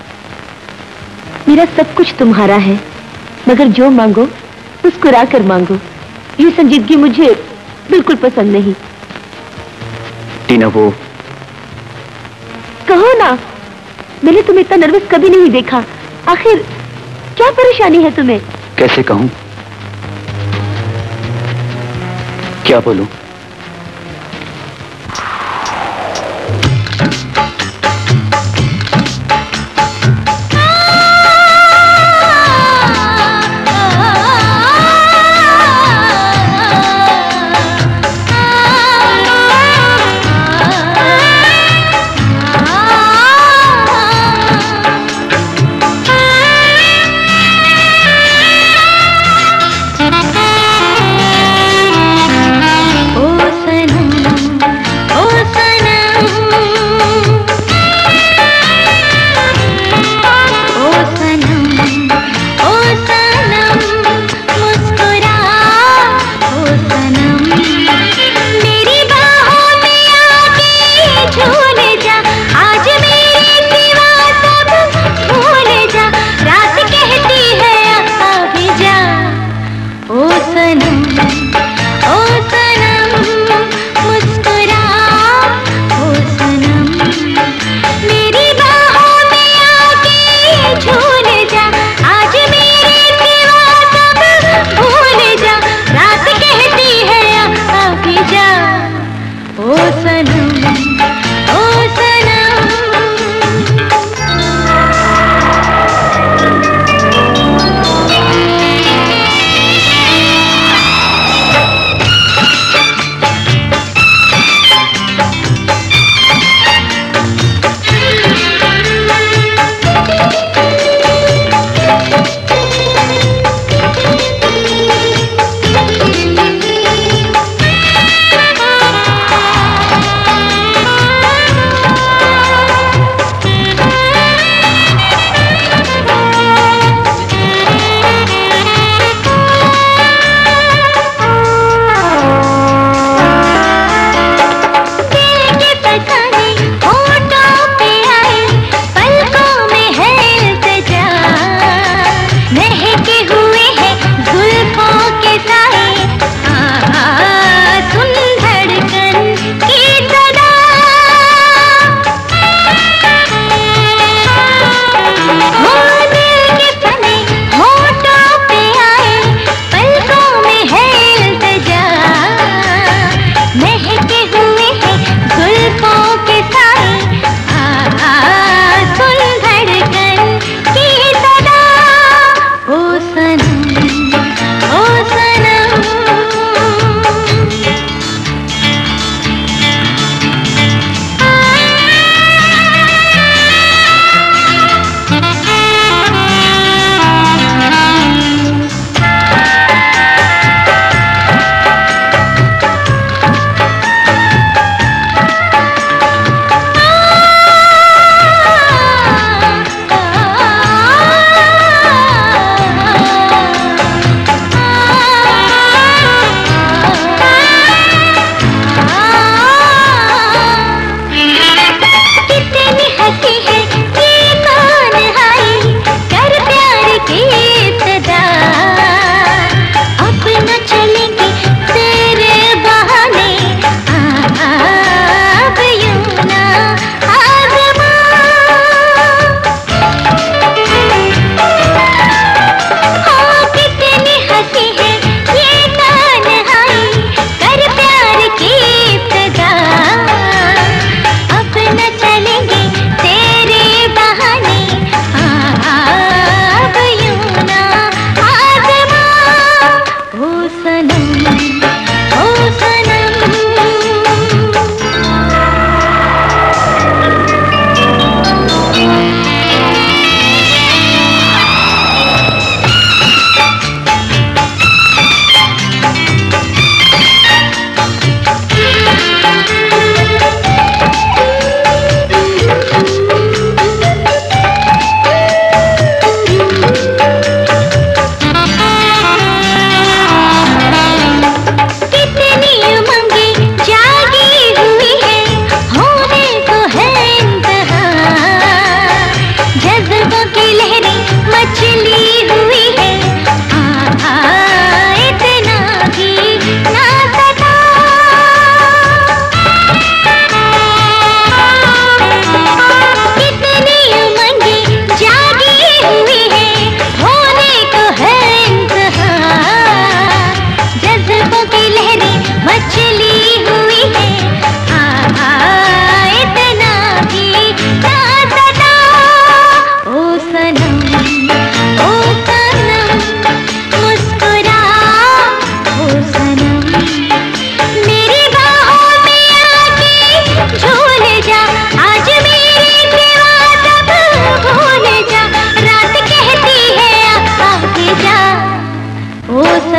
मेरा सब कुछ तुम्हारा है, मगर जो मांगो मुस्कुरा कर मांगो। ये संजीदगी मुझे बिल्कुल पसंद नहीं। टीना, वो कहो ना, मैंने तुम्हें इतना नर्वस कभी नहीं देखा। आखिर क्या परेशानी है तुम्हें? कैसे कहूं, क्या बोलूं? ओ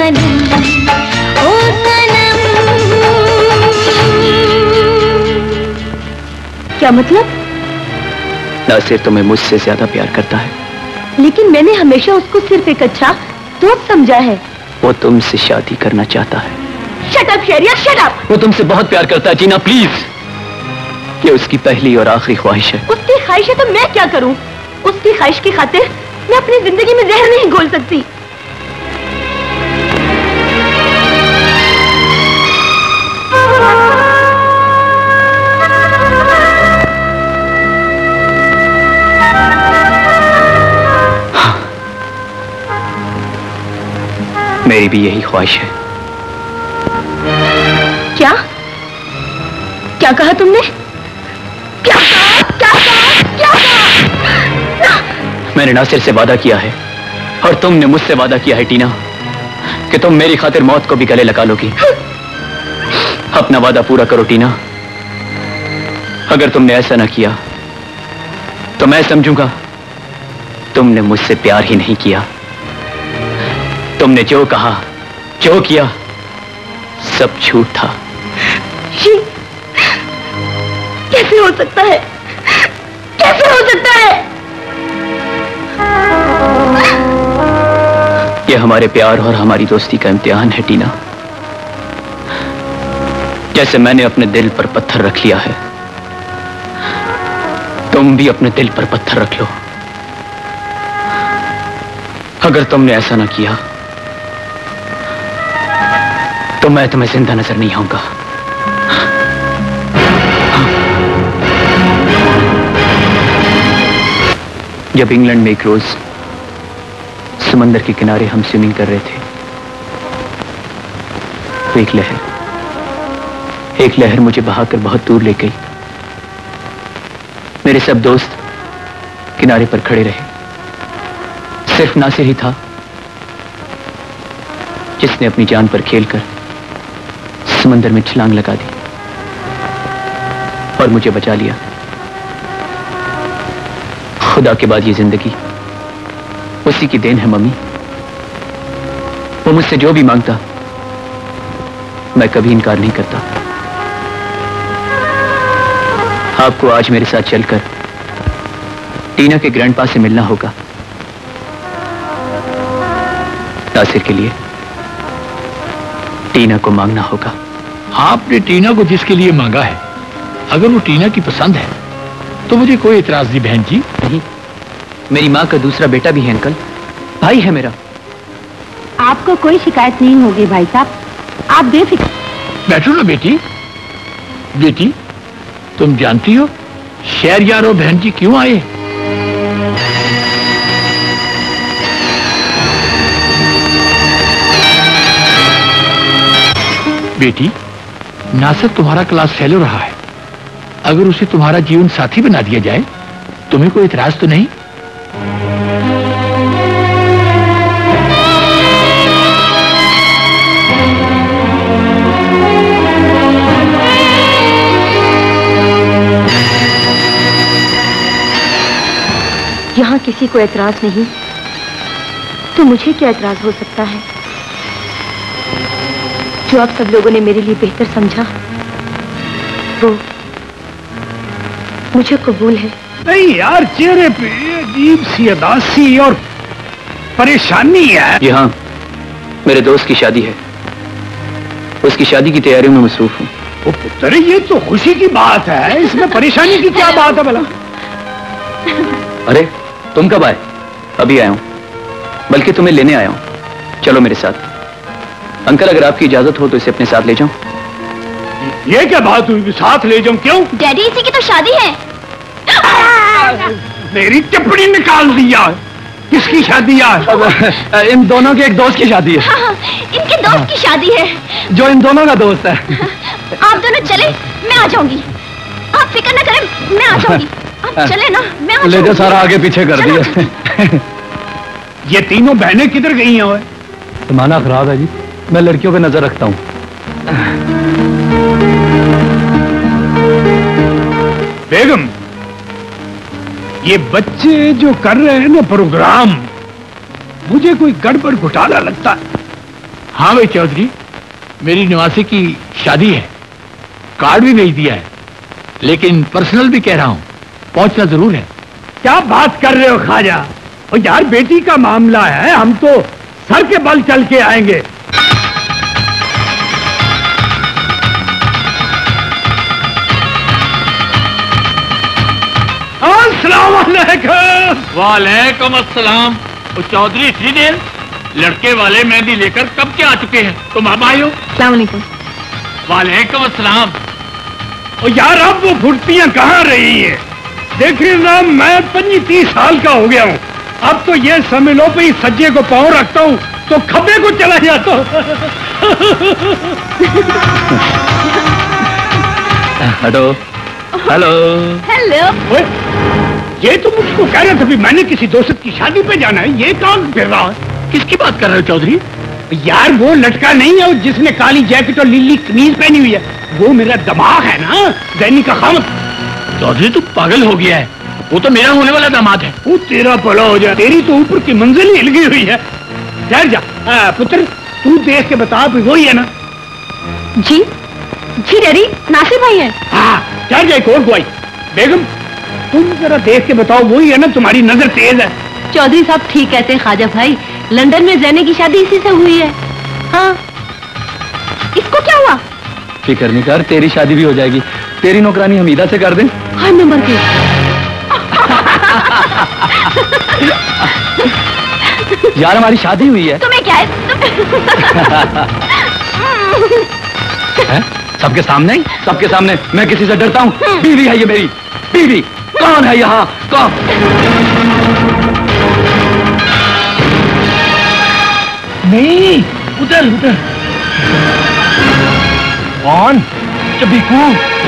सनम ओ सनम। क्या मतलब? नासिर तुम्हें मुझसे ज्यादा प्यार करता है। लेकिन मैंने हमेशा उसको सिर्फ एक अच्छा दोस्त समझा है। वो तुमसे शादी करना चाहता है। Shut up Shahriya, shut up. वो तुमसे बहुत प्यार करता है जीना, प्लीज। ये उसकी पहली और आखिरी ख्वाहिश है। उसकी ख्वाहिश है तो मैं क्या करूं? उसकी ख्वाहिश की खातिर मैं अपनी जिंदगी में जहर नहीं घोल सकती। मेरी भी यही ख्वाहिश है। क्या क्या कहा तुमने? क्या कहा? क्या कहा? क्या कहा? मैंने नासिर से वादा किया है और तुमने मुझसे वादा किया है टीना कि तुम मेरी खातिर मौत को भी गले लगा लोगी। अपना वादा पूरा करो टीना। अगर तुमने ऐसा ना किया तो मैं समझूंगा तुमने मुझसे प्यार ही नहीं किया। तुमने जो कहा, जो किया, सब झूठ था। कैसे हो सकता है? कैसे हो सकता है? यह हमारे प्यार और हमारी दोस्ती का इम्तिहान है टीना। जैसे मैंने अपने दिल पर पत्थर रख लिया है, तुम भी अपने दिल पर पत्थर रख लो। अगर तुमने ऐसा ना किया तो मैं तुम्हें जिंदा नजर नहीं आऊंगा। जब इंग्लैंड में एक रोज समंदर के किनारे हम स्विमिंग कर रहे थे तो एक लहर एक लहर मुझे बहाकर बहुत दूर ले गई। मेरे सब दोस्त किनारे पर खड़े रहे। सिर्फ नासिर ही था जिसने अपनी जान पर खेलकर समंदर में छलांग लगा दी और मुझे बचा लिया। खुदा के बाद ये जिंदगी उसी की देन है मम्मी। वो मुझसे जो भी मांगता मैं कभी इनकार नहीं करता। आपको आज मेरे साथ चलकर टीना के ग्रैंडपा से मिलना होगा। नासिर के लिए टीना को मांगना होगा। आपने टीना को जिसके लिए मांगा है, अगर वो टीना की पसंद है तो मुझे कोई इतराज नहीं बहन जी। नहीं, मेरी माँ का दूसरा बेटा भी है अंकल, भाई है मेरा। आपको कोई शिकायत नहीं होगी भाई साहब, आप बेफिक्र बैठो ना बेटी। बेटी तुम जानती हो शहरयार और बहन जी क्यों आए? बेटी, नासिर तुम्हारा क्लास फेलो रहा है। अगर उसे तुम्हारा जीवन साथी बना दिया जाए, तुम्हें कोई इतराज तो नहीं? यहाँ किसी को एतराज नहीं तो मुझे क्या एतराज हो सकता है? जो आप सब लोगों ने मेरे लिए बेहतर समझा वो मुझे कबूल है। नहीं यार, चेहरे पे अजीब सी उदासी और परेशानी है। जी हाँ, मेरे दोस्त की शादी है, उसकी शादी की तैयारियों में मसरूफ हूँ। ओ पुत्र, ये तो खुशी की बात है, इसमें परेशानी की क्या बात है भला? अरे तुम कब आए? अभी आया हूँ, बल्कि तुम्हें लेने आया हूँ। चलो मेरे साथ। अंकल अगर आपकी इजाजत हो तो इसे अपने साथ ले जाऊं। ये क्या बात हुई, साथ ले जाऊं? क्यों? डैडी, इसी की तो शादी है। मेरी टिप्पणी निकाल दिया। किसकी शादी है? इन दोनों के एक दोस्त की शादी है। हाँ, इनके दोस्त की शादी है जो इन दोनों का दोस्त है। आप दोनों चले, मैं आ जाऊंगी। आप फिक्र न करें, मैं आ जाऊंगी। आप चले ना, मैं आ जाऊंगी। ले जा, सारा आगे पीछे कर दिया। ये तीनों बहनें किधर गई हैं? जमाना खराब है जी, मैं लड़कियों पे नजर रखता हूँ। बेगम, ये बच्चे जो कर रहे हैं ना प्रोग्राम, मुझे कोई गड़बड़ घोटाला लगता है। हाँ भाई चौधरी, मेरी निवासी की शादी है, कार्ड भी भेज दिया है, लेकिन पर्सनल भी कह रहा हूँ, पहुंचना जरूर है। क्या बात कर रहे हो ख्वाजा? और यार बेटी का मामला है, हम तो सर के बल चल के आएंगे। अस्सलामुअलैकुम। वालेकुम अस्सलाम। चौधरी इतनी देर? लड़के वाले मेहंदी लेकर कब के आ चुके हैं? तुम अब आए हो? अस्सलामुअलैकुम। वालेकुम अस्सलाम। और यार अब वो फुर्तियां कहाँ रही हैं? देखिए ना, मैं पच्चीस साल का हो गया हूँ, अब तो ये समझ लो पे सज्जे को पाँव रखता हूँ तो खब्बे को चला जाता हूँ। Hello hello hello. ये तो मुझको कह रहे थे भी मैंने किसी दोस्त की शादी पे जाना है, ये काम फिर रहा है। किसकी बात कर रहे हो चौधरी? यार वो लड़का नहीं है जिसने काली जैकेट और नीली कमीज पहनी हुई है, वो मेरा दिमाग है ना, दैनी का खामत। चौधरी तू पागल हो गया है, वो तो मेरा होने वाला दामाद है। वो तेरा भला हो जाए, तेरी तो ऊपर की मंजिल ही हिल गई हुई है। ठहर जा आ, पुत्र, तू देख के बता भी वही है ना? जी जी डैडी, नासिर भाई है। हाँ ठहर जा, एक और गुआई। बेगम तुम जरा देख के बताओ, वही है ना? तुम्हारी नजर तेज है। चौधरी साहब ठीक कहते हैं ख्वाजा भाई, लंदन में जैने की शादी इसी से हुई है। हाँ, इसको क्या हुआ? फिक्र नहीं कर, तेरी शादी भी हो जाएगी। तेरी नौकरानी हमीदा से कर दें। हाँ नंबर की। यार हमारी शादी हुई है। तुम्हें क्या है? है? सबके सामने? सबके सामने मैं किसी से डरता हूँ? बीवी है ये मेरी, बीवी। कौन है यहाँ? कौन? नहीं, उधर उधर। कौन? चबीकू।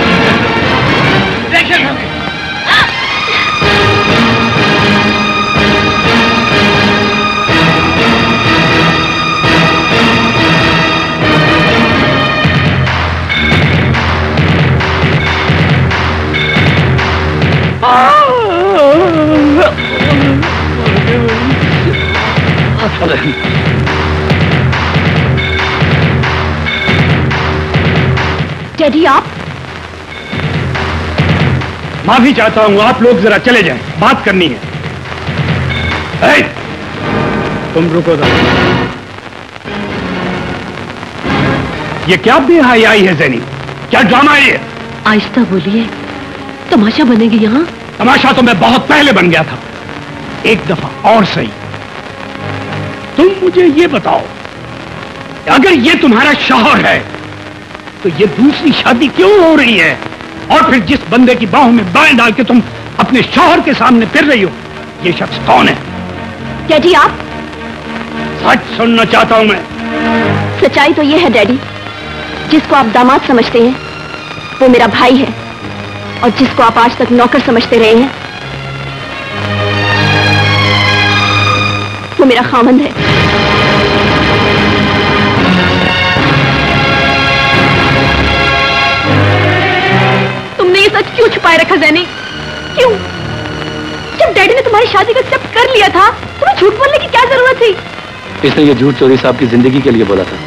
डैडी आप? माफी चाहता हूँ, आप लोग जरा चले जाएं, बात करनी है। ए, तुम रुको जरा। ये क्या बेहयाई है ज़ैनी? क्या ड्रामा है ये? आहिस्ता बोलिए, तमाशा बनेगी यहाँ। तमाशा तो मैं बहुत पहले बन गया था, एक दफा और सही। तुम मुझे ये बताओ, अगर ये तुम्हारा शौहर है तो ये दूसरी शादी क्यों हो रही है? और फिर जिस बंदे की बाहों में बाएं डाल के तुम अपने शौहर के सामने फिर रही हो, ये शख्स कौन है? डैडी आप? सच सुनना चाहता हूं मैं। सच्चाई तो ये है डैडी, जिसको आप दामाद समझते हैं वो मेरा भाई है, और जिसको आप आज तक नौकर समझते रहे हैं वो मेरा खामंद है। तुमने ये सच क्यों छुपाए रखा ज़ैनी? क्यों? जब डैडी ने तुम्हारी शादी को एक्सेप्ट कर लिया था, तुम्हें झूठ बोलने की क्या जरूरत थी? इसने ये झूठ चौधरी साहब की जिंदगी के लिए बोला था।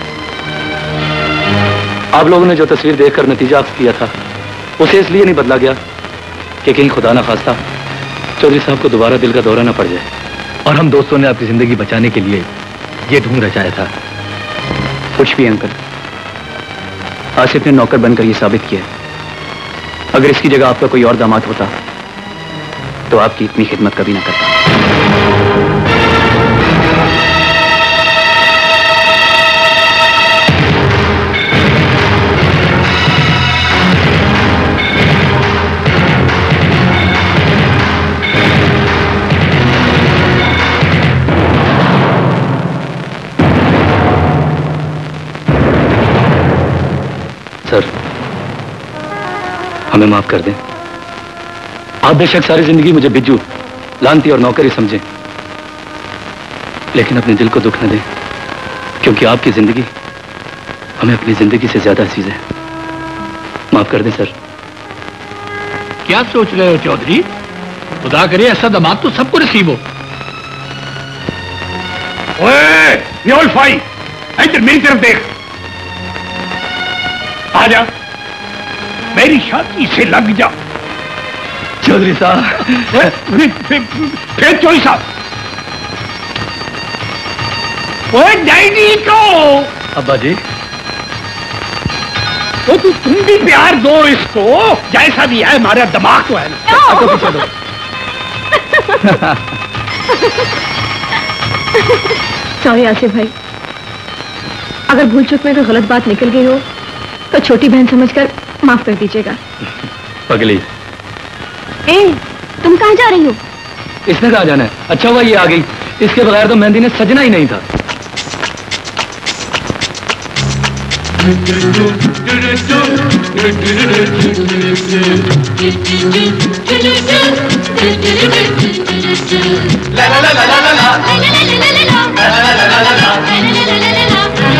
आप लोगों ने जो तस्वीर देखकर नतीजा अख्ज़ किया था, उसे इसलिए नहीं बदला गया कि कहीं खुदा ना खास्ता चौधरी साहब को दोबारा दिल का दौरा ना पड़ जाए। और हम दोस्तों ने आपकी जिंदगी बचाने के लिए ये ढूंढ रचाया था। कुछ भी अंकल, आसिफ ने नौकर बनकर ये साबित किया, अगर इसकी जगह आपका कोई और दामाद होता तो आपकी इतनी खिदमत कभी ना करता। सर, हमें माफ कर दें। आप बेशक सारी जिंदगी मुझे बिज्जू, लानती और नौकर ही समझें, लेकिन अपने दिल को दुख न दें, क्योंकि आपकी जिंदगी हमें अपनी जिंदगी से ज्यादा अजीज है। माफ कर दें सर। क्या सोच रहे हो चौधरी? खुदा करे ऐसा दामाद तो सबको नसीब हो। ओए, ये उल्फाई, इधर मेरी तरफ देख। आजा, मेरी शादी से लग जा। चौधरी साहब। फिर चौधरी साहब। ओए डैडी को। अब्बा जी। तो तू तुम भी प्यार दो इसको, जैसा भी है, हमारा दिमाग तो है ना। आपको पीछे दो। सॉरी आसिफ भाई, अगर भूल चूक में कोई गलत बात निकल गई हो तो छोटी बहन समझकर माफ कर दीजिएगा। पगली। ए, तुम कहाँ जा रही हो? इसने कहाँ जाना है? अच्छा हुआ ये आ गई, इसके बगैर तो मेहंदी ने सजना ही नहीं था। ला ला ला ला ला ला ला ला ला ला ला।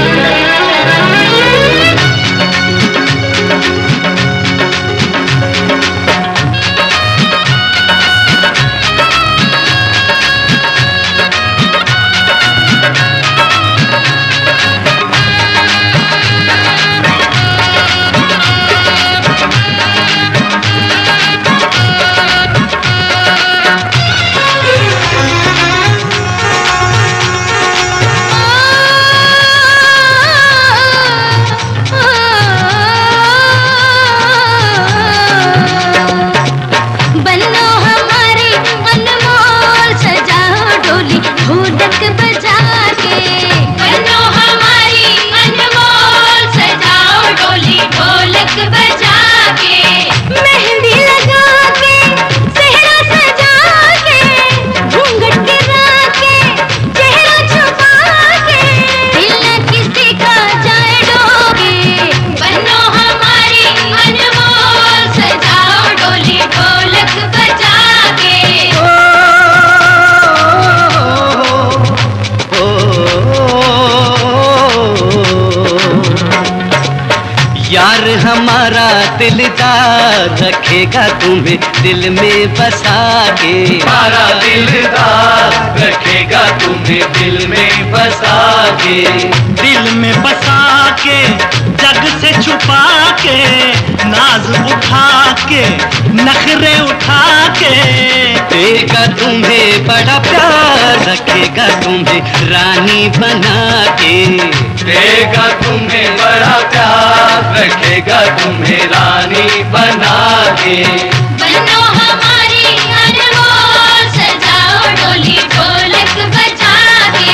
हमारा दिलदार रखेगा तुम्हें दिल में बसा के। हमारा दिलदार रखेगा तुम्हें दिल में बसा के। दिल में बसा के, जग से छुपा के, नाज उठा के, नखरे उठा के, देगा तुम्हें बड़ा प्यार, रखेगा तुम्हें रानी बना के। देगा तुम्हें बड़ा प्यार, रखेगा तुम्हें रानी बना के। बनो हमारी अनमोल, सजाओ डोली ढोलक बजा के।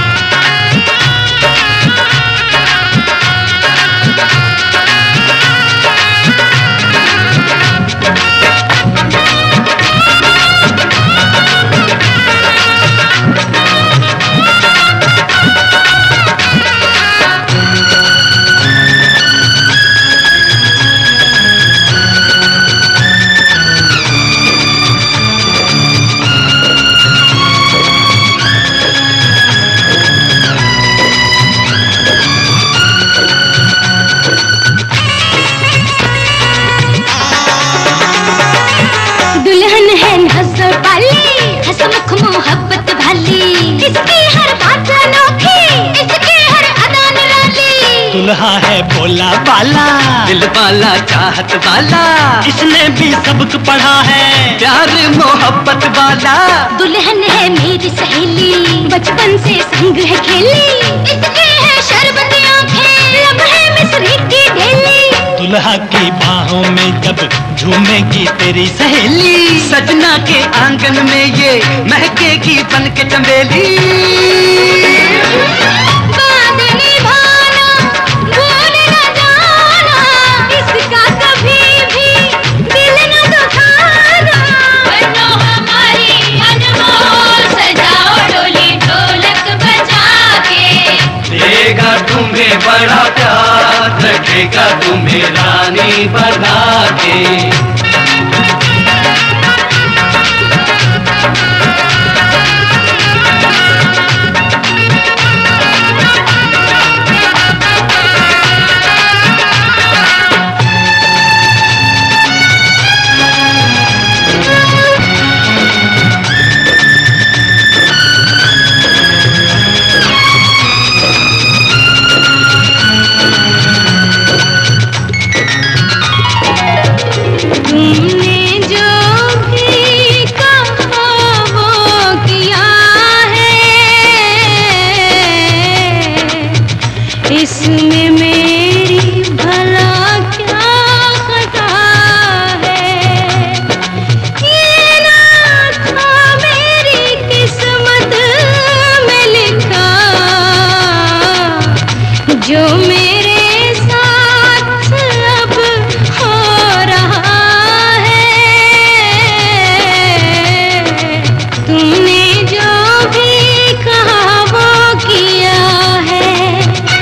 दुल्हन है नजर वाली, हंसमुख मोहब्बत वाली, इसकी हर बात अनोखी, इसकी हर अदा निराली। दुल्हा है भोला बाला, दिल वाला चाहत वाला, इसने भी सबक पढ़ा है प्यार मोहब्बत वाला। दुल्हन है मेरी सहेली, बचपन से संग है खेली, इसकी है शरबती आंखें, लम्हे मिस्री की ढेली। दुल्हा की बाहों में जब झूमेगी तेरी सहेली, सजना के आंगन में ये महकेगी बन के चंबेली। बात निभाना, भूल न जाना, इसका कभी भी दिल न दुखाना। बनो हमारी अनमोल, सजाओ डोली ढोलक बजा के। देगा तुम्हें बड़ा प्यार, रखेगा तुम्हें रानी बना के। इसमें मेरी भला क्या खता है, ये ना था मेरी किस्मत में लिखा, जो मेरे साथ अब हो रहा है। तुमने जो भी कहा वो किया है।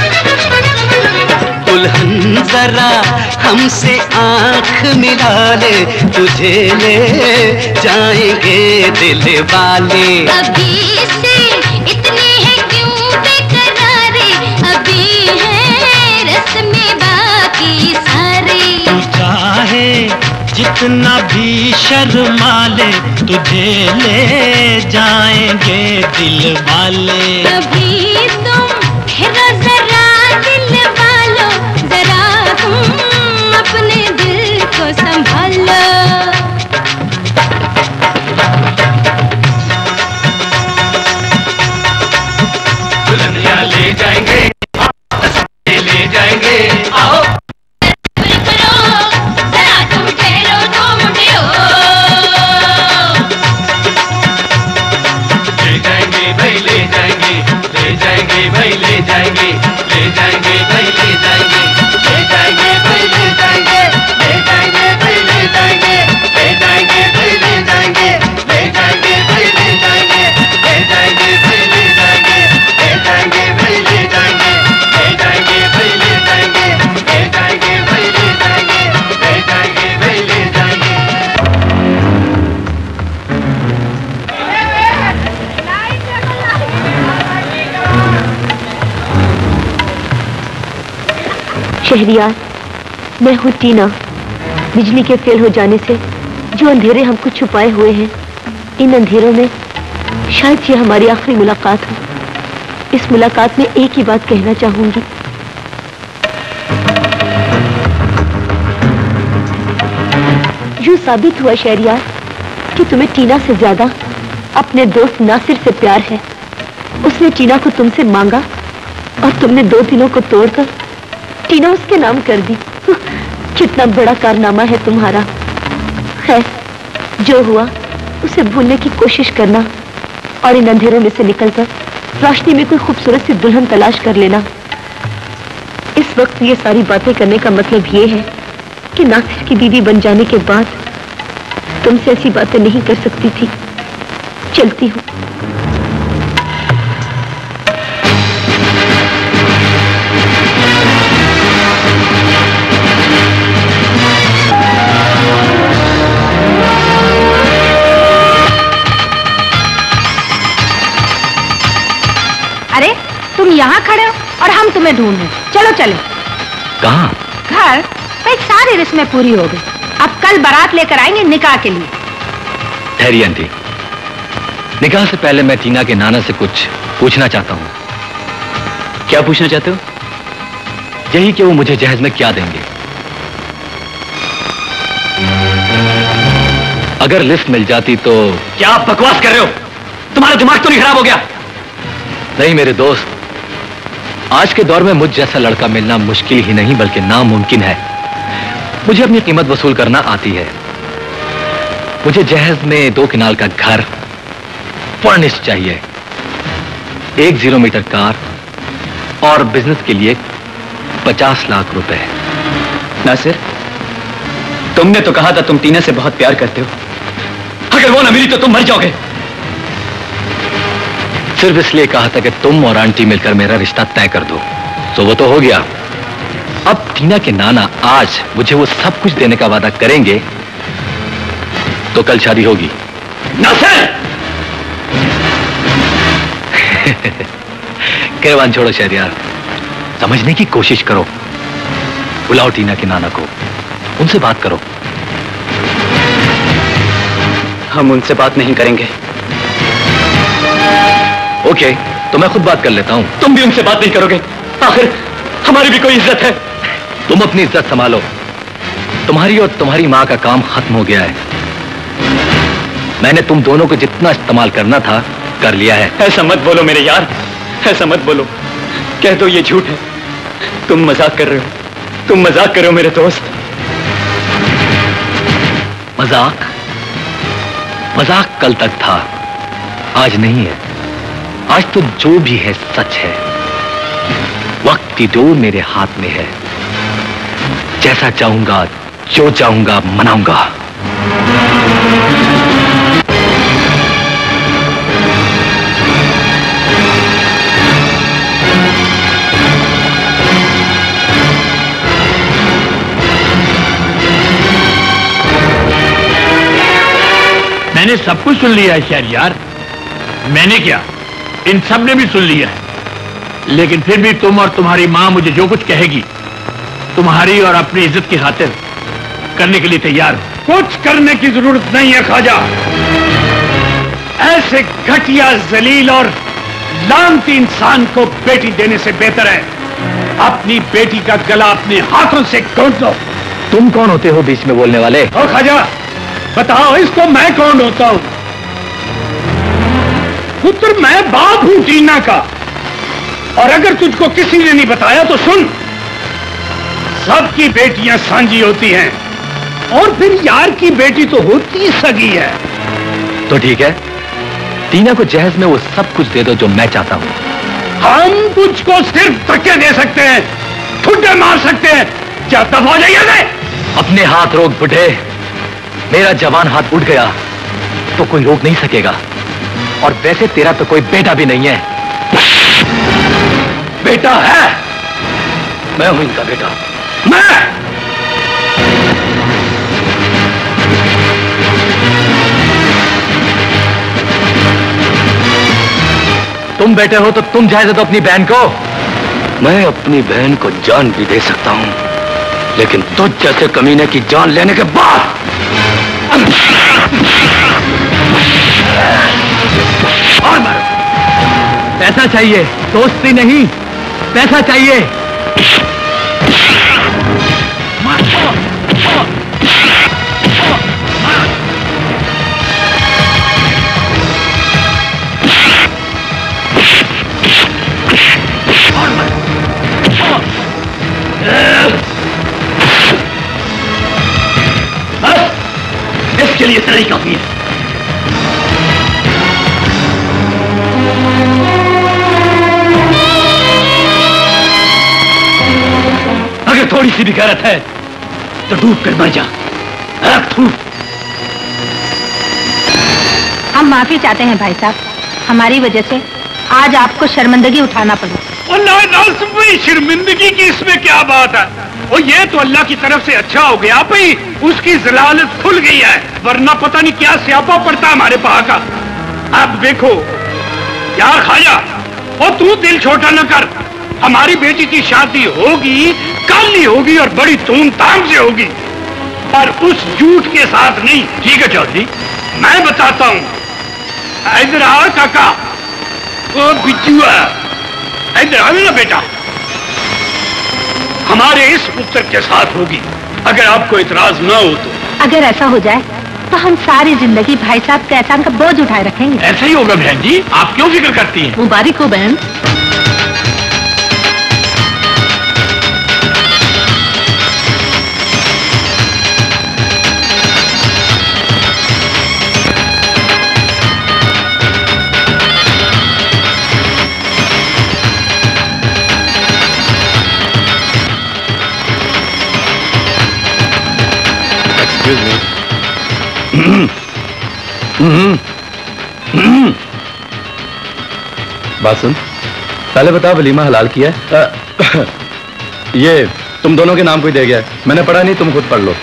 दुल्हन जरा हमसे आंख मिला ले, तुझे ले जाएंगे दिल वाले। अभी से इतने हैं क्यों बेकरारे, अभी है रस्में बाकी सारे। तू चाहे जितना भी शर्मा ले, तुझे ले जाएंगे दिल वाले। अभी तुम ठहरो जरा दिल वालों, जरा तुम अपने दिल को संभालो। दुल्हनिया ले जाएंगे, ले जाएंगे, आओ जरा तुम ठहरो दो मुझे हो। ले जाएंगे भाई, ले जाएंगे, ले जाएंगे भाई, ले जाएंगे, ले जाएंगे भाई, ले जाएंगे, ले जाएंगे भाई, ले जाएंगे, ले जाएंगे भाई, ले जाएंगे, ले जाएंगे भाई, ले जाएंगे, ले जाएंगे भाई, ले जाएंगे, ले जाएंगे भाई, ले जाएंगे, ले जाएंगे भाई, ले जाएंगे, ले जाएंगे भाई, ले जाएंगे, ले जाएंगे भाई, ले जाएंगे, ले जाएंगे भाई, ले जाएंगे। शहरियार, मैं हूँ टीना। बिजली के फेल हो जाने से जो अंधेरे हमको छुपाए हुए हैं, इन अंधेरों में शायद ये हमारी आखिरी मुलाकात हो। इस मुलाकात में एक ही बात कहना चाहूंगी, यूं साबित हुआ शहरियार कि तुम्हें टीना से ज्यादा अपने दोस्त नासिर से प्यार है। उसने टीना को तुमसे मांगा और तुमने दो दिनों को तोड़कर टीना उसके नाम कर दी। कितना बड़ा कारनामा है तुम्हारा। खैर, जो हुआ उसे भूलने की कोशिश करना और इन अंधेरों में से निकलकर रोशनी में कोई खूबसूरत सी दुल्हन तलाश कर लेना। इस वक्त ये सारी बातें करने का मतलब ये है कि नासिर की बीवी बन जाने के बाद तुमसे ऐसी बातें नहीं कर सकती थी। चलती हूँ। अरे तुम यहाँ खड़े हो और हम तुम्हें ढूंढ रहे। चलो चले। कहाँ? घर। भाई सारी रस्में पूरी हो गई, अब कल बारात लेकर आएंगे निकाह के लिए। ठहरिए आंटी, निकाह से पहले मैं टीना के नाना से कुछ पूछना चाहता हूँ। क्या पूछना चाहते हो? यही कि वो मुझे जहेज में क्या देंगे। अगर लिस्ट मिल जाती तो। क्या आप बकवास कर रहे हो? तुम्हारा दिमाग तो नहीं खराब हो गया? नहीं मेरे दोस्त, आज के दौर में मुझ जैसा लड़का मिलना मुश्किल ही नहीं बल्कि नामुमकिन है। मुझे अपनी कीमत वसूल करना आती है। मुझे जहेज में दो किनाल का घर, फर्निश्ड चाहिए, एक जीरो मीटर कार और बिजनेस के लिए पचास लाख रुपए। नासिर, तुमने तो कहा था तुम टीना से बहुत प्यार करते हो। अगर वो ना मिली तो तुम मर जाओगे। सिर्फ इसलिए कहा था कि तुम और आंटी मिलकर मेरा रिश्ता तय कर दो, तो वो तो हो गया। अब टीना के नाना आज मुझे वो सब कुछ देने का वादा करेंगे तो कल शादी होगी। नासिर! कहवान छोड़ो शहरियार, समझने की कोशिश करो। बुलाओ टीना के नाना को, उनसे बात करो। हम उनसे बात नहीं करेंगे। ओके, तो मैं खुद बात कर लेता हूं। तुम भी उनसे बात नहीं करोगे? आखिर हमारी भी कोई इज्जत है। तुम अपनी इज्जत संभालो। तुम्हारी और तुम्हारी मां का काम खत्म हो गया है। मैंने तुम दोनों को जितना इस्तेमाल करना था कर लिया है। ऐसा मत बोलो मेरे यार, ऐसा मत बोलो। कह दो ये झूठ है, तुम मजाक कर रहे हो, तुम मजाक कर रहे हो मेरे दोस्त। मजाक मजाक कल तक था, आज नहीं है। आज तो जो भी है सच है। वक्त की डोर मेरे हाथ में है। जैसा चाहूंगा, जो चाहूंगा मनाऊंगा। मैंने सब कुछ सुन लिया है शहरयार। मैंने क्या, इन सब ने भी सुन लिया है। लेकिन फिर भी तुम और तुम्हारी मां मुझे जो कुछ कहेगी, तुम्हारी और अपनी इज्जत की खातिर करने के लिए तैयार हो। कुछ करने की जरूरत नहीं है ख्वाजा। ऐसे घटिया, जलील और लानती इंसान को बेटी देने से बेहतर है अपनी बेटी का गला अपने हाथों से काट दो। तुम कौन होते हो बीच में बोलने वाले? ओ ख्वाजा, बताओ इसको मैं कौन होता हूं? पुत्र, मैं बाप हूं टीना का। और अगर तुझको किसी ने नहीं बताया तो सुन, सबकी बेटियां सांझी होती हैं और फिर यार की बेटी तो होती सगी है। तो ठीक है, टीना को जहेज में वो सब कुछ दे दो जो मैं चाहता हूं। हम तुझको सिर्फ धक्के दे सकते हैं, ठुड्डे मार सकते हैं। क्या तब हो जाइए? अपने हाथ रोक बुढ़े। मेरा जवान हाथ उठ गया तो कोई रोक नहीं सकेगा। और वैसे तेरा तो कोई बेटा भी नहीं है। बेटा है, मैं हूं इनका बेटा। मैं तुम बेटे हो तो तुम जाए दो अपनी बहन को। मैं अपनी बहन को जान भी दे सकता हूं, लेकिन तुझ जैसे कमीने की जान लेने के बाद और मारो। पैसा चाहिए, दोस्ती नहीं, पैसा चाहिए। इसके लिए इतना ही काफी है। अगर थोड़ी सी भी गैरत है तो डूब कर मर जा। हम माफी चाहते हैं भाई साहब, हमारी वजह से आज आपको शर्मिंदगी उठाना पड़ा। और ना ना शर्मिंदगी की इसमें क्या बात है? और ये तो अल्लाह की तरफ से अच्छा हो गया भाई, उसकी जलालत खुल गई है, वरना पता नहीं क्या स्यापा पड़ता हमारे पहा का। अब देखो यार ख्वाजा, और तू दिल छोटा न कर। हमारी बेटी की शादी होगी, कल ही होगी और बड़ी धूमधाम से होगी, पर उस झूठ के साथ नहीं। ठीक है चौधरी, मैं बताता हूँ। इधर आओ काका, वो बिच्छुआ, इधर आओ ना बेटा। हमारे इस पुत्र के साथ होगी, अगर आपको इतराज ना हो तो। अगर ऐसा हो जाए तो हम सारी जिंदगी भाई साहब के एहसान का बोझ उठाए रखेंगे। ऐसा ही होगा बहन जी, आप क्यों फिक्र करती हैं? मुबारक हो बहन। बात सुन, पहले बता वलीमा हलाल किया है? ये तुम दोनों के नाम कोई दे गया है, मैंने पढ़ा नहीं, तुम खुद पढ़ लो।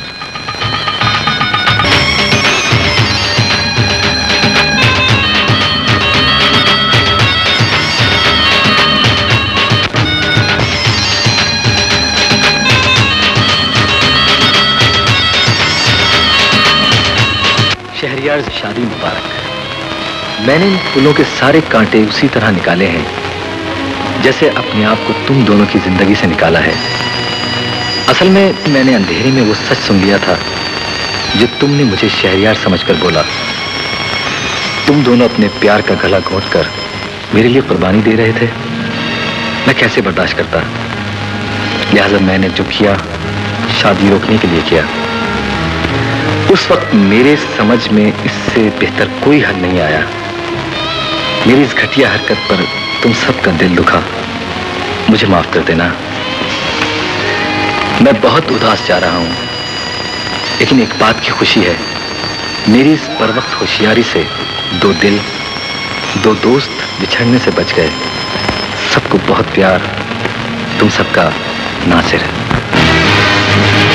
शहरियार शादी मुबारक। मैंने इन फूलों के सारे कांटे उसी तरह निकाले हैं जैसे अपने आप को तुम दोनों की जिंदगी से निकाला है। असल में मैंने अंधेरे में वो सच सुन लिया था जो तुमने मुझे शहरियार समझकर बोला। तुम दोनों अपने प्यार का गला घोंट कर मेरे लिए कुर्बानी दे रहे थे। मैं कैसे बर्दाश्त करता, लिहाजा मैंने जो किया शादी रोकने के लिए किया। उस वक्त मेरे समझ में इससे बेहतर कोई हल नहीं आया। मेरी इस घटिया हरकत पर तुम सबका दिल दुखा, मुझे माफ कर देना। मैं बहुत उदास जा रहा हूं, लेकिन एक बात की खुशी है, मेरी इस बरवक्त होशियारी से दो दिल, दो दोस्त बिछड़ने से बच गए। सबको बहुत प्यार, तुम सबका नासिर है।